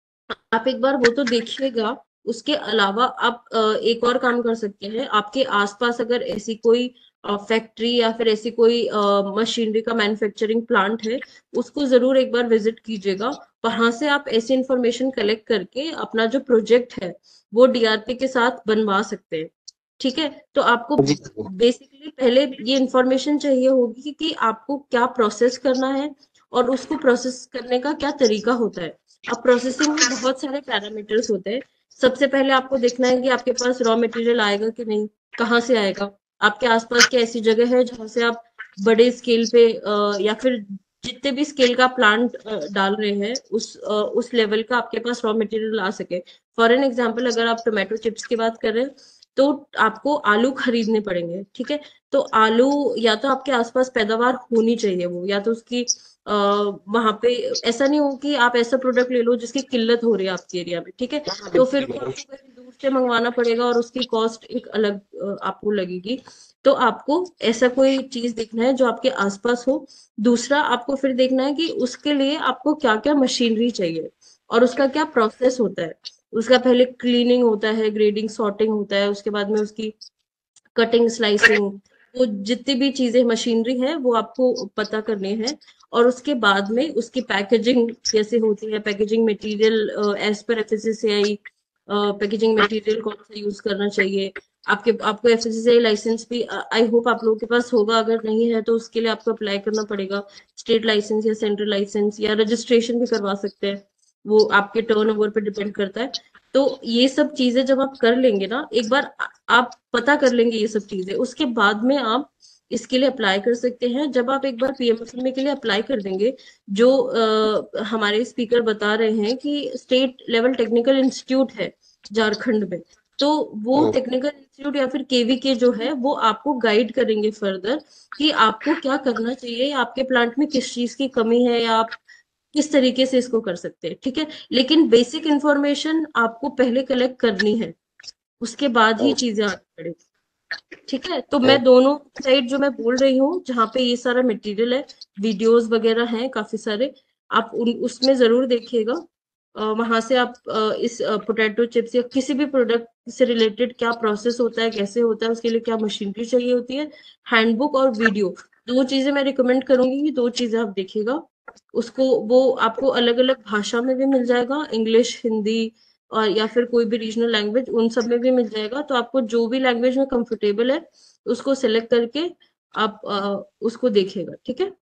आप एक बार वो तो देखिएगा। उसके अलावा आप अ, एक और काम कर सकते हैं। आपके आसपास अगर ऐसी कोई फैक्ट्री या फिर ऐसी कोई मशीनरी का मैन्युफैक्चरिंग प्लांट है, उसको जरूर एक बार विजिट कीजिएगा। वहां से आप ऐसी इंफॉर्मेशन कलेक्ट करके अपना जो प्रोजेक्ट है वो डीआरपी के साथ बनवा सकते हैं, ठीक है। तो आपको बेसिकली पहले ये इंफॉर्मेशन चाहिए होगी कि, कि आपको क्या प्रोसेस करना है और उसको प्रोसेस करने का क्या तरीका होता है। अब प्रोसेसिंग में बहुत सारे पैरामीटर्स होते हैं। सबसे पहले आपको देखना है कि आपके पास रॉ मटेरियल आएगा कि नहीं, कहाँ से आएगा। आपके आसपास की ऐसी जगह है जहां से आप बड़े स्केल पे अ, या फिर जितने भी स्केल का प्लांट डाल रहे हैं उस अ, उस लेवल का आपके पास रॉ मटेरियल आ सके। फॉर एन एग्जांपल, अगर आप टोमेटो चिप्स की बात कर रहे हैं तो आपको आलू खरीदने पड़ेंगे, ठीक है। तो आलू या तो आपके आसपास पैदावार होनी चाहिए, वो या तो उसकी आ, वहां पे ऐसा नहीं हो कि आप ऐसा प्रोडक्ट ले लो जिसकी किल्लत हो रही है आपके एरिया में, ठीक है। तो फिर वो आपको कहीं दूर से मंगवाना पड़ेगा और उसकी कॉस्ट एक अलग अ, आपको लगेगी। तो आपको ऐसा कोई चीज देखना है जो आपके आसपास हो। दूसरा, आपको फिर देखना है कि उसके लिए आपको क्या क्या मशीनरी चाहिए और उसका क्या प्रोसेस होता है। उसका पहले क्लीनिंग होता है, ग्रेडिंग सॉर्टिंग होता है, उसके बाद में उसकी कटिंग स्लाइसिंग, वो जितनी भी चीजें मशीनरी है वो आपको पता करनी है। और उसके बाद में उसकी पैकेजिंग कैसे होती है, पैकेजिंग मटेरियल एज पर एफएसएसएआई पैकेजिंग मटेरियल कौन सा यूज करना चाहिए। आपके आपको एफएसएसएआई लाइसेंस भी आई होप आप लोगों के पास होगा, अगर नहीं है तो उसके लिए आपको अप्लाई करना पड़ेगा। स्टेट लाइसेंस या सेंट्रल लाइसेंस या रजिस्ट्रेशन भी करवा सकते हैं, वो आपके टर्नओवर पे डिपेंड करता है। तो ये सब चीजें जब आप कर लेंगे ना, एक बार आप पता कर लेंगे ये सब चीजें, उसके बाद में आप इसके लिए अप्लाई कर सकते हैं। जब आप एक बार पीएमएफएमई के लिए अप्लाई कर देंगे, जो आ, हमारे स्पीकर बता रहे हैं कि स्टेट लेवल टेक्निकल इंस्टीट्यूट है झारखंड में, तो वो टेक्निकल इंस्टीट्यूट या फिर केवीके जो है वो आपको गाइड करेंगे फर्दर कि आपको क्या करना चाहिए, आपके प्लांट में किस चीज की कमी है या आप किस तरीके से इसको कर सकते हैं, ठीक है। लेकिन बेसिक इंफॉर्मेशन आपको पहले कलेक्ट करनी है, उसके बाद ही चीजें आगे बढ़ेगी, ठीक है। तो मैं दोनों साइड जो मैं बोल रही हूँ जहाँ पे ये सारा मटेरियल है, वीडियोस वगैरह हैं काफी सारे, आप उन उसमें जरूर देखिएगा। वहां से आप अ, इस पोटैटो चिप्स या किसी भी प्रोडक्ट से रिलेटेड क्या प्रोसेस होता है, कैसे होता है, उसके लिए क्या मशीनरी चाहिए होती है, हैंडबुक और वीडियो, दो चीजें मैं रिकमेंड करूंगी कि दो चीजें आप देखिएगा। उसको वो आपको अलग अलग भाषा में भी मिल जाएगा, इंग्लिश, हिंदी और या फिर कोई भी रीजनल लैंग्वेज, उन सब में भी मिल जाएगा। तो आपको जो भी लैंग्वेज में कंफर्टेबल है उसको सिलेक्ट करके आप आ, उसको देखिएगा, ठीक है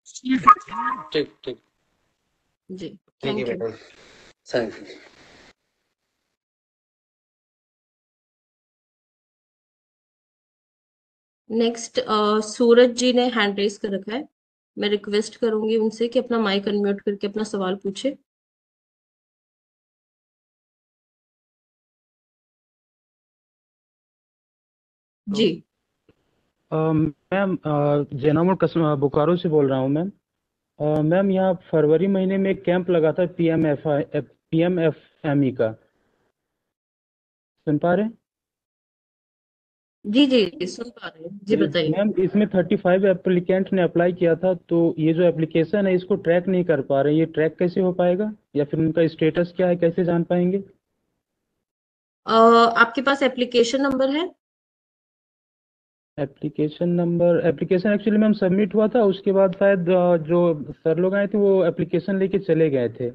ठीक ठीक। जी। ठीक है thank you. Madam, thank you. Next Suraj ji ने हैंड रेस कर रखा है। मैं रिक्वेस्ट करूंगी उनसे कि अपना माइक अनम्यूट करके अपना सवाल पूछे। जी मैम, जैनामुल कसम बोकारो से बोल रहा हूँ मैम। अ, मैम, यहाँ फरवरी महीने में एक कैंप लगा था P M F P M F M E का, सुन पा रहे हैं? जी जी सुन पा रहे हैं, जी ये बताइए। मैम, इसमें थर्टी फाइव एप्लीकेंट ने अप्लाई किया था, तो ये जो एप्लीकेशन है इसको ट्रैक नहीं कर पा रहे, ये ट्रैक कैसे हो पाएगा या फिर उनका स्टेटस क्या है, कैसे जान पाएंगे? अ, आपके पास एप्लीकेशन नंबर है? Application number application actually ma'am submit हुआ था, उसके बाद शायद अ, जो सर लोग आए थे वो एप्लीकेशन लेके चले गए थे।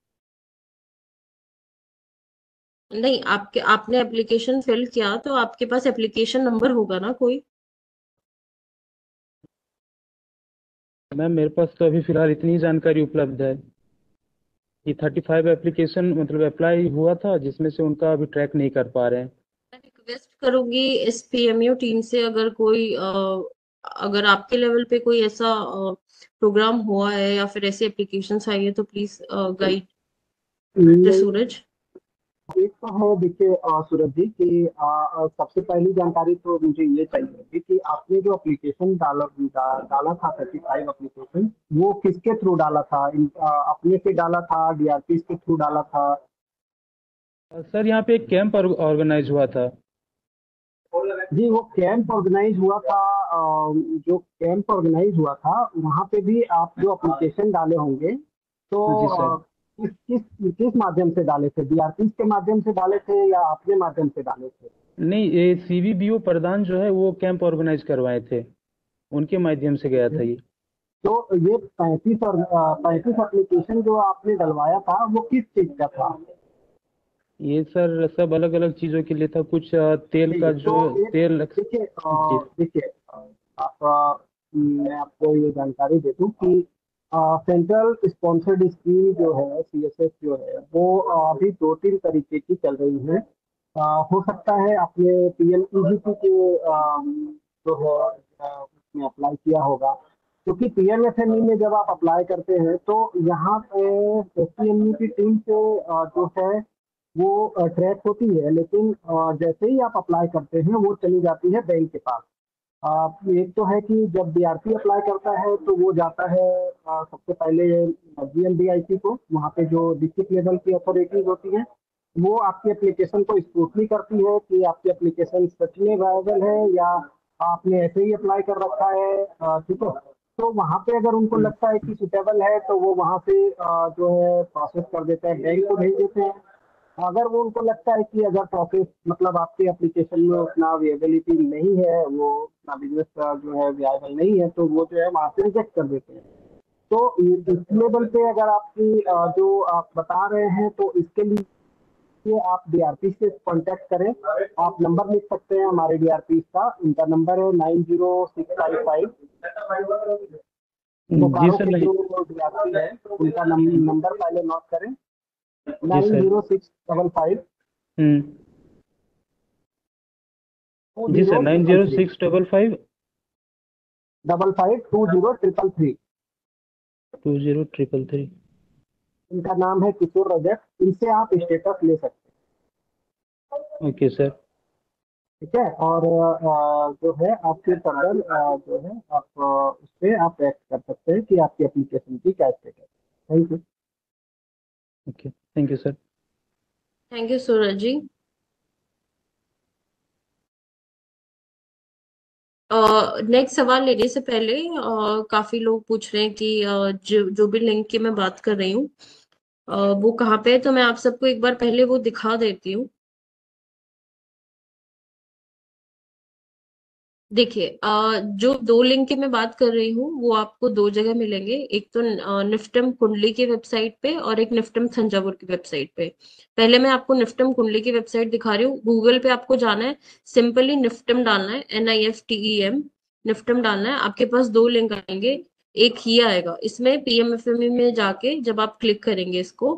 नहीं, आपके आपने एप्लीकेशन फिल किया तो आपके पास एप्लीकेशन नंबर होगा ना कोई। मैम, मेरे पास तो अभी फिलहाल इतनी जानकारी उपलब्ध है कि थर्टी फाइव एप्लीकेशन मतलब अप्लाई हुआ था, जिसमें से उनका अभी ट्रैक नहीं कर पा रहे हैं। मैं रिक्वेस्ट करूंगी इस पीएमयू टीम से, अगर कोई अ, अगर आपके लेवल पे कोई ऐसा प्रोग्राम हुआ है या फिर ऐसी एप्लीकेशंस आई है तो प्लीज गाइड सूरज। एक तो है, देखिए अ, सूरज जी कि अ, अ, सबसे पहली जानकारी तो मुझे ये चाहिए थी कि आपने जो एप्लीकेशन डाला डा, डाला था थर्टी फाइव एप्लीकेशन, वो किसके थ्रू डाला था? इन, अ, अपने से डाला था, डीआरपी के थ्रू डाला था? अ, सर, यहाँ पे एक कैंप ऑर्गेनाइज हुआ था। जी वो कैंप ऑर्गेनाइज हुआ था, अ, जो कैंप ऑर्गेनाइज हुआ था वहाँ पे भी आप जो एप्लीकेशन डाले होंगे तो जी अ, सर। किस किस किस माध्यम से डाले थे? बीआरपी के माध्यम से डाले थे या अपने माध्यम से डाले थे? नहीं, ये सीवीबीओ प्रधान जो है वो कैंप ऑर्गेनाइज करवाए थे, उनके माध्यम से गया था ये। तो ये पैंतीस और पैंतीस एप्लीकेशन जो आपने डलवाया था वो किस चीज का था? ये सर सब अलग अलग चीजों के लिए था, कुछ अ, तेल ठीक का है, तो जो एक तेल। देखिए, जी। अ, देखिए, अ, आप अ, मैं आपको ये जानकारी दे दूं कि सेंट्रल स्पॉन्सर्ड स्कीम जो है, सीएसएस जो है, वो अ, अभी दो तीन तरीके की चल रही है। अ, हो सकता है आपने पीएमईजीपी के अ, जो है अ, उसमें अप्लाई किया होगा, क्योंकि पीएमएफएमई में जब आप अप्लाई करते हैं तो यहाँ पे एसपीएमई की टीम से अ, जो है वो ट्रैक होती है, लेकिन अ, जैसे ही आप अप्लाई करते हैं वो चली जाती है बैंक के पास। अ, एक तो है कि जब बीआरपी अप्लाई करता है तो वो जाता है अ, सबसे पहले जीएमडीआईसी को, वहाँ पे जो डिस्ट्रिक्ट लेवल की अथॉरिटीज होती हैं वो आपकी एप्लीकेशन को स्क्रूटनी करती है कि आपकी एप्लीकेशन सच में वायबल है या आपने ऐसे ही अप्लाई कर रखा है। अ, ठीक है, तो वहाँ पे अगर उनको हम्म। लगता है कि सुटेबल है तो वो वहाँ से अ, जो है प्रोसेस कर देते हैं, बैंक को भेज देते हैं। अगर वो उनको लगता है कि अगर प्रोसेस मतलब आपके एप्लीकेशन में उतना अवेलेबिलिटी नहीं है, वो उतना बिजनेस का जो है वायबल नहीं है, तो वो जो है वहाँ से रिजेक्ट कर देते हैं। तो इ- इस लेवल पे अगर आपकी अ, जो आप बता रहे हैं तो इसके लिए आप डीआरपी से कांटेक्ट करें। आप नंबर लिख सकते हैं हमारे डीआरपी का, उनका नंबर है nine zero six five five. जी बोकारो सर। के नहीं। जो डीआरपी है उनका नंबर पहले नोट करें, जी nine sir. Zero six double five hmm. Two जी sir, zero nine triple zero three six double five double five two zero triple three. Two zero triple three. इनका नाम है किशोर रजक, इनसे आप स्टेटस ले सकते ओके सर। हैं। ठीक है, और अ, जो है आपके फर्दर जो है आप अ, उस पर आप एक्ट कर सकते हैं कि आपकी एप्लीकेशन की क्या status. Thank you. Okay, thank you sir. Thank you Suraj ji. Next सवाल लेने से पहले अ, काफी लोग पूछ रहे हैं कि अ, जो जो भी लिंक की मैं बात कर रही हूँ अ, वो कहाँ पे है, तो मैं आप सबको एक बार पहले वो दिखा देती हूँ। देखिए, अ, जो दो लिंक की मैं बात कर रही हूँ वो आपको दो जगह मिलेंगे। एक तो अ, निफ्टम कुंडली की वेबसाइट पे और एक निफ्टम थंजावुर की वेबसाइट पे। पहले मैं आपको निफ्टम कुंडली की वेबसाइट दिखा रही हूँ। गूगल पे आपको जाना है, सिंपली निफ्टम डालना है, N I F T E M, NIFTEM डालना है। आपके पास दो लिंक आएंगे, एक ही आएगा इसमें पीएमएफएमई में जाके जब आप क्लिक करेंगे इसको,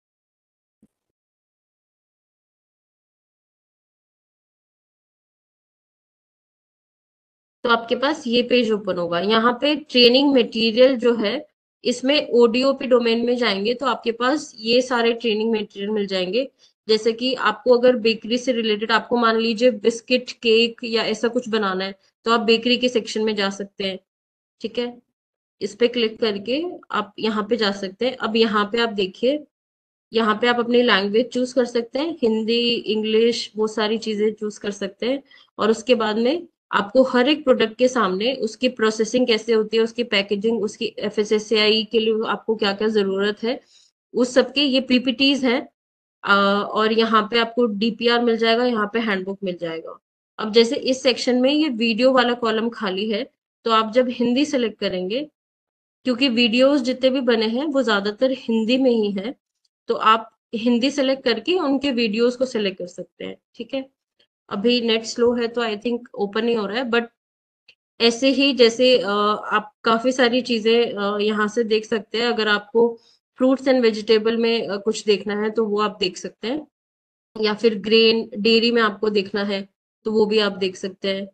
तो आपके पास ये पेज ओपन होगा। यहाँ पे ट्रेनिंग मटेरियल जो है, इसमें ओडीओपी डोमेन में जाएंगे तो आपके पास ये सारे ट्रेनिंग मटेरियल मिल जाएंगे। जैसे कि आपको अगर बेकरी से रिलेटेड, आपको मान लीजिए बिस्किट केक या ऐसा कुछ बनाना है, तो आप बेकरी के सेक्शन में जा सकते हैं। ठीक है, इस पे क्लिक करके आप यहाँ पे जा सकते हैं। अब यहाँ पे आप देखिए, यहाँ पे आप अपनी लैंग्वेज चूज कर सकते हैं, हिंदी, इंग्लिश, वो सारी चीजें चूज कर सकते हैं। और उसके बाद में आपको हर एक प्रोडक्ट के सामने उसकी प्रोसेसिंग कैसे होती है, उसकी पैकेजिंग, उसकी एफएसएसएआई के लिए आपको क्या क्या जरूरत है, उस सबके ये पीपीटीज हैं। अ, और यहाँ पे आपको डीपीआर मिल जाएगा, यहाँ पे हैंडबुक मिल जाएगा। अब जैसे इस सेक्शन में ये वीडियो वाला कॉलम खाली है, तो आप जब हिंदी सेलेक्ट करेंगे, क्योंकि वीडियोस जितने भी बने हैं वो ज्यादातर हिंदी में ही हैं, तो आप हिंदी सेलेक्ट करके उनके वीडियोस को सेलेक्ट कर सकते हैं। ठीक है, अभी नेट स्लो है तो आई थिंक ओपन ही हो रहा है, बट ऐसे ही जैसे अ, आप काफी सारी चीजें अ, यहाँ से देख सकते हैं। अगर आपको फ्रूट्स एंड वेजिटेबल में अ, कुछ देखना है तो वो आप देख सकते हैं, या फिर ग्रेन डेयरी में आपको देखना है तो वो भी आप देख सकते हैं।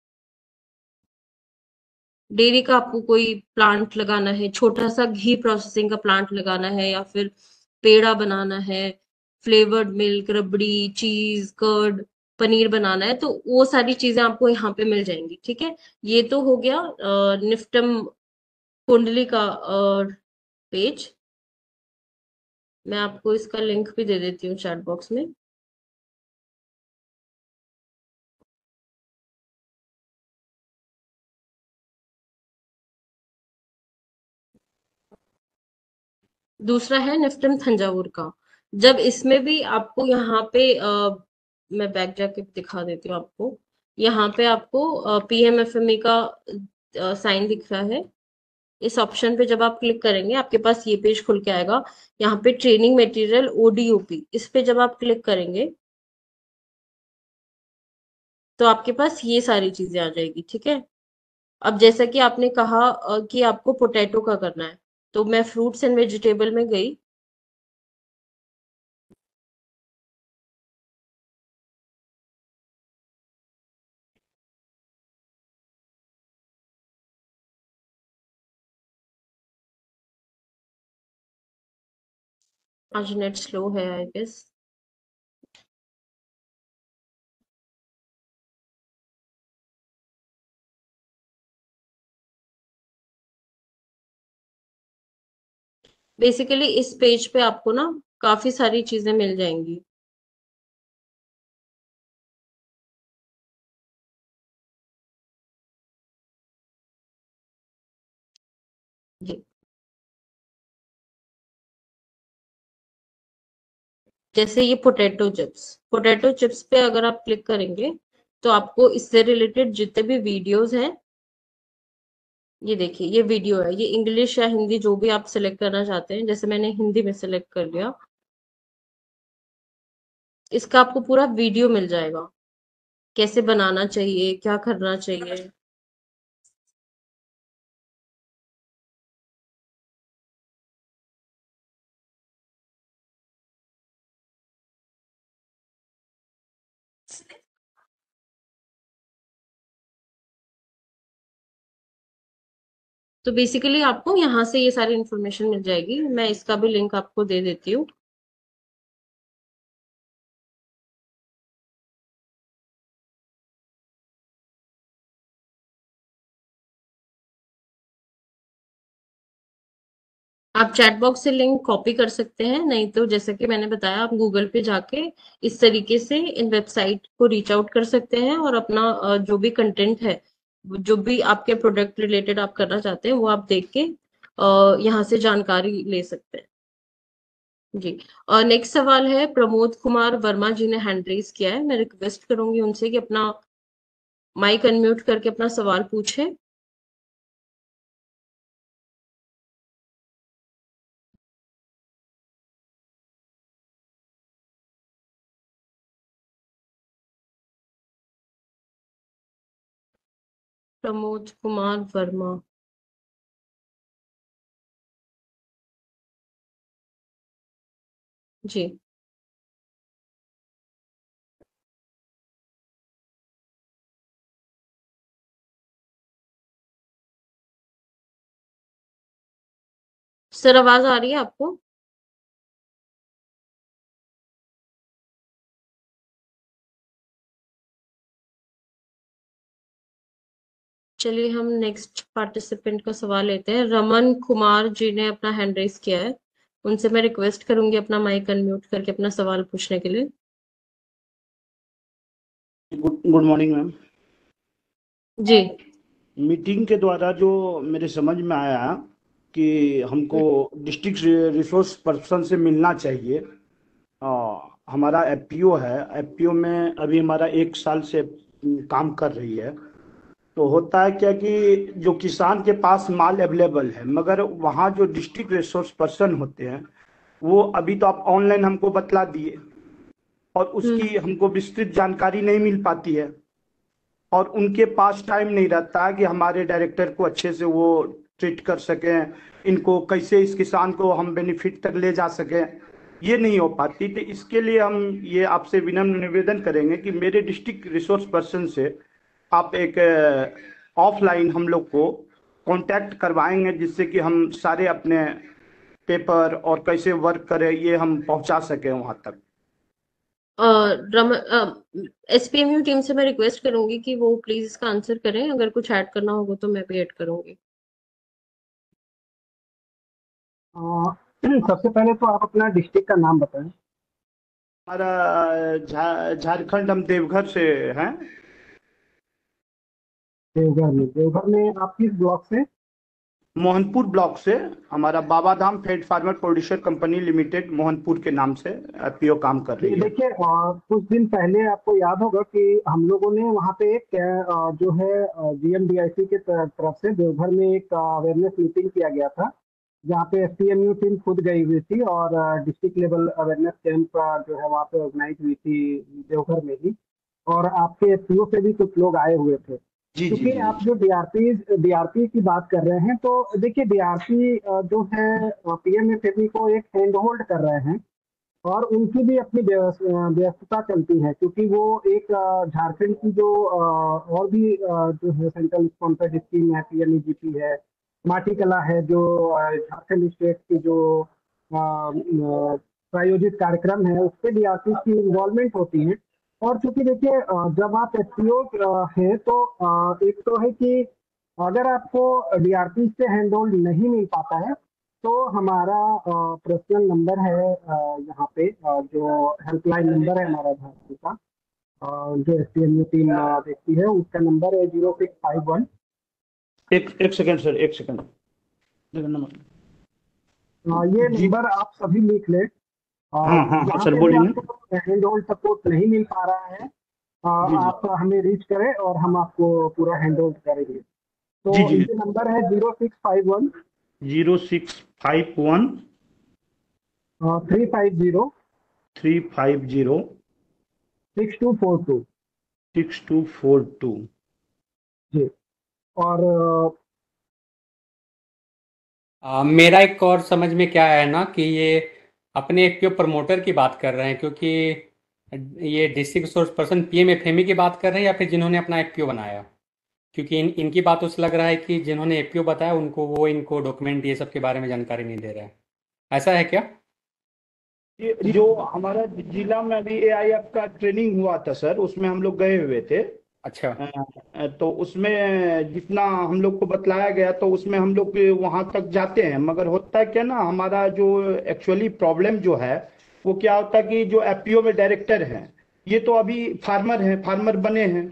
डेयरी का आपको कोई प्लांट लगाना है, छोटा सा घी प्रोसेसिंग का प्लांट लगाना है, या फिर पेड़ा बनाना है, फ्लेवर्ड मिल्क, रबड़ी, चीज, कर्ड, पनीर बनाना है, तो वो सारी चीजें आपको यहाँ पे मिल जाएंगी। ठीक है, ये तो हो गया अ, निफ्टम कुंडली का पेज। मैं आपको इसका लिंक भी दे देती हूँ चैट बॉक्स में। दूसरा है निफ्टम तंजावुर का। जब इसमें भी आपको यहाँ पे अ, मैं बैक जाके दिखा देती हूँ आपको। यहाँ पे आपको पीएमएफएमई का साइन दिख रहा है। इस ऑप्शन पे जब आप क्लिक करेंगे आपके पास ये पेज खुल के आएगा। यहाँ पे ट्रेनिंग मटेरियल ओडीओपी, इस पे जब आप क्लिक करेंगे तो आपके पास ये सारी चीजें आ जाएगी, ठीक है। अब जैसा कि आपने कहा अ, कि आपको पोटैटो का करना है, तो मैं फ्रूट्स एंड वेजिटेबल में गई। आज नेट स्लो है आई गेस। बेसिकली इस पेज पे आपको ना काफी सारी चीजें मिल जाएंगी। जी, जैसे ये पोटैटो चिप्स। पोटैटो चिप्स पे अगर आप क्लिक करेंगे तो आपको इससे रिलेटेड जितने भी वीडियोस हैं, ये देखिए ये वीडियो है। ये इंग्लिश या हिंदी जो भी आप सिलेक्ट करना चाहते हैं, जैसे मैंने हिंदी में सिलेक्ट कर लिया। इसका आपको पूरा वीडियो मिल जाएगा, कैसे बनाना चाहिए, क्या करना चाहिए। तो बेसिकली आपको यहाँ से ये सारी इन्फॉर्मेशन मिल जाएगी। मैं इसका भी लिंक आपको दे देती हूँ। आप चैट बॉक्स से लिंक कॉपी कर सकते हैं, नहीं तो जैसे कि मैंने बताया आप गूगल पे जाके इस तरीके से इन वेबसाइट को रीच आउट कर सकते हैं और अपना अ, जो भी कंटेंट है, जो भी आपके प्रोडक्ट रिलेटेड आप करना चाहते हैं, वो आप देख के अ, यहाँ से जानकारी ले सकते हैं। जी। और नेक्स्ट सवाल है, प्रमोद कुमार वर्मा जी ने हैंड रेज किया है। मैं रिक्वेस्ट करूंगी उनसे कि अपना माइक अनम्यूट करके अपना सवाल पूछे। प्रमोद कुमार वर्मा। जी। सर आवाज आ रही है आपको? चलिए हम नेक्स्ट पार्टिसिपेंट का सवाल लेते हैं। रमन कुमार जी ने अपना हैंड रेज किया है। उनसे मैं रिक्वेस्ट करूंगी अपना माइक अनम्यूट करके अपना सवाल पूछने के लिए। Good good morning ma'am. जी। मीटिंग के द्वारा जो मेरे समझ में आया कि हमको डिस्ट्रिक्ट रिसोर्स पर्सन से मिलना चाहिए। आ, हमारा एफपीओ है, एफपीओ में अभी हमारा एक साल से काम कर रही है। तो होता है क्या कि जो किसान के पास माल अवेलेबल है, मगर वहाँ जो डिस्ट्रिक्ट रिसोर्स पर्सन होते हैं वो अभी तो आप ऑनलाइन हमको बतला दिए और उसकी हमको विस्तृत जानकारी नहीं मिल पाती है और उनके पास टाइम नहीं रहता कि हमारे डायरेक्टर को अच्छे से वो ट्रीट कर सकें, इनको कैसे इस किसान को हम बेनिफिट तक ले जा सकें, ये नहीं हो पाती। तो इसके लिए हम ये आपसे विनम्र निवेदन करेंगे कि मेरे डिस्ट्रिक्ट रिसोर्स पर्सन से आप एक ऑफलाइन हम लोग को कांटेक्ट करवाएंगे, जिससे कि हम सारे अपने पेपर और कैसे वर्क करें ये हम पहुंचा सकें वहां तक। एसपीएमयू टीम से मैं रिक्वेस्ट करूंगी कि वो प्लीज इसका आंसर करें। अगर कुछ ऐड करना होगा तो मैं भी ऐड करूंगी। अ, सबसे पहले तो आप अपना डिस्ट्रिक्ट का नाम बताएं। हमारा झा झारखंड, हम देवघर से हैं। देवघर में। देवघर में आप किस ब्लॉक से? मोहनपुर ब्लॉक से हमारा Baba Dham fed farmer producer company limited Mohanpur के नाम से एफपीओ काम कर रही है। देखिए अ, कुछ दिन पहले आपको याद होगा कि हम लोगों ने वहाँ पे एक अ, जो है जीएमडीआईसी के तर- तरफ से देवघर में एक अवेयरनेस मीटिंग किया गया था, जहाँ पे एफपीएमयू टीम खुद गई हुई थी और डिस्ट्रिक्ट लेवल अवेयरनेस कैंप जो है वहाँ पे ऑर्गेनाइज हुई थी देवघर में ही, और आपके एफपीओ से भी कुछ लोग आए हुए थे। जी जी क्योंकि जी आप जो डीआरपी डीआरपी की बात कर रहे हैं, तो देखिए डीआरपी जो है पीएमएफएमई को एक हैंड होल्ड कर रहे हैं, और उनकी भी अपनी व्यवस- अ, व्यस्तता चलती है, क्योंकि वो एक अ, झारखंड की जो अ, और भी अ, जो है सेंट्रल स्पॉन्सर्ड स्कीम है, पीएमईजीपी है, माटी कला है, जो अ, झारखंड स्टेट की जो अ, अ, प्रायोजित कार्यक्रम है, उस पर डीआरपी की इन्वॉल्वमेंट होती है। और चूंकि देखिए अ, जब आप एफपीओ है तो अ, एक तो है कि अगर आपको डीआरपी से हैंड होल्ड नहीं मिल पाता है, तो हमारा पर्सनल नंबर है अ, यहाँ पे अ, जो हेल्पलाइन नंबर है हमारा भारती का, अ, जो एस टी एम टीम अ, देखती है, उसका नंबर है जीरो सिक्स फाइव वन। एक एक सेकंड सर, एक सेकंड देखो नंबर ये जी। नंबर आप सभी लिख लें। अ, हाँ हाँ हाँ जहाँ सर पे भी बोलिए। आपको हैंड होल्ड सपोर्ट नहीं मिल पा रहा है, अ, जी जी आप हमें रीच करें और हम आपको पूरा हैंड होल्ड करेंगे। तो जी जी। ये नंबर है zero six five one, zero six five one three five zero three five zero six two four two six two four two. जी। और अ, आ, मेरा एक और समझ में क्या आया ना कि ये अपने एफपीओ प्रमोटर की बात कर रहे हैं, क्योंकि ये डिस्ट्रिक्ट रिसोर्स पर्सन पीएमएफएमई की बात कर रहे हैं या फिर जिन्होंने अपना एफपीओ बनाया, क्योंकि इन इनकी बातों से लग रहा है कि जिन्होंने एफपीओ बताया उनको वो इनको डॉक्यूमेंट ये सब के बारे में जानकारी नहीं दे रहा है। ऐसा है क्या? ये जो हमारा जिला में अभी एआईएफ का ट्रेनिंग हुआ था सर, उसमें हम लोग गए हुए थे। अच्छा। अ, तो उसमें जितना हम लोग को बतलाया गया, तो उसमें हम लोग वहां तक जाते हैं, मगर होता है क्या ना, हमारा जो एक्चुअली प्रॉब्लम जो है वो क्या होता है कि जो एफपीओ में डायरेक्टर हैं, ये तो अभी फार्मर हैं, फार्मर बने हैं,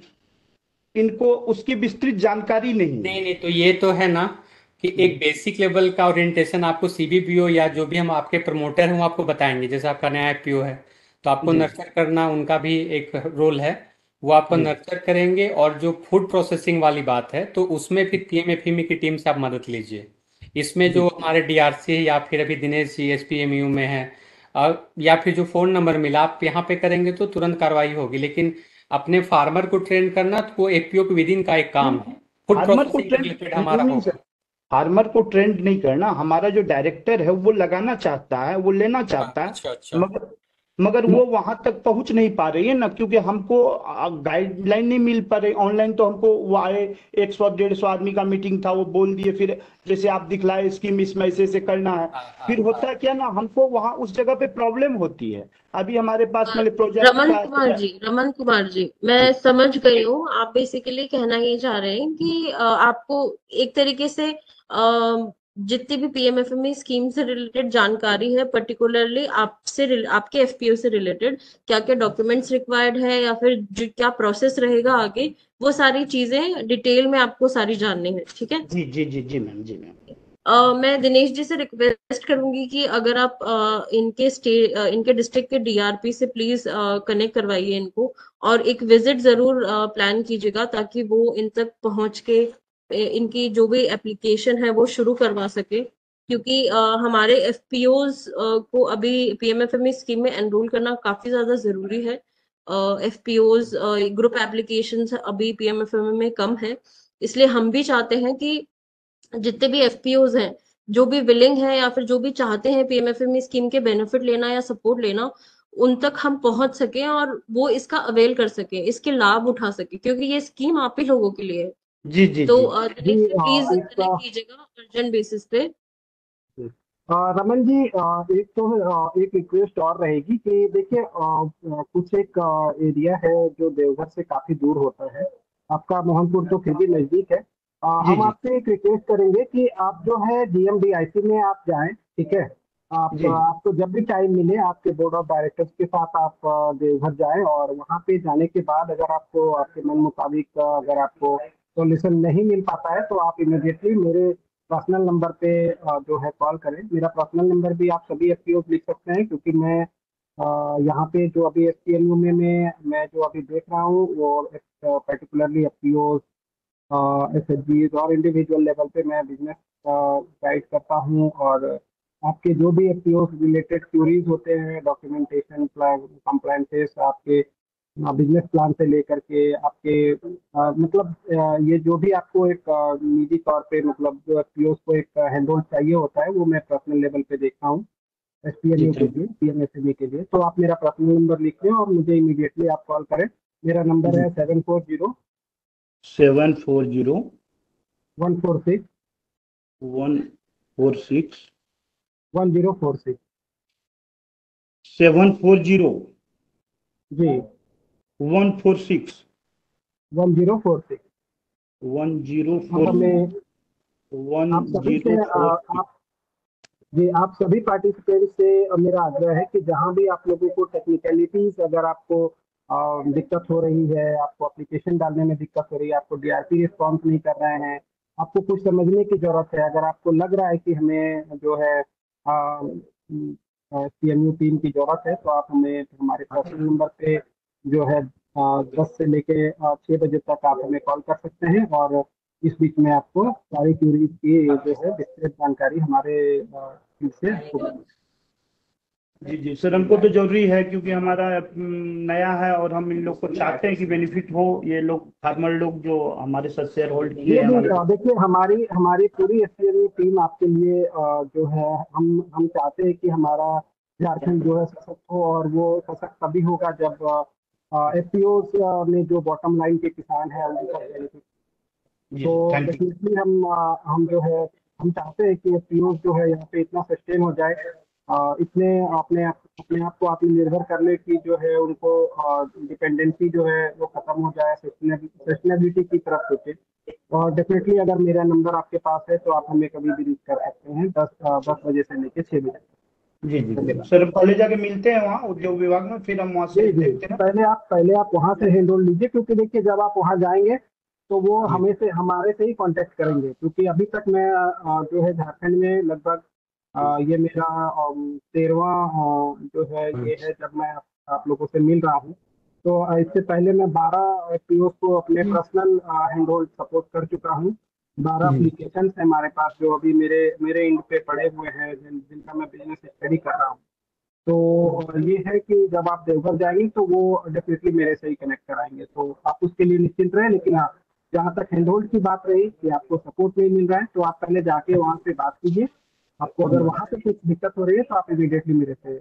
इनको उसकी विस्तृत जानकारी नहीं है। नहीं नहीं, तो ये तो है ना कि एक बेसिक लेवल का ओरिएंटेशन आपको सीबीपीओ या जो भी हम आपके प्रमोटर हैं वो आपको बताएंगे। जैसे आपका नया एफपीओ है तो आपको जी नर्चर करना उनका भी एक रोल है, वो आपको जी नर्चर करेंगे। और जो फूड प्रोसेसिंग वाली बात है तो उसमें फिर पीएमएफएमई की टीम से आप मदद लीजिए। इसमें जी जो हमारे डीआरसी या फिर अभी दिनेश जी एसपीएमयू में है, और या फिर जो फोन नंबर मिला आप यहाँ पे करेंगे तो तुरंत कार्रवाई होगी। लेकिन अपने फार्मर को ट्रेन करना तो वो एफपीओ के विदिन का एक काम है, फूड फार्मर को प्रोसेसिंग ट्रेंड रिलेटेड नहीं हमारा नहीं होगा। सर, फार्मर को ट्रेंड नहीं करना, हमारा जो डायरेक्टर है वो लगाना चाहता है, वो लेना चाहता है, अच्छा अच्छा। मगर मगर वो वहां तक पहुंच नहीं पा रही है ना, क्योंकि हमको गाइडलाइन नहीं मिल पा रही ऑनलाइन। तो हमको वो आए, एक सौ डेढ़ सौ आदमी का मीटिंग था, वो बोल दिए, फिर जैसे आप दिखलाए स्कीम इसमें ऐसे ऐसे करना है, हाँ हाँ फिर होता हाँ। है क्या ना, हमको वहां उस जगह पे प्रॉब्लम होती है। अभी हमारे पास मतलब प्रोजेक्ट रमन का कुमार जी, रमन कुमार जी, मैं समझ गई हूँ। आप बेसिकली कहना ये चाह रहे हैं कि अ, आपको एक तरीके से अ, जितनी भी पीएमएफएमई स्कीम से रिलेटेड जानकारी है, पर्टिकुलरली आपसे रिल- आपके एफपीओ से रिलेटेड क्या क्या डॉक्यूमेंट्स रिक्वायर्ड है या फिर जो क्या प्रोसेस रहेगा आगे, वो सारी चीजें डिटेल में आपको सारी जाननी है, ठीक है? जी जी जी जी मैम, जी मैम। अ, मैं दिनेश जी से रिक्वेस्ट करूंगी कि अगर आप अ, इनके स्टेट इनके डिस्ट्रिक्ट के डीआरपी से प्लीज कनेक्ट करवाइए इनको, और एक विजिट जरूर प्लान कीजिएगा ताकि वो इन तक पहुंच के ए, इनकी जो भी एप्लीकेशन है वो शुरू करवा सके। क्योंकि अ, हमारे एफपीओज को अभी पीएमएफएमई स्कीम में एनरोल करना काफी ज्यादा जरूरी है। एफपीओज ग्रुप एप्लीकेशंस अभी पीएमएफएमई में कम है, इसलिए हम भी चाहते हैं कि जितने भी एफपीओज हैं, जो भी विलिंग है या फिर जो भी चाहते हैं पीएमएफएमई स्कीम के बेनिफिट लेना या सपोर्ट लेना, उन तक हम पहुंच सके और वो इसका अवेल कर सके, इसके लाभ उठा सके, क्योंकि ये स्कीम आप ही लोगों के लिए है। जी जी तो जी अ, जी दिनेश से प्लीज अ, एक कनेक्ट कीजिएगा अर्जेंट बेसिस पे। अ, रमन जी, अ, एक तो अ, एक रिक्वेस्ट और रहेगी कि देखिए अ, अ, कुछ एक एरिया है जो देवघर से काफी दूर होता है, आपका मोहनपुर तो फिर भी नजदीक है। अ, जी हम जी आपसे एक रिक्वेस्ट करेंगे कि आप जो है जीएमडीआईसी में आप जाएं, ठीक है? आप जी जी आपको जब भी टाइम मिले आपके बोर्ड ऑफ डायरेक्टर्स के साथ आप अ, देवघर जाएं, और वहां पे जाने के बाद अगर आपको आपके मन मुताबिक अ, अगर आपको सॉल्यूशन नहीं मिल पाता है, तो आप इमिडिएटली मेरे पर्सनल नंबर पे अ, जो है कॉल करें। मेरा पर्सनल नंबर भी आप सभी एफपीओ लिख सकते हैं, क्योंकि मैं अ, यहाँ पे जो अभी एसपीएमयू में मैं मैं जो अभी देख रहा हूँ वो पर्टिकुलरली एफपीओ, एसएचजीज और इंडिविजुअल लेवल पे मैं बिजनेस गाइड करता हूँ। और आपके जो भी एफपीओ रिलेटेड क्यूरीज होते हैं, डॉक्यूमेंटेशन प्लान, कंप्लायंसेस, आपके बिजनेस प्लान से लेकर के आपके अ, मतलब अ, ये जो भी आपको एक अ, निजी तौर पे मतलब जो एफपीओ को एक हैंडहोल्ड चाहिए होता है, वो मैं पर्सनल लेवल पे देखता हूँ जी एसपीएमयू के थैंक लिए, पीएमएसएमई के लिए। तो आप मेरा पर्सनल नंबर लिख लें और मुझे इमीडिएटली आप कॉल करें। मेरा नंबर जी है seven four zero seven four zero one four six one four six one zero four six. Seven four zero जी, one four six one zero four six. One zero आप four हमें one आप सभी zero से four आ, आप जी आप सभी participant से मेरा आग्रह है कि जहां भी आप लोगों को टेक्निकलिटीज, अगर आपको आ, दिक्कत हो रही है, आपको एप्लीकेशन डालने में दिक्कत हो रही है, आपको डीआरपी रिस्पॉन्स नहीं कर रहे हैं, आपको कुछ समझने की जरूरत है, अगर आपको लग रहा है कि हमें जो है सीएमयू टीम की जरूरत है, तो आप हमें हमारे पर्सनल नंबर पे जो है आ, दस से लेके आ, छः बजे तक आप हमें कॉल कर सकते हैं। और इस बीच में आपको सारी क्यूरीज की जो है विस्तृत जानकारी हमारे आ, टीम से आपको। जी जी सर, हमको तो जरूरी है क्योंकि हमारा हम्म, नया है और हम इन लोग को चाहते हैं कि बेनिफिट हो। ये लोग फार्मर लोग जो हमारे साथ शेयर होल्ड किए जी हैं जी, हमारे। आ, देखिए हमारी हमारी पूरी एसपीएमयू टीम आपके लिए आ, जो है हम हम चाहते हैं कि हमारा झारखंड जो है सशक्त हो, और वो सशक्त तभी होगा जब एफपीओ में जो बॉटम लाइन के किसान है उनका बेनिफिट। जी तो थैंक यू। डेफिनेटली हम आ, हम जो है हम चाहते हैं कि एफपीओ जो है यहाँ पे इतना सस्टेन हो जाए, आ, इतने अपने आप अपने आप को आत्मनिर्भर करने की जो है उनको डिपेंडेंसी जो है वो खत्म हो जाए, सस्टेनेबिलिटी की तरफ सोचे। और डेफिनेटली अगर मेरा नंबर आपके पास है तो आप हमें कभी भी रीच कर सकते हैं, दस आ, दस बजे से लेकर छः बजे तक। जी जी जी धन्यवाद। सर, हम पहले जाके मिलते हैं वहाँ उद्योग विभाग में, फिर हम वहाँ से जी जी, देखते हैं। पहले आप पहले आप वहाँ से हैंड होल्ड लीजिए, क्योंकि देखिए जब आप वहाँ जाएंगे तो वो जी हमें से हमारे से ही कांटेक्ट करेंगे, क्योंकि अभी तक मैं अ, जो है झारखंड में लगभग अ, ये मेरा तेरहवा जो है ये है जब मैं आप, आप लोगों से मिल रहा हूँ। तो अ, इससे पहले मैं बारह पीओ को अपने पर्सनल हैंड होल्ड सपोर्ट कर चुका हूँ। बारह जी एप्लीकेशन है हमारे पास जो अभी मेरे मेरे इंड पे पड़े हुए हैं, जिन, जिनका मैं बिजनेस स्टडी कर रहा हूँ। तो ये है कि जब आप देवघर जाएंगे तो वो डेफिनेटली मेरे से ही कनेक्ट कराएंगे, तो आप उसके लिए निश्चिंत रहें। लेकिन हाँ, जहाँ तक हैंडहोल्ड की बात रही कि आपको सपोर्ट नहीं मिल रहा है, तो आप पहले जाके वहाँ से बात कीजिए। आपको अगर वहाँ पे कुछ दिक्कत हो रही है तो आप इमीडिएटली मेरे से।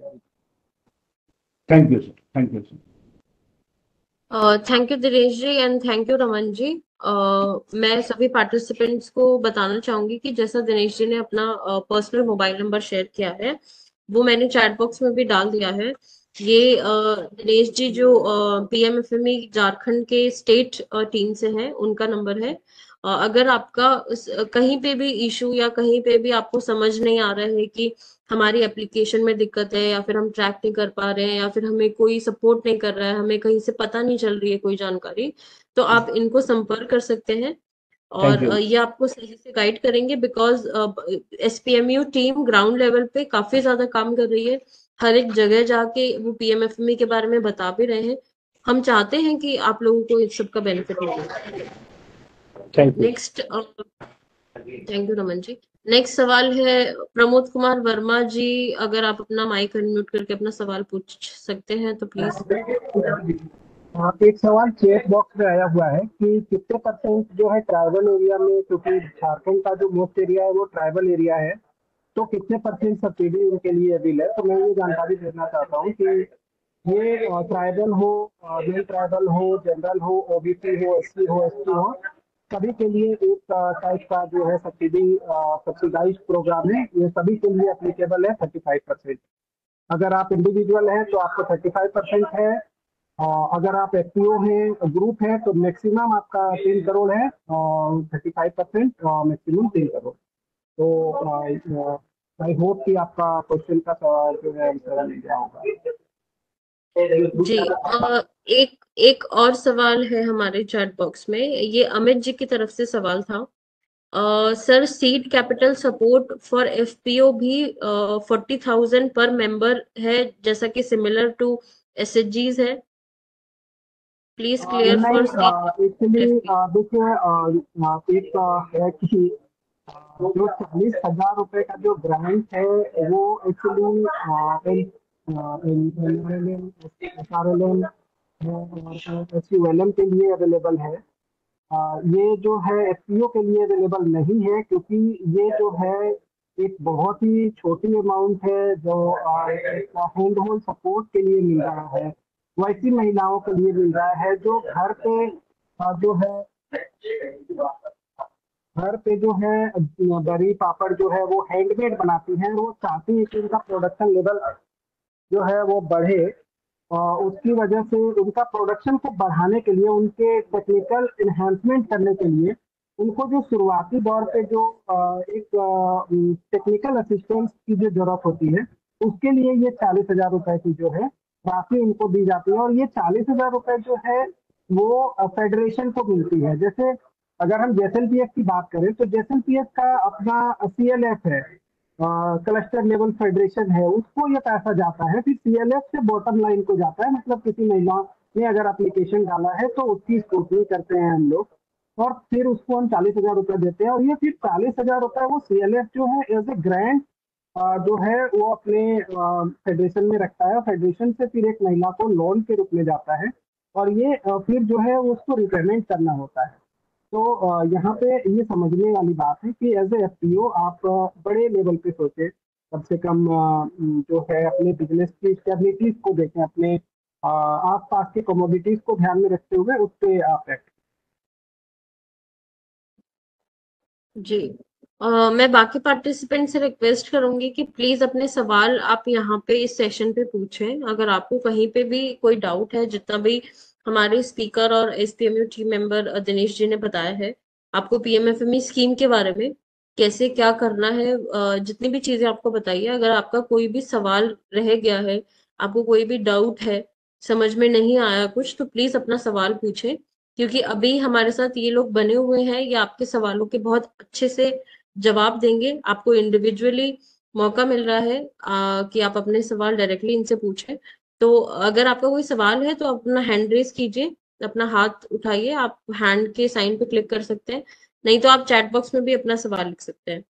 Thank you sir, thank you sir. Thank you Dinesh ji and thank you Raman ji. uh, मैं सभी पार्टिसिपेंट्स को बताना चाहूंगी कि जैसा दिनेश जी ने अपना पर्सनल मोबाइल नंबर शेयर किया है वो मैंने चैट बॉक्स में भी डाल दिया है। ये uh, दिनेश जी जो पीएमएफएमई झारखंड के स्टेट टीम से है उनका नंबर है। uh, अगर आपका उस, कहीं पे भी इशू या कहीं पे भी आपको समझ नहीं आ रहा है कि हमारी एप्लीकेशन में दिक्कत है या फिर हम ट्रैक नहीं कर पा रहे हैं या फिर हमें कोई सपोर्ट नहीं कर रहा है, हमें कहीं से पता नहीं चल रही है कोई जानकारी, तो आप इनको संपर्क कर सकते हैं थैंक और यू। अ, ये आपको सही से गाइड करेंगे। Because SPMU team ground level पे काफी ज्यादा काम कर रही है, हर एक जगह जाके वो पीएमएफएमई के बारे में बता भी रहे हैं। हम चाहते हैं कि आप लोगों को इस सब का बेनिफिट मिले। Thank you. Next, thank you Raman ji. Next सवाल है प्रमोद कुमार वर्मा जी, अगर आप अपना माइक अनम्यूट करके अपना सवाल पूछ सकते हैं तो प्लीज। आप एक सवाल चेक बॉक्स में आया हुआ है कि कितने परसेंट जो है ट्राइबल एरिया में, क्योंकि झारखंड का जो मोस्ट एरिया है वो ट्राइबल एरिया है, तो कितने परसेंट सब्सिडी उनके लिए अवेल है। तो मैं ये जानकारी देना चाहता हूँ कि ये ट्राइबल हो, मेल ट्राइबल हो, जनरल हो, ओबीसी हो, एससी हो, एसटी हो, सभी के लिए एक टाइप का जो है सब्सिडी सब्सिडाइज प्रोग्राम है। ये सभी के लिए एप्लीकेबल है थर्टी फाइव परसेंट। अगर आप इंडिविजुअल हैं तो आपको थर्टी फाइव परसेंट है, अगर आप एफपीओ हैं, ग्रुप है, तो मैक्सिमम आपका तीन करोड़ है, थर्टी फाइव परसेंट मैक्सिमम तीन करोड़। तो आई होप कि आपका क्वेश्चन का सवाल जो है आंसर मिल गया होगा। जी, आ, एक एक और सवाल है हमारे चैट बॉक्स में, ये अमित जी की तरफ से सवाल था। Sir seed capital support for FPO भी फोर्टी थाउजेंड पर मेंबर है, जैसा कि सिमिलर टू एसएचजीज है। प्लीज क्लियर फॉर सीड नहीं, एक्चुअली एफपीओ। देखिए, अ, एक अ, है कि जो चालीस हजार रुपए का जो ग्रांट है वो actually S R L M S U L M के लिए अवेलेबल है। अ, ये जो है एफ पी ओ के लिए अवेलेबल नहीं है, क्योंकि ये जो है एक बहुत ही छोटी अमाउंट है जो हैंड होल्ड सपोर्ट के लिए मिल रहा है, वैसी महिलाओं के लिए मिल रहा है जो घर पे अ, जो है घर पे जो है बड़ी पापड़ जो है वो हैंडमेड बनाती हैं, वो चाहती है कि उनका प्रोडक्शन लेवल जो है वो बढ़े। और उसकी वजह से उनका प्रोडक्शन को बढ़ाने के लिए, उनके टेक्निकल इन्हांसमेंट करने के लिए उनको जो शुरुआती दौर पे जो अ, एक टेक्निकल असिस्टेंस की जो जरूरत होती है, उसके लिए ये चालीस हजार रुपए की जो है राशि उनको दी जाती है। और ये चालीस हजार रुपए जो है वो फेडरेशन को मिलती है। जैसे अगर हम जेएसएलपीएफ की बात करें तो जेएसएलपीएफ का अपना सीएलएफ है, क्लस्टर लेवल फेडरेशन है, उसको ये पैसा जाता है, फिर सीएलएफ से बॉटम लाइन को जाता है। मतलब किसी महिला ने अगर एप्लीकेशन डाला है तो उसकी स्क्रूटनी करते हैं हम लोग, और फिर उसको हम चालीस हजार रुपये देते हैं। और ये फिर चालीस हजार रुपये वो सीएलएफ जो है एज ए ग्रांट जो है वो अपने फेडरेशन में रखता है, और फेडरेशन से फिर एक महिला को लोन के रूप में जाता है, और ये अ, फिर जो है उसको रिपेमेंट करना होता है। तो अ, यहाँ पे ये समझने वाली बात है कि एज ए एफपीओ आप अ, बड़े लेवल पे सोचे, कम से कम अ, जो है अपने बिजनेस की स्टेबिलिटीज को देखें, अपने अ, आसपास के कमोडिटीज को ध्यान में रखते हुए उस पे आप एक्ट। जी। अ, मैं बाकी पार्टिसिपेंट से रिक्वेस्ट करूंगी कि प्लीज अपने सवाल आप यहाँ पे इस सेशन पे पूछें। अगर आपको कहीं पे भी कोई डाउट है, जितना भी हमारे स्पीकर और SPMU team member Dinesh ji ने बताया है आपको पीएमएफएमई स्कीम के बारे में, कैसे क्या करना है, अ, जितनी भी चीजें आपको बताइए। अगर आपका कोई भी सवाल रह गया है, आपको कोई भी डाउट है, समझ में नहीं आया कुछ, तो प्लीज अपना सवाल पूछें, क्योंकि अभी हमारे साथ ये लोग बने हुए हैं, ये आपके सवालों के बहुत अच्छे से जवाब देंगे। आपको इंडिविजुअली मौका मिल रहा है आ, कि आप अपने सवाल डायरेक्टली इनसे पूछें। तो अगर आपका कोई सवाल है तो अपना हैंड रेज कीजिए, अपना हाथ उठाइए, आप हैंड के साइन पे क्लिक कर सकते हैं, नहीं तो आप चैट बॉक्स में भी अपना सवाल लिख सकते हैं।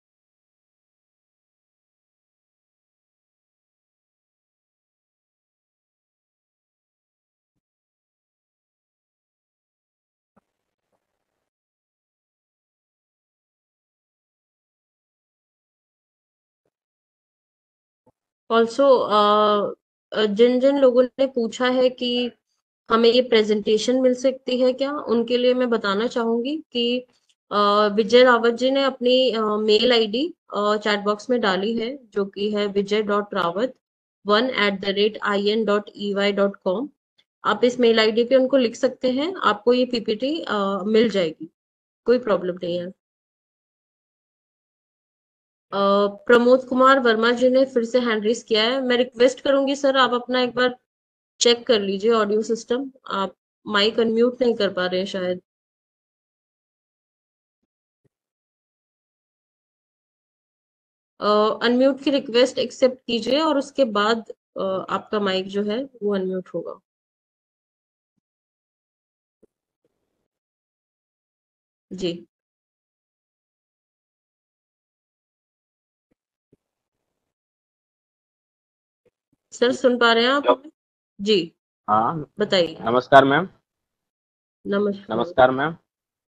ऑल्सो जिन जिन लोगों ने पूछा है कि हमें ये प्रेजेंटेशन मिल सकती है क्या, उनके लिए मैं बताना चाहूंगी कि अ, विजय रावत जी ने अपनी मेल आईडी चैट बॉक्स में डाली है, जो कि है Vijay dot Rawat one at the rate I N dot E Y dot com. आप इस मेल आईडी पे उनको लिख सकते हैं, आपको ये पीपीटी मिल जाएगी, कोई प्रॉब्लम नहीं है। अ, प्रमोद कुमार वर्मा जी ने फिर से हैंड रेस किया है। मैं रिक्वेस्ट करूंगी सर, आप अपना एक बार चेक कर लीजिए ऑडियो सिस्टम, आप माइक अनम्यूट नहीं कर पा रहे हैं शायद। अनम्यूट की रिक्वेस्ट एक्सेप्ट कीजिए और उसके बाद अ, आपका माइक जो है वो अनम्यूट होगा। जी सर, सुन पा रहे हैं आप हेलो। हमें? जी हाँ, बताइए। नमस्कार मैम। नमस्कार। नमस्कार मैम।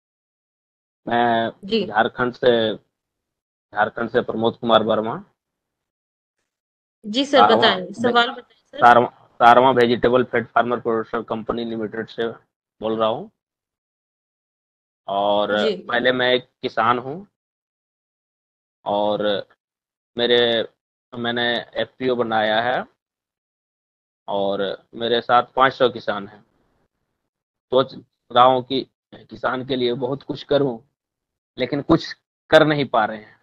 मैं जी झारखंड से झारखंड से प्रमोद कुमार वर्मा, जी सर, सारवा बताएं, सवाल बताएं sir. Sarwa Sarwa vegetable feed farmer producer company limited से बोल रहा हूँ। और जी पहले मैं एक किसान हूँ, और मेरे मैंने एफपीओ बनाया है, और मेरे साथ पाँच सौ किसान हैं। सोच रहा हूँ कि किसान के लिए बहुत कुछ करूँ, लेकिन कुछ कर नहीं पा रहे हैं।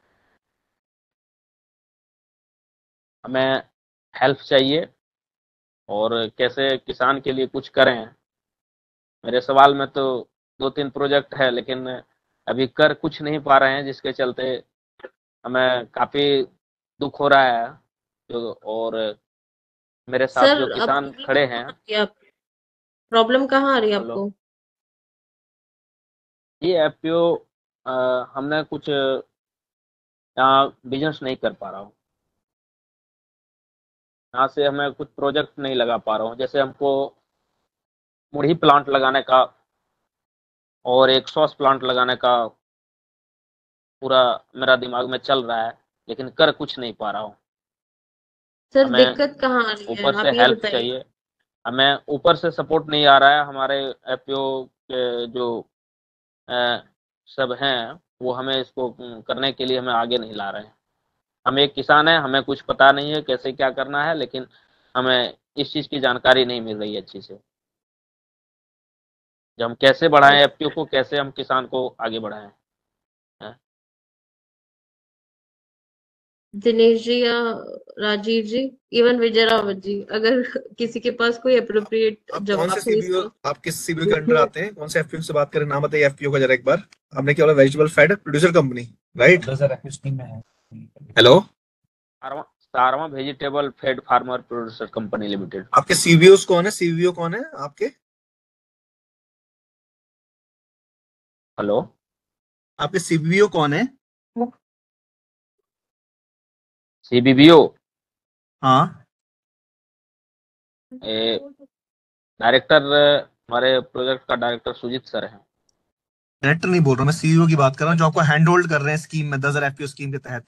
हमें हेल्प चाहिए, और कैसे किसान के लिए कुछ करें। मेरे सवाल में तो दो तीन प्रोजेक्ट है, लेकिन अभी कर कुछ नहीं पा रहे हैं, जिसके चलते हमें काफी दुख हो रहा है। जो और मेरे साथ सर जो अब किसान खड़े हैं, प्रॉब्लम कहाँ आ रही है बोलो। आपको? ये एफपीओ हमने कुछ यहाँ बिजनेस नहीं कर पा रहा हूँ, यहाँ से हमें कुछ प्रोजेक्ट नहीं लगा पा रहा हूँ। जैसे हमको मुरही प्लांट लगाने का और एक सॉस प्लांट लगाने का पूरा मेरा दिमाग में चल रहा है, लेकिन कर कुछ नहीं पा रहा हूँ। सर हमें दिक्कत कहाँ आ रही है, ऊपर से आप ये हेल्प बताइए। चाहिए, हमें ऊपर से सपोर्ट नहीं आ रहा है। हमारे एफपीओ के जो अ, सब हैं वो हमें इसको करने के लिए हमें आगे नहीं ला रहे हैं। हम एक किसान हैं, हमें कुछ पता नहीं है कैसे क्या करना है, लेकिन हमें इस चीज़ की जानकारी नहीं मिल रही है अच्छी से। जब हम कैसे बढ़ाएं एफपीओ को, कैसे हम किसान को आगे बढ़ाएं। हैं? दिनेश जी या राजीव जी, इवन विजय रावत जी, अगर किसी के पास कोई अप्रोप्रिएट आप कौन जवाब से हो सीबीओ, इसका। आप किस सीबीओ के अंडर आते हैं? कौन से एफपीओ से बात करें, नाम बताइए एफपीओ का जरा एक बार। आपने क्या बोला? Vegetable fed producer company, right? Hello, Sarwa vegetable fed farmer producer company limited. आपके सीबीओ कौन है? सीबीओ कौन है आपके? हेलो, आपके सीबीओ कौन है? सीबीबीओ हाँ, डायरेक्टर, हमारे प्रोजेक्ट का डायरेक्टर सुजीत सर हैं। डायरेक्टर नहीं बोल रहा मैं, सीईओ की बात कर रहा हूँ, जो आपको हैंड होल्ड कर रहे हैं स्कीम में, दस हजार एफपीओ स्कीम के तहत।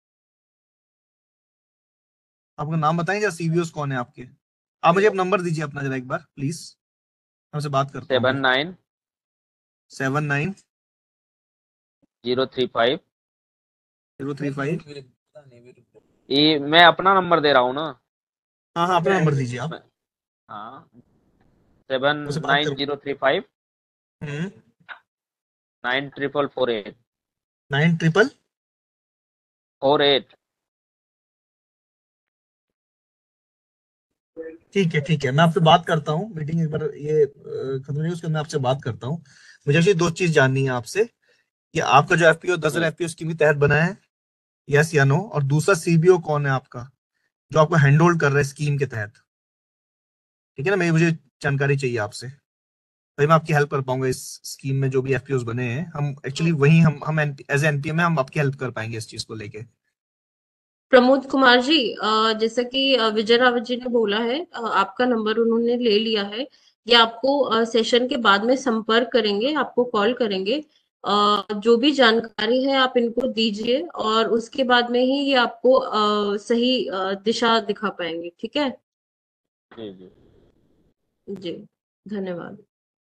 आपका नाम बताएं जरा, सीबीओ कौन है आपके? आप मुझे नंबर दीजिए अपना जरा एक बार प्लीज, हमसे बात करता हूँ। Seven nine seven nine zero three five zero three five ये मैं अपना नंबर दे रहा हूँ ना। हाँ हाँ, अपना नंबर दीजिए आप। हाँ, सेवन मुझसे बात नाइन करो। Zero three five hmm, nine triple four eight nine triple four eight ठीक है ठीक है, मैं आपसे बात करता हूँ। मीटिंग एक बार ये अ, खत्म नहीं, उसके मैं आपसे बात करता हूँ। मुझे actually दो चीज जाननी है आपसे, कि आपका जो एफपीओ दस हजार एफपीओ स्कीम के तहत बना है, यस या नो? और दूसरा सीबीओ कौन है आपका, जो आपको हैंड होल्ड कर रहा है स्कीम के तहत? ठीक है ना, मैं मुझे जानकारी चाहिए आपसे, तभी मैं आपकी हेल्प कर पाऊंगा। इस स्कीम में जो भी एफपीओ बने हैं, हम एक्चुअली वही हम हम एज एनपीओ में हम आपकी हेल्प कर पाएंगे इस चीज को लेके। प्रमोद कुमार जी, अ, जैसा कि अ, विजय रावत जी ने बोला है, अ, आपका नंबर उन्होंने ले लिया है। ये आपको सेशन के बाद में संपर्क करेंगे, आपको कॉल करेंगे। अ, जो भी जानकारी है आप इनको दीजिए, और उसके बाद में ही ये आपको अ, सही अ, दिशा दिखा पाएंगे। ठीक है जी जी। जी, धन्यवाद।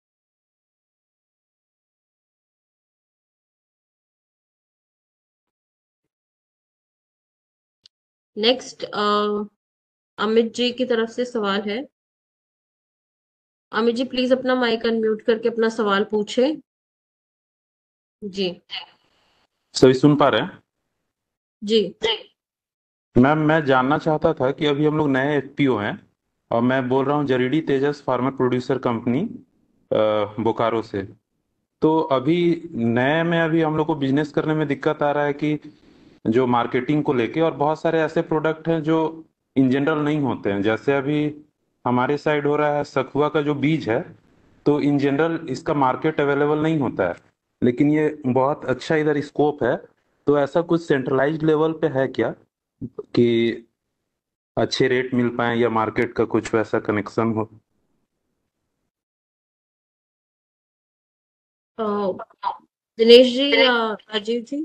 नेक्स्ट अमित जी की तरफ से सवाल है। अमित जी प्लीज अपना माइक अनम्यूट करके अपना सवाल पूछें। जी सभी सुन पा रहे हैं? जी मैम, मैं जानना चाहता था कि अभी हम लोग नए एफपीओ हैं, और मैं बोल रहा हूँ Jaridih Tejas farmer producer company Bokaro से। तो अभी नए में अभी हम लोग को बिजनेस करने में दिक्कत आ रहा है कि जो मार्केटिंग को लेके, और बहुत सारे ऐसे प्रोडक्ट हैं जो इन जनरल नहीं होते हैं। जैसे अभी हमारे साइड हो रहा है सखुआ का जो बीज है, तो इन जनरल इसका मार्केट अवेलेबल नहीं होता है, लेकिन ये बहुत अच्छा इधर स्कोप है। तो ऐसा कुछ सेंट्रलाइज्ड लेवल पे है क्या कि अच्छे रेट मिल पाए, या मार्केट का कुछ वैसा कनेक्शन हो? अ, दिनेश जी या राजीव जी?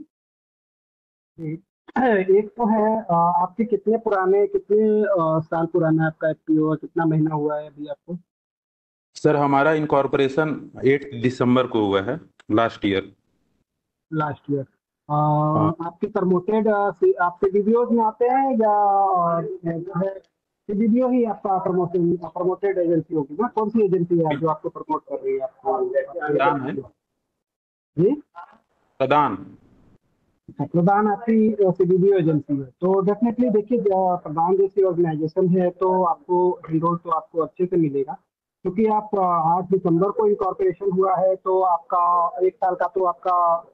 एक तो है, अ, आपके कितने पुराने कितने अ, साल पुराना है आपका एफपीओ, कितना महीना हुआ है अभी आपको? सर, हमारा इनकॉर्पोरेशन एट दिसंबर को हुआ है, लास्ट ईयर। Last year. हाँ आपके प्रमोटेड आप सीबीबीओ में आते हैं, या अ, जो है सीबीबीओ ही आपका प्रमोशन प्रमोटेड एजेंसी होगी ना? कौन सी एजेंसी है जो आपको प्रमोट कर रही है प्रदान है, आपको? जी, प्रदान। प्रधान आपकी सीबीबीओ एजेंसी है, तो डेफिनेटली देखिए, जो प्रधान जैसी ऑर्गेनाइजेशन है तो आपको एनरोल तो आपको अच्छे से मिलेगा, क्योंकि आप अ, आठ दिसंबर को इनकॉर्पोरेशन हुआ है, तो आपका एक साल का तो आपका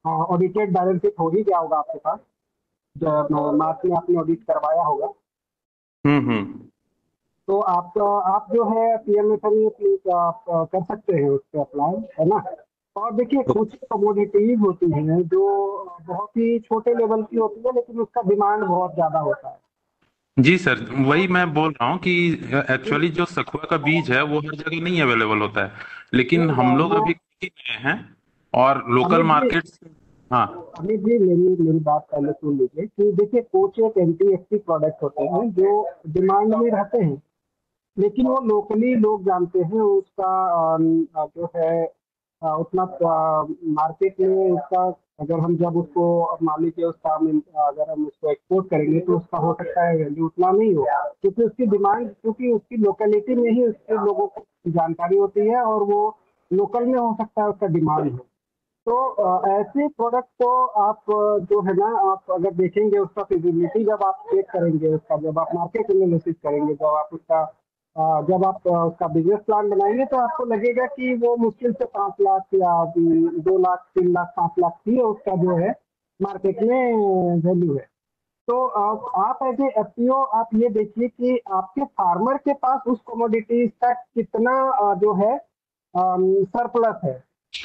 ऑडिटेड बैलेंस शीट हो ही गया होगा आपके पास, जब मार्च में आपने ऑडिट करवाया होगा। हम्म हम्म तो आप आप जो है पीएमएफएमई कर सकते हैं उस पर अप्लाई, है ना। और देखिए कुछ कमोडिटीज होती हैं जो बहुत ही छोटे लेवल की होती है, लेकिन उसका डिमांड बहुत ज्यादा होता है। जी सर, वही मैं बोल रहा हूँ कि एक्चुअली जो सखुआ का बीज है वो हर जगह नहीं अवेलेबल होता है, लेकिन हम लोग वो अभी नए हैं और लोकल अमित जी मार्केट। हाँ अमित जी मेरी मेरी बात पहले सुन लीजिए कि देखिए कुछ एक एंटी एक्टिव प्रोडक्ट होते हैं जो डिमांड में रहते हैं, लेकिन वो लोकली लोग जानते हैं उसका अम, जो है अ, उतना मार्केट में उसका, अगर हम जब उसको अब मान लीजिए उसका हम, अगर हम उसको एक्सपोर्ट करेंगे तो उसका हो सकता है वैल्यू उतना नहीं हो, क्योंकि उसकी डिमांड, क्योंकि उसकी लोकेलिटी में ही उसके लोगों को जानकारी होती है और वो लोकल में हो सकता है उसका डिमांड हो। तो अ, ऐसे प्रोडक्ट को आप अ, जो है ना, आप अगर देखेंगे उसका फिजिबिलिटी जब आप चेक करेंगे, उसका जब आप मार्केट एनालिसिस करेंगे, जब आप उसका अ, जब आप अ, उसका बिजनेस प्लान बनाएंगे, तो आपको लगेगा कि वो मुश्किल से पाँच लाख या अम, दो लाख तीन लाख पाँच लाख की उसका जो है मार्केट में वैल्यू है। तो आप आप एज ए एफपीओ आप ये देखिए कि आपके फार्मर के पास उस कमोडिटीज का कितना अ, जो है सरप्लस है,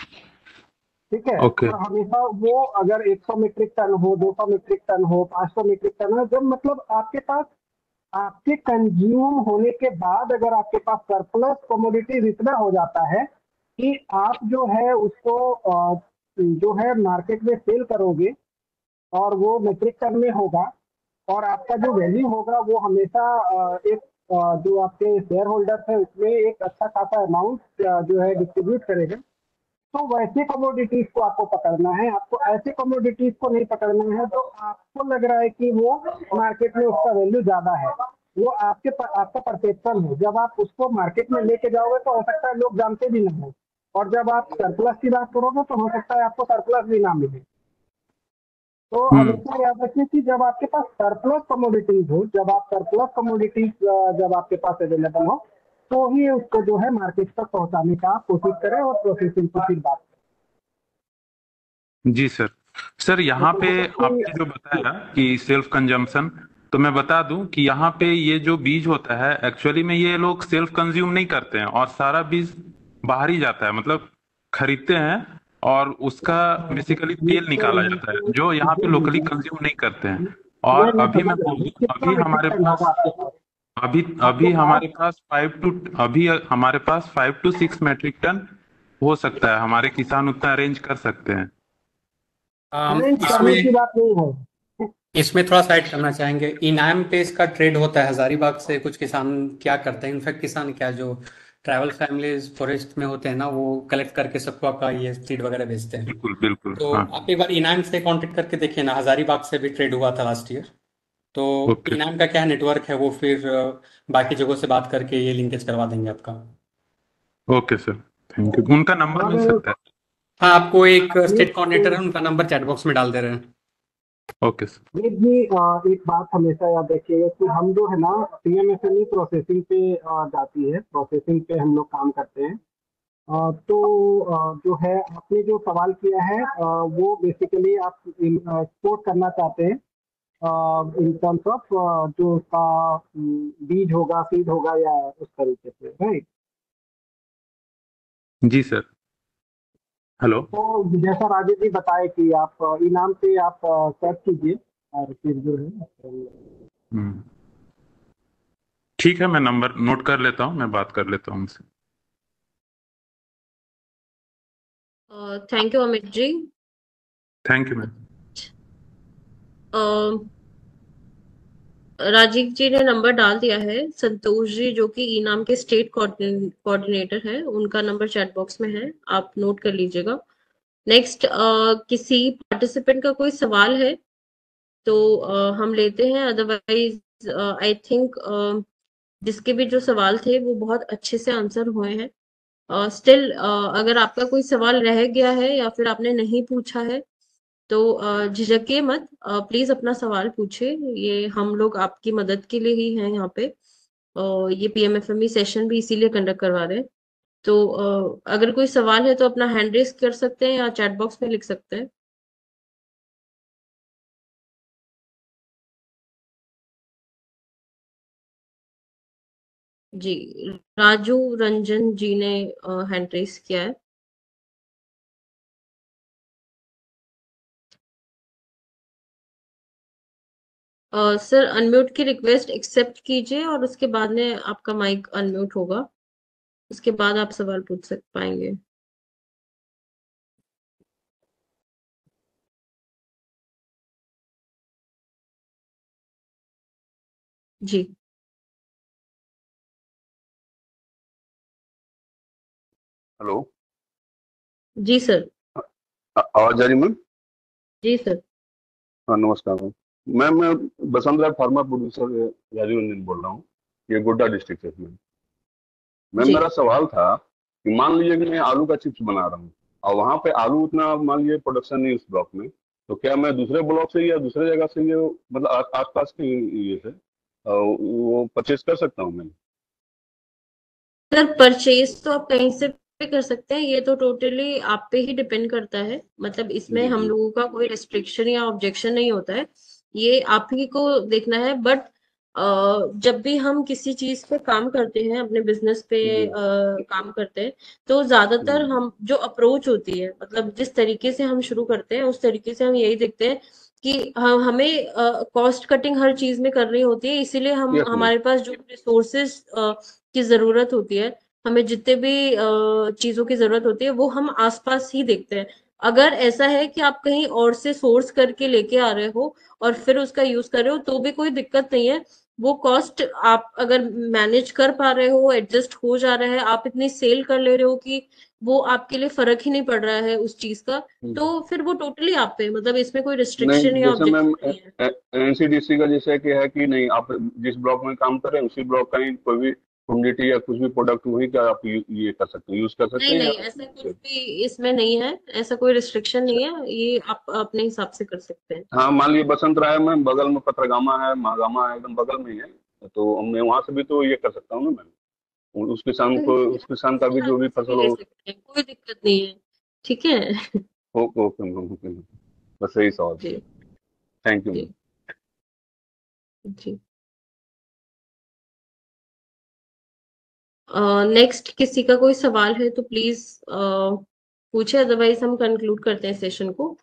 ठीक है। ओके और हमेशा वो अगर सौ मीट्रिक टन हो, दो सौ मीट्रिक टन हो, पाँच सौ मीट्रिक टन हो, जब मतलब आपके पास आपके कंज्यूम होने के बाद अगर आपके पास सरप्लस कमोडिटीज इतना हो जाता है कि आप जो है उसको अ, जो है मार्केट में सेल करोगे और वो मीट्रिक टन में होगा, और आपका जो वैल्यू होगा वो हमेशा अ, एक अ, जो आपके शेयर होल्डर्स है उसमें एक अच्छा खासा अमाउंट जो है डिस्ट्रीब्यूट करेगा। तो वैसे कमोडिटीज को आपको पकड़ना है, आपको ऐसे कमोडिटीज को नहीं पकड़ना है तो आपको लग रहा है कि वो मार्केट में उसका वैल्यू ज्यादा है, वो आपके आपका परसेप्शन है। जब आप उसको मार्केट में लेके जाओगे तो हो सकता है लोग जानते भी ना हो, और जब आप सरप्लस की बात करोगे तो हो सकता है आपको सरप्लस भी ना मिले। तो हम्म हमेशा याद रखिए कि जब आपके पास सरप्लस कमोडिटीज हो, जब आप सरप्लस कमोडिटीज जब आपके पास अवेलेबल हो, तो ही उसको जो है मार्केट तक पहुंचाने का कोशिश करें और प्रोसेसिंग की फिर बात जी सर। सर यहाँ पे आपने जो बताया कि सेल्फ कंजम्पशन, तो मैं बता दूं कि यहाँ पे ये जो बीज होता है एक्चुअली में ये लोग सेल्फ कंज्यूम नहीं करते हैं और सारा बीज बाहर ही जाता है, मतलब खरीदते हैं और उसका बेसिकली तेल निकाला जाता है जो यहाँ पे लोकली करें। कंज्यूम नहीं करते हैं। ये और मैं अभी समझ मैं रहा बोल हूँ, दूं, कितना अभी मीट्रिक हमारे टन पास होगा आपके पास? अभी आपके अभी पास हमारे पास फाइव टू अभी हमारे पास five two six metric ton हो सकता है, हमारे किसान उतना अरेंज कर सकते हैं। अम, अरेंज करने की इसमें बात नहीं है। इसमें थोड़ा सा ऐड करना चाहेंगे। इनाम पे इसका ट्रेड होता है हजारीबाग से। कुछ किसान क्या करते हैं, इनफैक्ट किसान क्या, जो ट्रैवल फैमिलीज फॉरेस्ट में होते हैं ना, वो कलेक्ट करके सखुआ का ये सीड वगैरह बेचते हैं। बिल्कुल बिल्कुल तो हाँ। आप एक बार इनाम से कांटेक्ट करके देखिए ना, हजारीबाग से भी ट्रेड हुआ था लास्ट ईयर। तो ओके इनाम का क्या नेटवर्क है, वो फिर अ, बाकी जगहों से बात करके ये लिंकेज करवा देंगे आपका। Okay sir, thank you. उनका नंबर मिल और सकता है? हाँ, आपको एक ये स्टेट कोऑर्डिनेटर है, उनका नंबर चैट बॉक्स में डाल दे रहे हैं। Okay sir. ये भी अ, एक बात हमेशा याद रखिएगा कि हम जो है ना पीएमएसएमई प्रोसेसिंग पे अ, जाती है, प्रोसेसिंग पे हम लोग काम करते हैं। अ, तो अ, जो है आपने जो सवाल किया है अ, वो बेसिकली आप एक्सपोर्ट करना चाहते हैं इन टर्म्स ऑफ जो उसका अम, बीज होगा, सीड होगा, या उस तरीके से, राइट। जी सर। हेलो। तो जैसा राजेश जी बताए कि आप अ, इनाम पे आप सर्च कीजिए और फिर जो है हम्म ठीक है, मैं नंबर नोट कर लेता हूँ, मैं बात कर लेता हूँ उनसे। Thank you Amit ji. Thank you ma'am. अ, राजीव जी ने नंबर डाल दिया है। संतोष जी जो कि इनाम के स्टेट कोऑर्डिनेटर है, उनका नंबर चैट बॉक्स में है, आप नोट कर लीजिएगा। नेक्स्ट, किसी पार्टिसिपेंट का कोई सवाल है तो uh, हम लेते हैं, अदरवाइज आई थिंक जिसके भी जो सवाल थे वो बहुत अच्छे से आंसर हुए हैं। स्टिल uh, uh, अगर आपका कोई सवाल रह गया है या फिर आपने नहीं पूछा है तो अ, झिझकिए मत, प्लीज अपना सवाल पूछिए। ये हम लोग आपकी मदद के लिए ही हैं यहाँ पे, और ये पीएमएफएमई सेशन भी इसीलिए कंडक्ट करवा रहे हैं। तो अ, अगर कोई सवाल है तो अपना हैंड रेस कर सकते हैं या चैट बॉक्स में लिख सकते हैं। जी, राजू रंजन जी ने हैंड रेस किया है। अ, सर अनम्यूट की रिक्वेस्ट एक्सेप्ट कीजिए और उसके बाद में आपका माइक अनम्यूट होगा, उसके बाद आप सवाल पूछ सक पाएंगे। जी हेलो। जी सर। आ- आवाज आ रही मैम? जी सर। हाँ नमस्कार मैम। मैम मैं बसंत राय फार्मा प्रोड्यूसर राजीव रंजन बोल रहा हूँ, ये गोड्डा डिस्ट्रिक्ट से मैम। मैम जी मेरा सवाल था कि मान लीजिए कि मैं आलू का चिप्स बना रहा हूँ और वहाँ पे आलू उतना मान लीजिए प्रोडक्शन नहीं उस ब्लॉक में, तो क्या मैं दूसरे ब्लॉक से या दूसरे जगह से ये मतलब आस आसपास के ये से अ, वो परचेज कर सकता हूँ मैं? सर परचेज तो आप कहीं से भी कर सकते हैं, ये तो टोटली आप पे ही डिपेंड करता है, मतलब इसमें जी हम जी लोगों का कोई रिस्ट्रिक्शन या ऑब्जेक्शन नहीं होता है, ये आप ही को देखना है। बट जब भी हम किसी चीज पे काम करते हैं, अपने बिजनेस पे जी अ, काम करते हैं, तो ज्यादातर जी हम जो अप्रोच होती है, मतलब जिस तरीके से हम शुरू करते हैं उस तरीके से हम यही देखते हैं कि हम हमें कॉस्ट कटिंग हर चीज में करनी होती है, इसीलिए हम यस मैम। हमारे पास जो रिसोर्सेज की जरूरत होती है, हमें जितने भी अ, चीजों की जरूरत होती है वो हम आसपास ही देखते हैं। अगर ऐसा है कि आप कहीं और से सोर्स करके लेके आ रहे हो और फिर उसका यूज कर रहे हो तो भी कोई दिक्कत नहीं है, वो कॉस्ट आप अगर मैनेज कर पा रहे हो, एडजस्ट हो जा रहा है, आप इतनी सेल कर ले रहे हो कि वो आपके लिए फर्क ही नहीं पड़ रहा है उस चीज का, तो फिर वो टोटली आप पे, मतलब इसमें कोई रिस्ट्रिक्शन नहीं या जैसे मैम ऑब्जेक्शन नहीं है। एनसीडीसी का जैसे कि है कि नहीं आप जिस ब्लॉक में काम कर रहे हैं उसी ब्लॉक का ही कोई भी कम्युनिटी या कुछ भी प्रोडक्ट वही का आप यू, ये कर सकते हैं, यूज कर सकते नहीं हैं नहीं, या ऐसा कुछ भी इसमें नहीं है, ऐसा कोई रिस्ट्रिक्शन नहीं है, ये आप अपने हिसाब से कर सकते हैं। हाँ मान लीजिए बसंत राय में बगल में पत्रगामा है, महागामा है, एकदम बगल में ही है, तो मैं वहां से भी तो ये कर सकता हूँ ना मैम, उस किसान को उस किसान का भी जो भी से भी फसल ले हो। सकते हैं, कोई दिक्कत नहीं है। ठीक है। Okay okay ma'am, okay ma'am, बस यही सवाल जी था। Thank you ma'am. जी जी। नेक्स्ट किसी का कोई सवाल है तो प्लीज पूछे, अदरवाइज हम कंक्लूड करते हैं सेशन को।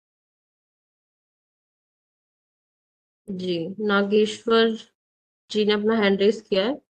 जी, नागेश्वर जी ने अपना हैंड रेस किया है।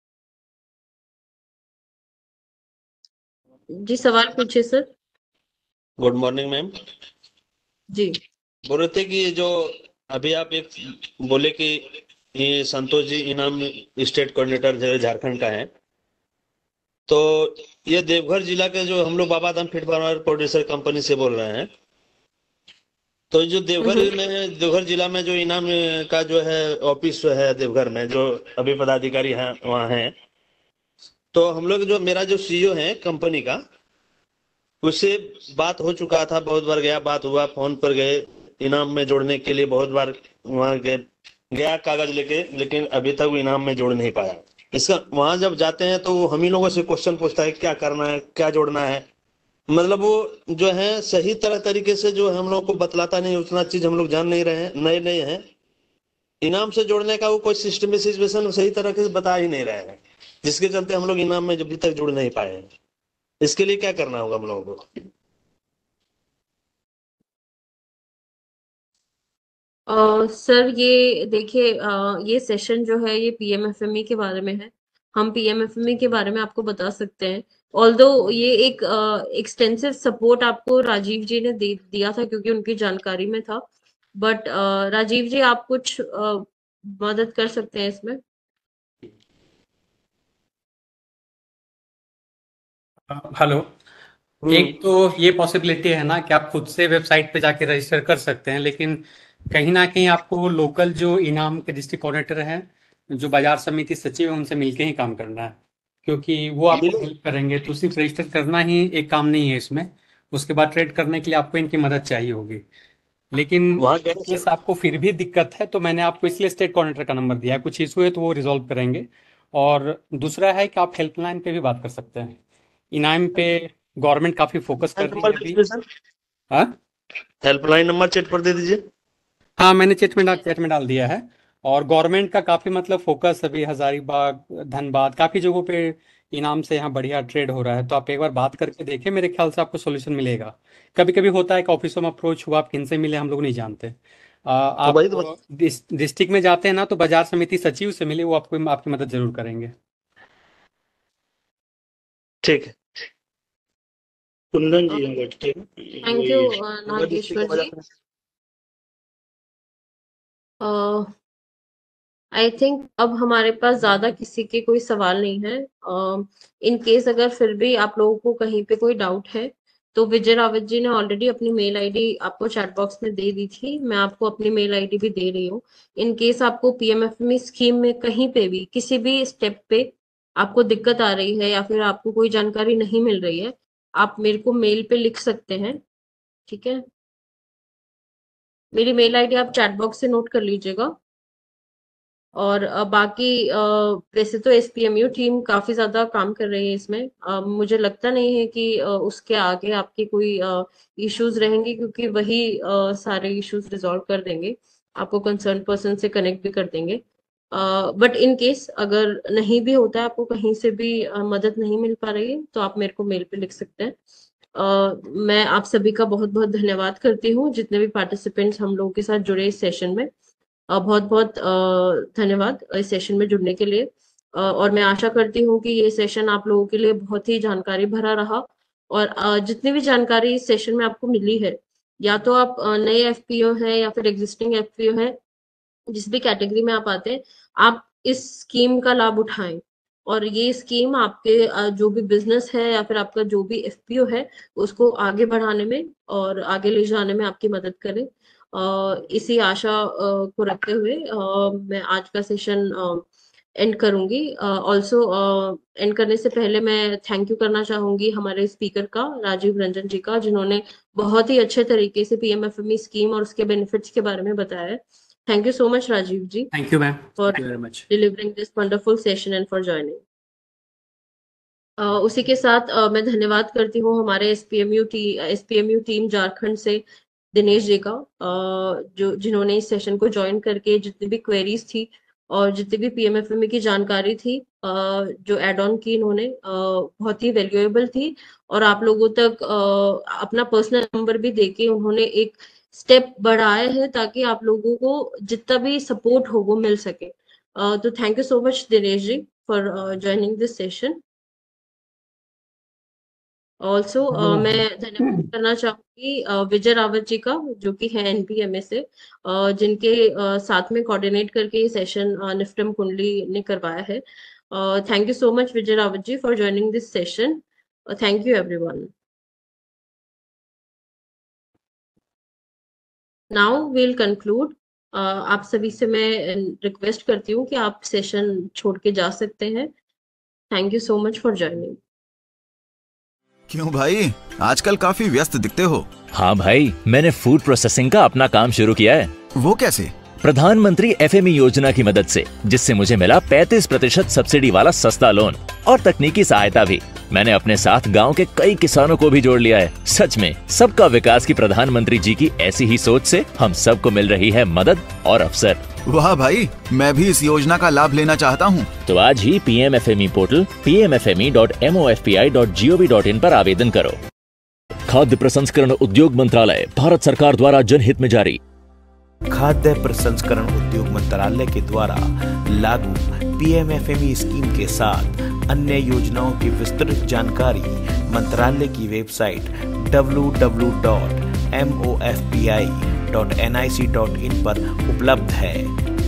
जी सवाल पूछिए सर। Good morning ma'am. जी बोल रहे थे कि ये जो अभी आप एक बोले कि ये संतोष जी इनाम स्टेट कोऑर्डिनेटर जो झारखंड का है, तो ये देवघर जिला के जो हम लोग Baba Dham feed farmer producer company से बोल रहे हैं, तो जो देवघर में देवघर जिला में जो इनाम का जो है ऑफिस है देवघर में, जो अभी पदाधिकारी हैं वहाँ हैं, तो हम लोग जो मेरा जो सीईओ है कंपनी का, उससे बात हो चुका था, बहुत बार गया, बात हुआ, फोन पर गए इनाम में जोड़ने के लिए, बहुत बार वहां गए गया कागज लेके, लेकिन अभी तक वो इनाम में जोड़ नहीं पाया। इसका वहां जब जाते हैं तो वो हम ही लोगों से क्वेश्चन पूछता है क्या करना है, क्या जोड़ना है, मतलब वो जो है सही तरह तरीके से जो हम लोग को बतलाता नहीं, उतना चीज हम लोग जान नहीं रहे हैं, नए नए हैं, इनाम से जोड़ने का वो कोई सिस्टम सही तरह से बता ही नहीं रहे हैं, जिसके चलते हम लोग इनाम में अभी तक जुड़ नहीं पाए हैं। इसके लिए क्या करना होगा हम लोगों को? अ, सर ये देखिए, अ, ये सेशन जो है ये पीएमएफएमई के बारे में है, हम पीएमएफएमई के बारे में आपको बता सकते हैं। ऑल्दो ये एक एक्सटेंसिव सपोर्ट आपको राजीव जी ने दे दिया था क्योंकि उनकी जानकारी में था, बट राजीव जी आप कुछ अ, मदद कर सकते हैं इसमें। हेलो। एक तो ये पॉसिबिलिटी है ना कि आप खुद से वेबसाइट पे जाके रजिस्टर कर सकते हैं, लेकिन कहीं ना कहीं आपको लोकल जो इनाम के डिस्ट्रिक्ट कोऑर्डिनेटर हैं, जो बाजार समिति सचिव है, उनसे मिलके ही काम करना है, क्योंकि वो आपको हेल्प करेंगे। तो सिर्फ रजिस्टर करना ही एक काम नहीं है इसमें, उसके बाद ट्रेड करने के लिए आपको इनकी मदद चाहिए होगी। लेकिन वहाँ केस आपको फिर भी दिक्कत है तो मैंने आपको इसलिए स्टेट कोऑर्डिनेटर का नंबर दिया है, कुछ इशू है तो वो रिजॉल्व करेंगे। और दूसरा है कि आप हेल्पलाइन पे भी बात कर सकते हैं, इनाम पे गवर्नमेंट काफी फोकस कर रही है अभी। हाँ हेल्पलाइन नंबर चैट पर दे दीजिए। हाँ मैंने चैट में डाल चैट में डाल दिया है। और गवर्नमेंट का काफ़ी मतलब फोकस अभी हजारीबाग, धनबाद, काफ़ी जगहों पे इनाम से यहाँ बढ़िया ट्रेड हो रहा है। तो आप एक बार बात करके देखिए, मेरे ख्याल से आपको सोल्यूशन मिलेगा। कभी कभी होता है कि ऑफिसों में अप्रोच हुआ, आप किनसे मिले हम लोग नहीं जानते। आ, तो आप भाई तो डिस- डिस्ट्रिक्ट में जाते हैं ना, तो बाजार समिति सचिव से मिले, वो आपको आपकी मदद जरूर करेंगे। ठीक है। कुंदन जी हम बैठते हैं thank you Nageshwar ji. I think अब हमारे पास ज्यादा किसी के कोई सवाल नहीं है। इन केस अगर फिर भी आप लोगों को कहीं पे कोई डाउट है तो विजय रावत जी ने ऑलरेडी अपनी मेल आईडी आपको चैट बॉक्स में दे दी थी, मैं आपको अपनी मेल आईडी भी दे रही हूँ। इन केस आपको पीएमएफएमई स्कीम में कहीं पे भी किसी भी स्टेप पे आपको दिक्कत आ रही है या फिर आपको कोई जानकारी नहीं मिल रही है, आप मेरे को मेल पे लिख सकते हैं। ठीक है, मेरी मेल आईडी आप चैट बॉक्स से नोट कर लीजिएगा। और अ, बाकी अ, वैसे तो एसपीएमयू टीम काफी ज्यादा काम कर रही है इसमें। अ, मुझे लगता नहीं है कि अ, उसके आगे आपके कोई इश्यूज रहेंगे, क्योंकि वही अ, सारे इश्यूज रिजॉल्व कर देंगे, आपको कंसर्न पर्सन से कनेक्ट भी कर देंगे। बट इन केस अगर नहीं भी होता है, आपको कहीं से भी अ, मदद नहीं मिल पा रही है, तो आप मेरे को मेल पे लिख सकते हैं। अ, मैं आप सभी का बहुत बहुत धन्यवाद करती हूँ, जितने भी पार्टिसिपेंट्स हम लोगों के साथ जुड़े इस सेशन में। बहुत बहुत धन्यवाद इस सेशन में जुड़ने के लिए। अ, और मैं आशा करती हूँ कि ये सेशन आप लोगों के लिए बहुत ही जानकारी भरा रहा। और अ, जितनी भी जानकारी इस सेशन में आपको मिली है, या तो आप अ, नए एफपीओ हैं या फिर एग्जिस्टिंग एफपीओ हैं, जिस भी कैटेगरी में आप आते हैं, आप इस स्कीम का लाभ उठाएं। और ये स्कीम आपके अ, जो भी बिजनेस है या फिर आपका जो भी एफपीओ है, उसको आगे बढ़ाने में और आगे ले जाने में आपकी मदद करे। अ, इसी आशा अ, को रखते हुए अ, मैं आज का सेशन एंड करूंगी। ऑल्सो एंड करने से पहले मैं थैंक यू करना चाहूंगी हमारे स्पीकर का, राजीव रंजन जी का, जिन्होंने बहुत ही अच्छे तरीके से पीएमएफएमई स्कीम और उसके बेनिफिट्स के बारे में बताया है। Thank you so much, Rajiv ji. Thank you, ma'am. For Thank you very much. delivering this wonderful session and for joining. uh, उसी के साथ uh, मैं धन्यवाद करती हूँ हमारे SPMU T SPMU team Jharkhand से दिनेश जी का, uh, जो जिन्होंने इस सेशन को ज्वाइन करके जितनी भी क्वेरीज थी और जितनी भी पीएमएफएमई की जानकारी थी, uh, जो एड ऑन की इन्होंने, uh, बहुत ही वैल्यूएबल थी। और आप लोगों तक uh, अपना पर्सनल नंबर भी देके उन्होंने एक स्टेप बढ़ाया है, ताकि आप लोगों को जितना भी सपोर्ट हो वो मिल सके। uh, तो thank you so much Dinesh ji for joining this session. Also मैं धन्यवाद करना चाहूंगी uh, विजय रावत जी का, जो कि है एनपीएमए से, uh, जिनके uh, साथ में कोऑर्डिनेट करके ये सेशन uh, निफ्टम कुंडली ने करवाया है। Thank you so much Vijay Rawat ji for joining this session. Thank you everyone. Now will conclude. आप सभी से मैं रिक्वेस्ट करती हूँ कि आप सेशन छोड़ के जा सकते हैं। Thank you so much for joining. क्यों भाई, आजकल काफी व्यस्त दिखते हो। हाँ भाई, मैंने फूड प्रोसेसिंग का अपना काम शुरू किया है। वो कैसे? प्रधानमंत्री एफएमई योजना की मदद से, जिससे मुझे मिला पैंतीस प्रतिशत सब्सिडी वाला सस्ता लोन और तकनीकी सहायता भी। मैंने अपने साथ गांव के कई किसानों को भी जोड़ लिया है। सच में सबका विकास की प्रधानमंत्री जी की ऐसी ही सोच से हम सबको मिल रही है मदद और अवसर। वाह भाई, मैं भी इस योजना का लाभ लेना चाहता हूँ। तो आज ही PMFME portal P M F M E dot M O F P I dot G O V dot in पर आवेदन करो। खाद्य प्रसंस्करण उद्योग मंत्रालय, भारत सरकार द्वारा जनहित में जारी। खाद्य प्रसंस्करण उद्योग मंत्रालय के द्वारा लागू पीएमएफएमई स्कीम के साथ अन्य योजनाओं की विस्तृत जानकारी मंत्रालय की website W W W dot M O F P I dot N I C dot in पर उपलब्ध है।